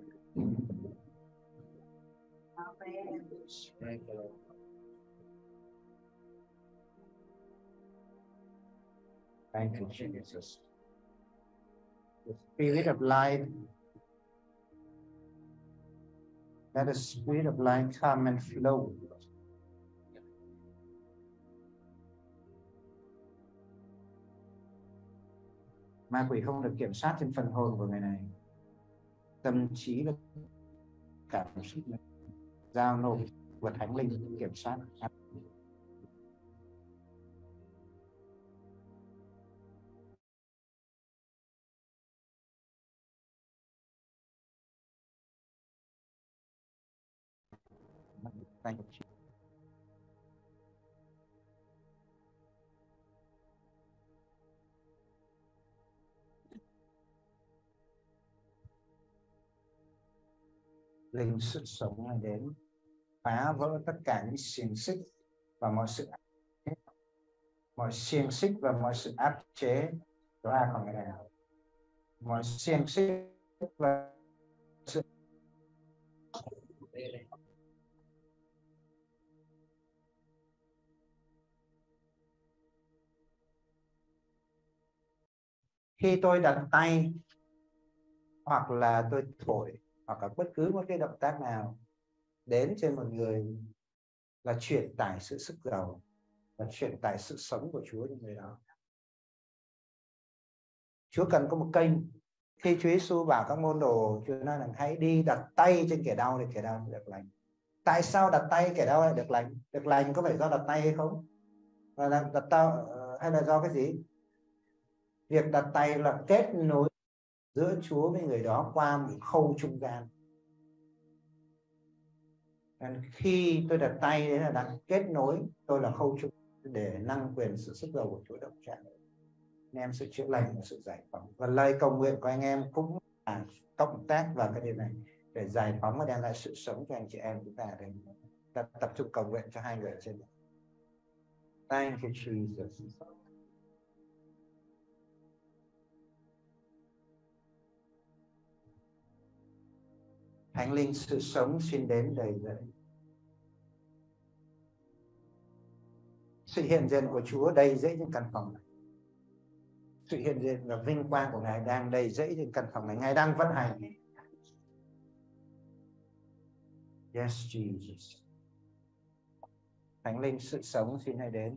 Thank you, Jesus. The Spirit of life, let the Spirit of life come and flow. Ma quỷ không được kiểm soát trên phần hồn của người này, tâm trí và cảm xúc giao nộp của thánh linh kiểm soát. Thank you. linh sự sống này đến phá vỡ tất cả những xiềng xích và mọi sự mọi xiềng xích và mọi sự áp chế ra khỏi người nào, mọi xiềng xích và sự khi tôi đặt tay hoặc là tôi thổi hoặc là bất cứ một cái động tác nào đến trên một người là truyền tải sự sức giàu và truyền tải sự sống của Chúa cho người đó. Chúa cần có một kênh. Khi Chúa Giêsu bảo các môn đồ, Chúa nói rằng hãy đi đặt tay trên kẻ đau để kẻ đau được lành. Tại sao đặt tay kẻ đau lại được lành? Được lành có phải do đặt tay hay không? Và là đặt tay hay là do cái gì? Việc đặt tay là kết nối giữa Chúa với người đó qua một khâu trung gian. Khi tôi đặt tay đấy là đang kết nối, tôi là khâu trung để năng quyền sự sức giàu của Chúa động chạm anh em, sự chữa lành và sự giải phóng. Và lời cầu nguyện của anh em cũng là cộng tác vào cái điều này để giải phóng và đem lại sự sống cho anh chị em chúng ta. Để tập, tập trung cầu nguyện cho hai người ở trên này. Thank you Jesus. Thánh linh sự sống xin đến đầy dẫy. Sự hiện diện của Chúa đầy dẫy trên căn phòng này. Sự hiện diện và vinh quang của Ngài đang đầy dẫy trên căn phòng này. Ngài đang vận hành. Yes Jesus. Thánh linh sự sống xin hãy đến.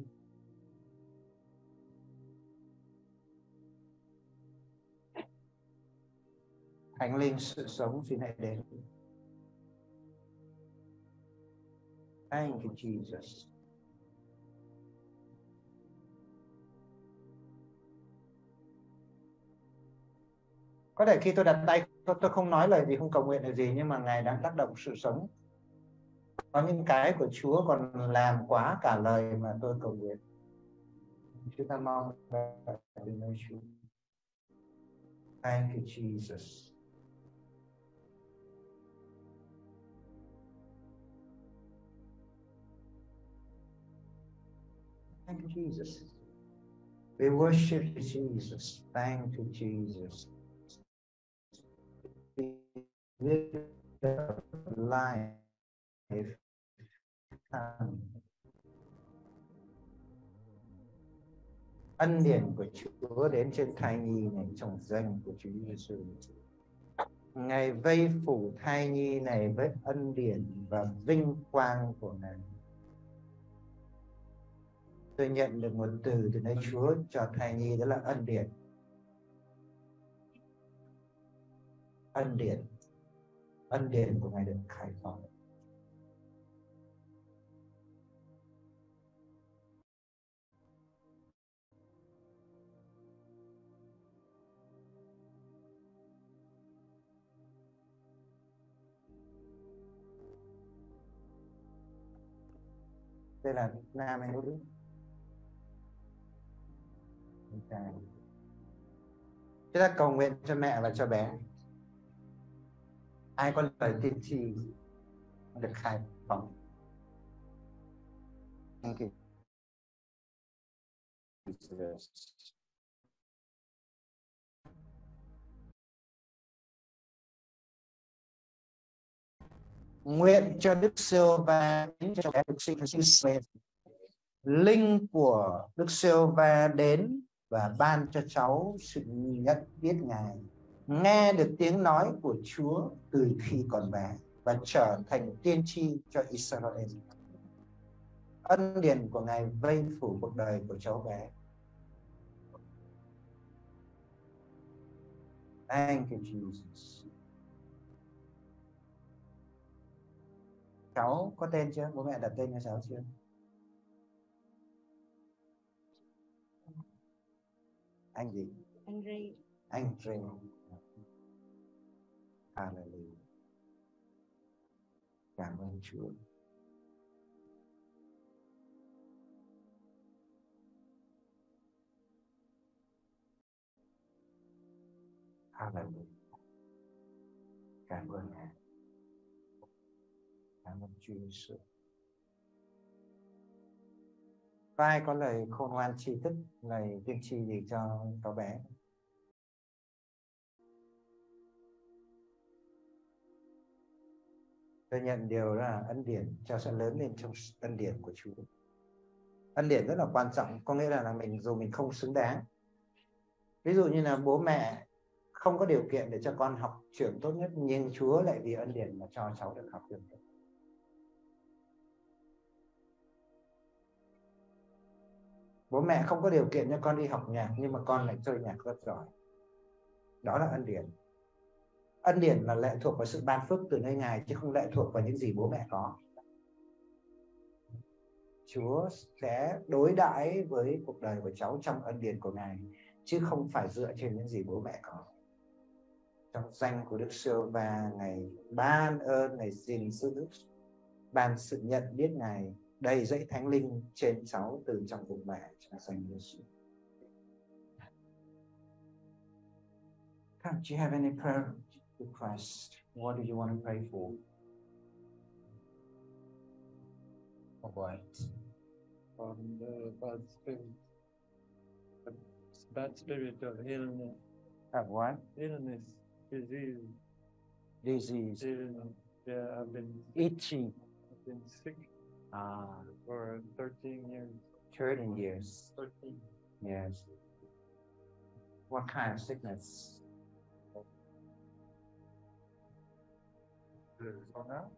Thánh linh sự sống xin hãy đến. Thank you Jesus. Có thể khi tôi đặt tay tôi, tôi không nói lời gì, không cầu nguyện lời gì, nhưng mà Ngài đang tác động sự sống. Có những cái của Chúa còn làm quá cả lời mà tôi cầu nguyện. Chúng ta mong từ nơi Chúa. Thank you Jesus. Thank you Jesus. We worship you Jesus. Thank you Jesus. Life. Ân điển của Chúa đến trên thai nhi này trong danh của Chúa Giêsu. Ngài vây phủ thai nhi này với ân điển và vinh quang của Ngài. Tôi nhận được một từ từ nơi Chúa cho thai nhi, đó là ân điển. Ân điển. Ân điển của Ngài được khai phóng. Đây là nam hay nữ? Chúng ta cầu nguyện cho mẹ và cho bé. Ai có lời tiên tri được khai phóng. Thank you. Nguyện cho Đức Giê-hô-va cho bé được sinh sinh linh của Đức Giê-hô-va đến và ban cho cháu sự nhận biết Ngài, nghe được tiếng nói của Chúa từ khi còn bé và trở thành tiên tri cho Israel. Ân điển của Ngài vây phủ cuộc đời của cháu bé. Thank you Jesus. Cháu có tên chưa? Bố mẹ đặt tên cho cháu chưa? Anh gì? Anh Ray. Anh Ray. Hallelujah. Cảm ơn Chúa. Hallelujah. Cảm ơn Ngài. Cảm ơn Chúa Giêsu. Có ai có lời khôn ngoan tri thức, lời tiên tri gì cho cháu bé? Tôi nhận điều đó là ân điển, cháu sẽ lớn lên trong ân điển của Chúa. Ân điển rất là quan trọng, có nghĩa là, là mình dù mình không xứng đáng. Ví dụ như là bố mẹ không có điều kiện để cho con học trường tốt nhất, nhưng Chúa lại vì ân điển mà cho cháu được học trường tốt. Bố mẹ không có điều kiện cho con đi học nhạc, nhưng mà con lại chơi nhạc rất giỏi. Đó là ân điển. Ân điển là lệ thuộc vào sự ban phước từ nơi Ngài, chứ không lệ thuộc vào những gì bố mẹ có. Chúa sẽ đối đãi với cuộc đời của cháu trong ân điển của Ngài, chứ không phải dựa trên những gì bố mẹ có. Trong danh của Đức Giê-hô-va, Ngài ban ơn, Ngài gìn giữ, ban sự nhận biết Ngài, đầy dẫy Thánh Linh trên cháu từ trong bụng mẹ, trong danh Giê-xu. Come, do you have any prayer request? What do you want to pray for? For what? On the bad spirit, the bad spirit of illness, Of what? illness, disease, Disease. illness. Yeah, I've been Itchy. I've been sick Ah, for thirteen years. thirteen years. thirteen. Yes. What kind of sickness? So now,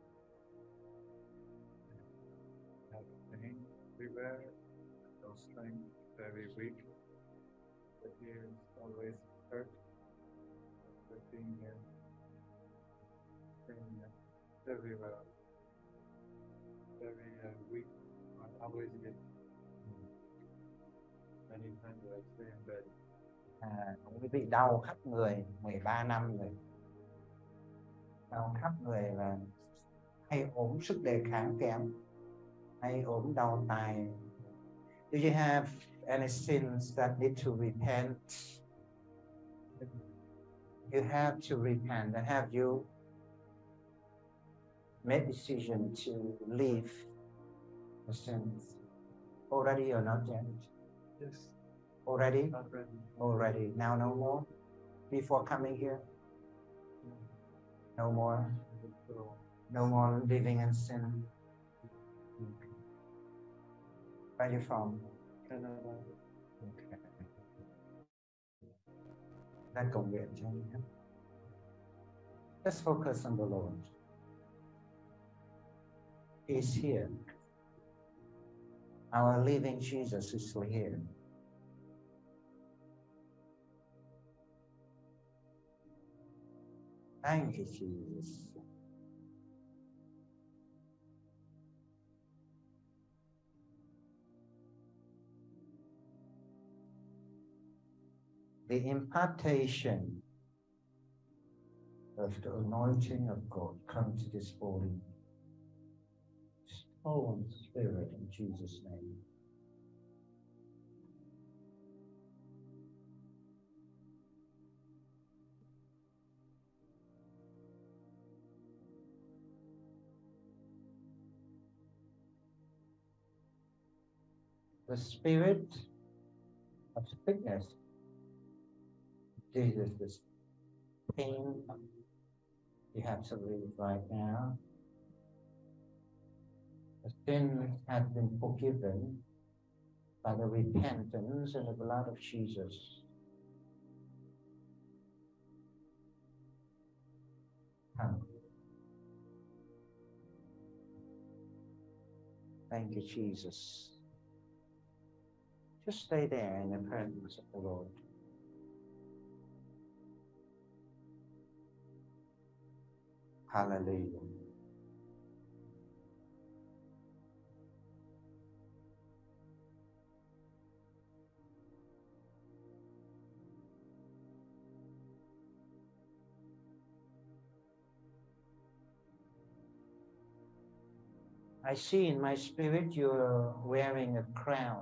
I have pain everywhere, no strength, very weak. The ears always hurt. thirteen years. Pain everywhere. Very uh, weak. I always get many times I stay in bed. À, cũng bị đau khắp người mười ba năm rồi. Đau khắp người và hay ốm sức đề kháng kém, hay ốm đau tai. Do you have any sins that need to repent? You have to repent, and have you made decision to leave the sins already or not yet? Yes, Already? not ready. Already. Now no more? Before coming here? No more? So, No more living in sin? Where are you from? Canada. Okay. Đang cầu nguyện cho anh nhé. Let's focus on the Lord. He is here. Our living Jesus is here. Thank you, Jesus. The impartation of the anointing of God come to this body. Holy Spirit, in Jesus' name. The spirit of sickness, Jesus, this pain you have to leave right now. The sin has been forgiven by the repentance and the blood of Jesus. Come. Thank you, Jesus. Just stay there in the presence of the Lord. Hallelujah. I see in my spirit you're wearing a crown.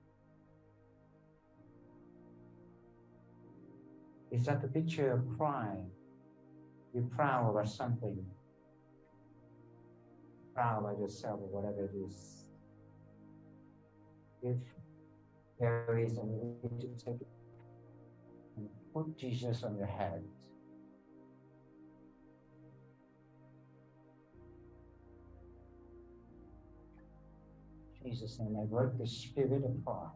Is that a picture of pride? You're proud about something. proud of yourself or whatever it is. If there is, and you need to take it and put Jesus on your head. Jesus' name, I work the spirit of pride.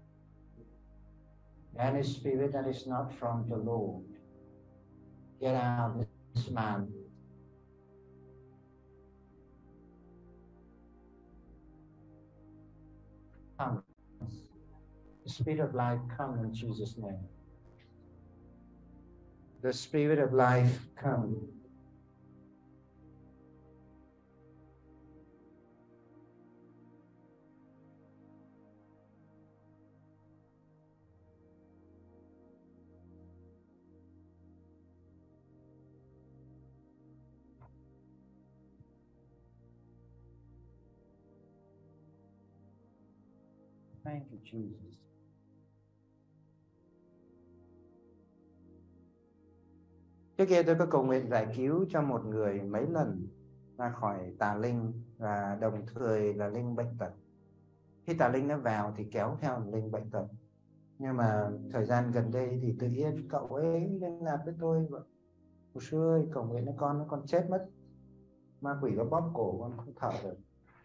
Any spirit that is not from the Lord, get out of this man. Come. The spirit of life, come in Jesus' name. The spirit of life, come. Thank you, Jesus. Trước kia tôi có cầu nguyện giải cứu cho một người mấy lần ra khỏi tà linh và đồng thời là linh bệnh tật. Khi tà linh nó vào thì kéo theo linh bệnh tật. Nhưng mà thời gian gần đây thì tự nhiên cậu ấy liên lạc với tôi. Một sư ơi, cầu nguyện với con, nó con chết mất. Ma quỷ nó bóp cổ con không thở được.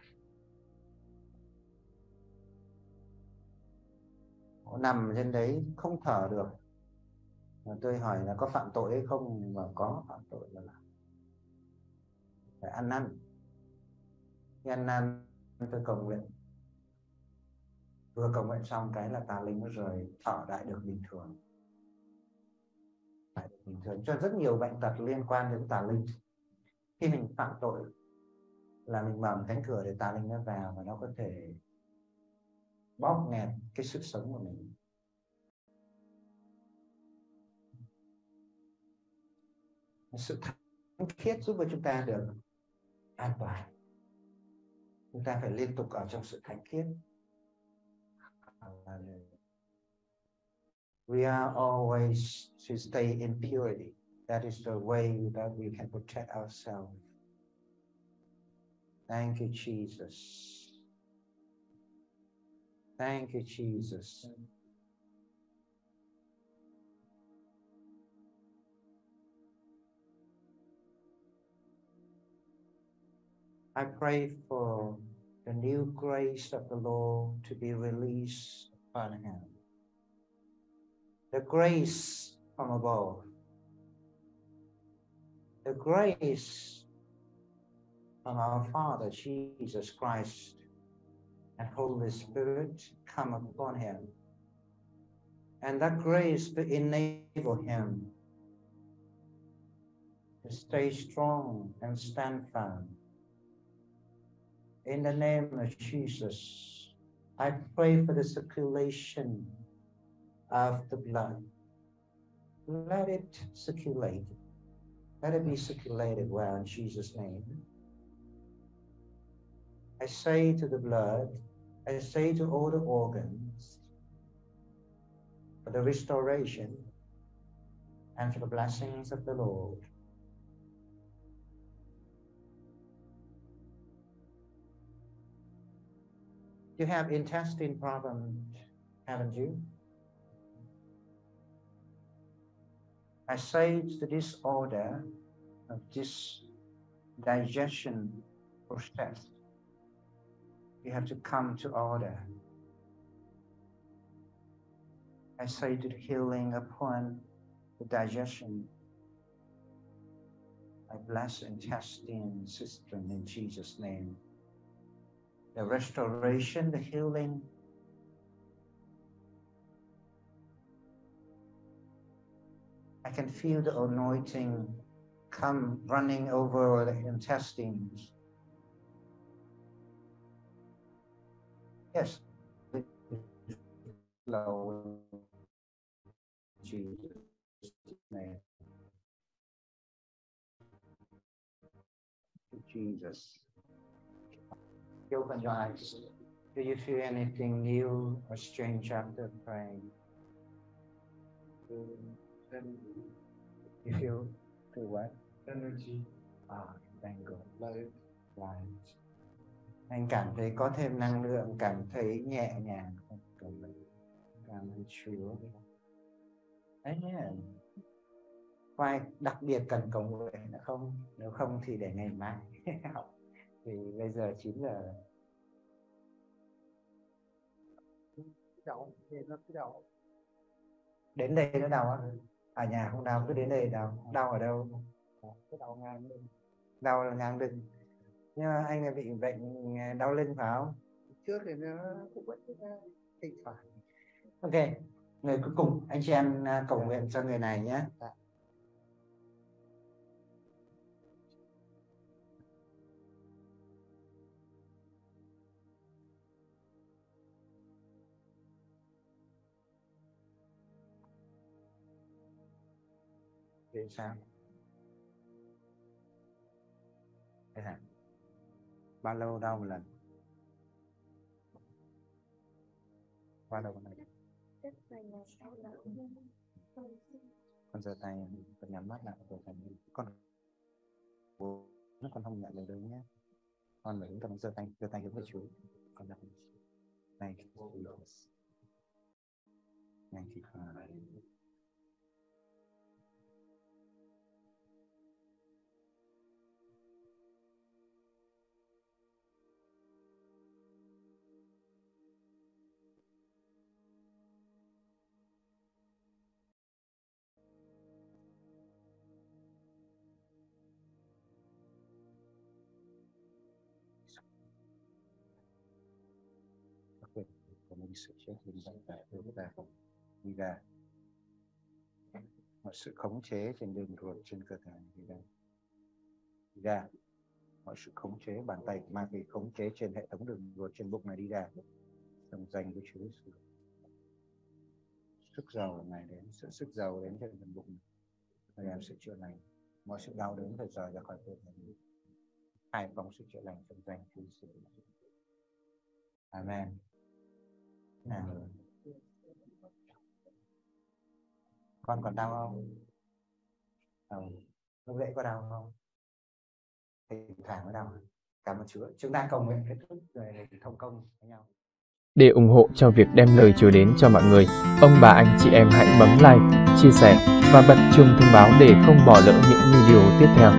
Nó nằm trên đấy không thở được. Và tôi hỏi là có phạm tội hay không, mà có phạm tội là phải ăn năn. Khi ăn năn tôi cầu nguyện, vừa cầu nguyện xong cái là tà linh nó rời, thở lại được bình thường. Lại được bình thường. Cho rất nhiều bệnh tật liên quan đến tà linh. Khi mình phạm tội là mình mở một cánh cửa để tà linh nó vào và nó có thể bóp nghẹt cái sức sống của mình. Sự thánh khiết giúp cho chúng ta được an toàn. Chúng ta phải liên tục ở trong sự thánh khiết. We are always to stay in purity. That is the way that we can protect ourselves. Thank you, Jesus. Thank you, Jesus. I pray for the new grace of the Lord to be released upon him. The grace from above. The grace from our Father, Jesus Christ, and Holy Spirit come upon him. And that grace to enable him to stay strong and stand firm. In the name of Jesus, I pray for the circulation of the blood. Let it circulate. Let it be circulated well in Jesus' name. I say to the blood, I say to all the organs, for the restoration and for the blessings of the Lord. You have intestine problems, haven't you? I say to this order of this digestion process, you have to come to order. I say to the healing upon the digestion. I bless intestine system in Jesus' name. The restoration, the healing. I can feel the anointing come running over the intestines. Yes. Slow. Jesus' name. Jesus. Open your eyes. Do you feel anything new or strange after praying? You feel, feel what? Energy. Ah, thank God. Light. Light. Anh cảm thấy có thêm năng lượng, cảm thấy nhẹ nhàng. Cảm ơn Chúa. Đấy nhé. Có ai đặc biệt cần cầu nguyện nữa không? Nếu không thì để ngày mai học. Thì bây giờ chín giờ. Đau, nó cứ đau. Đến đây nó đau á? Ở nhà không đau, cứ đến đây đau. Đau ở đâu? Cái đau ngang lưng. Đau là ngang lưng. Nhưng mà anh là bị bệnh đau lưng phải không? Trước thì nó cũng vẫn thỉnh thoảng. Ok, người cuối cùng anh chị em cầu nguyện cho người này nhé. Vì sao? Thế hả? Bao lâu đau một lần? Bao lâu một lần? Con giơ tay, con nhắm mắt lại rồi thành con nó con không nhận được đâu nhé. Con phải hướng tâm giơ tay, giơ tay hướng về Chúa. Con đặt này này thì phải. Của mình sự chết mình đang phải đối với ta đi ra mọi sự khống chế trên đường ruột trên cơ thể đi ra đi ra mọi sự khống chế bàn tay ma quỷ khống chế trên hệ thống đường ruột trên bụng này đi ra đồng danh với Chúa Giêsu. Sức giàu này đến sự sức giàu đến trên phần bụng này làm sự chữa lành mọi sự đau đớn phải rời ra khỏi cơ thể hai phóng sự chữa lành trong danh Chúa Giêsu. Amen. À. Con còn đau không? Ừ. Lúc dậy có đau không? Thỉnh thoảng có đau. Cảm ơn Chúa. Chúng ta cầu nguyện kết thúc rồi thông công với nhau. Để ủng hộ cho việc đem lời Chúa đến cho mọi người, ông bà anh chị em hãy bấm like, chia sẻ và bật chuông thông báo để không bỏ lỡ những video tiếp theo.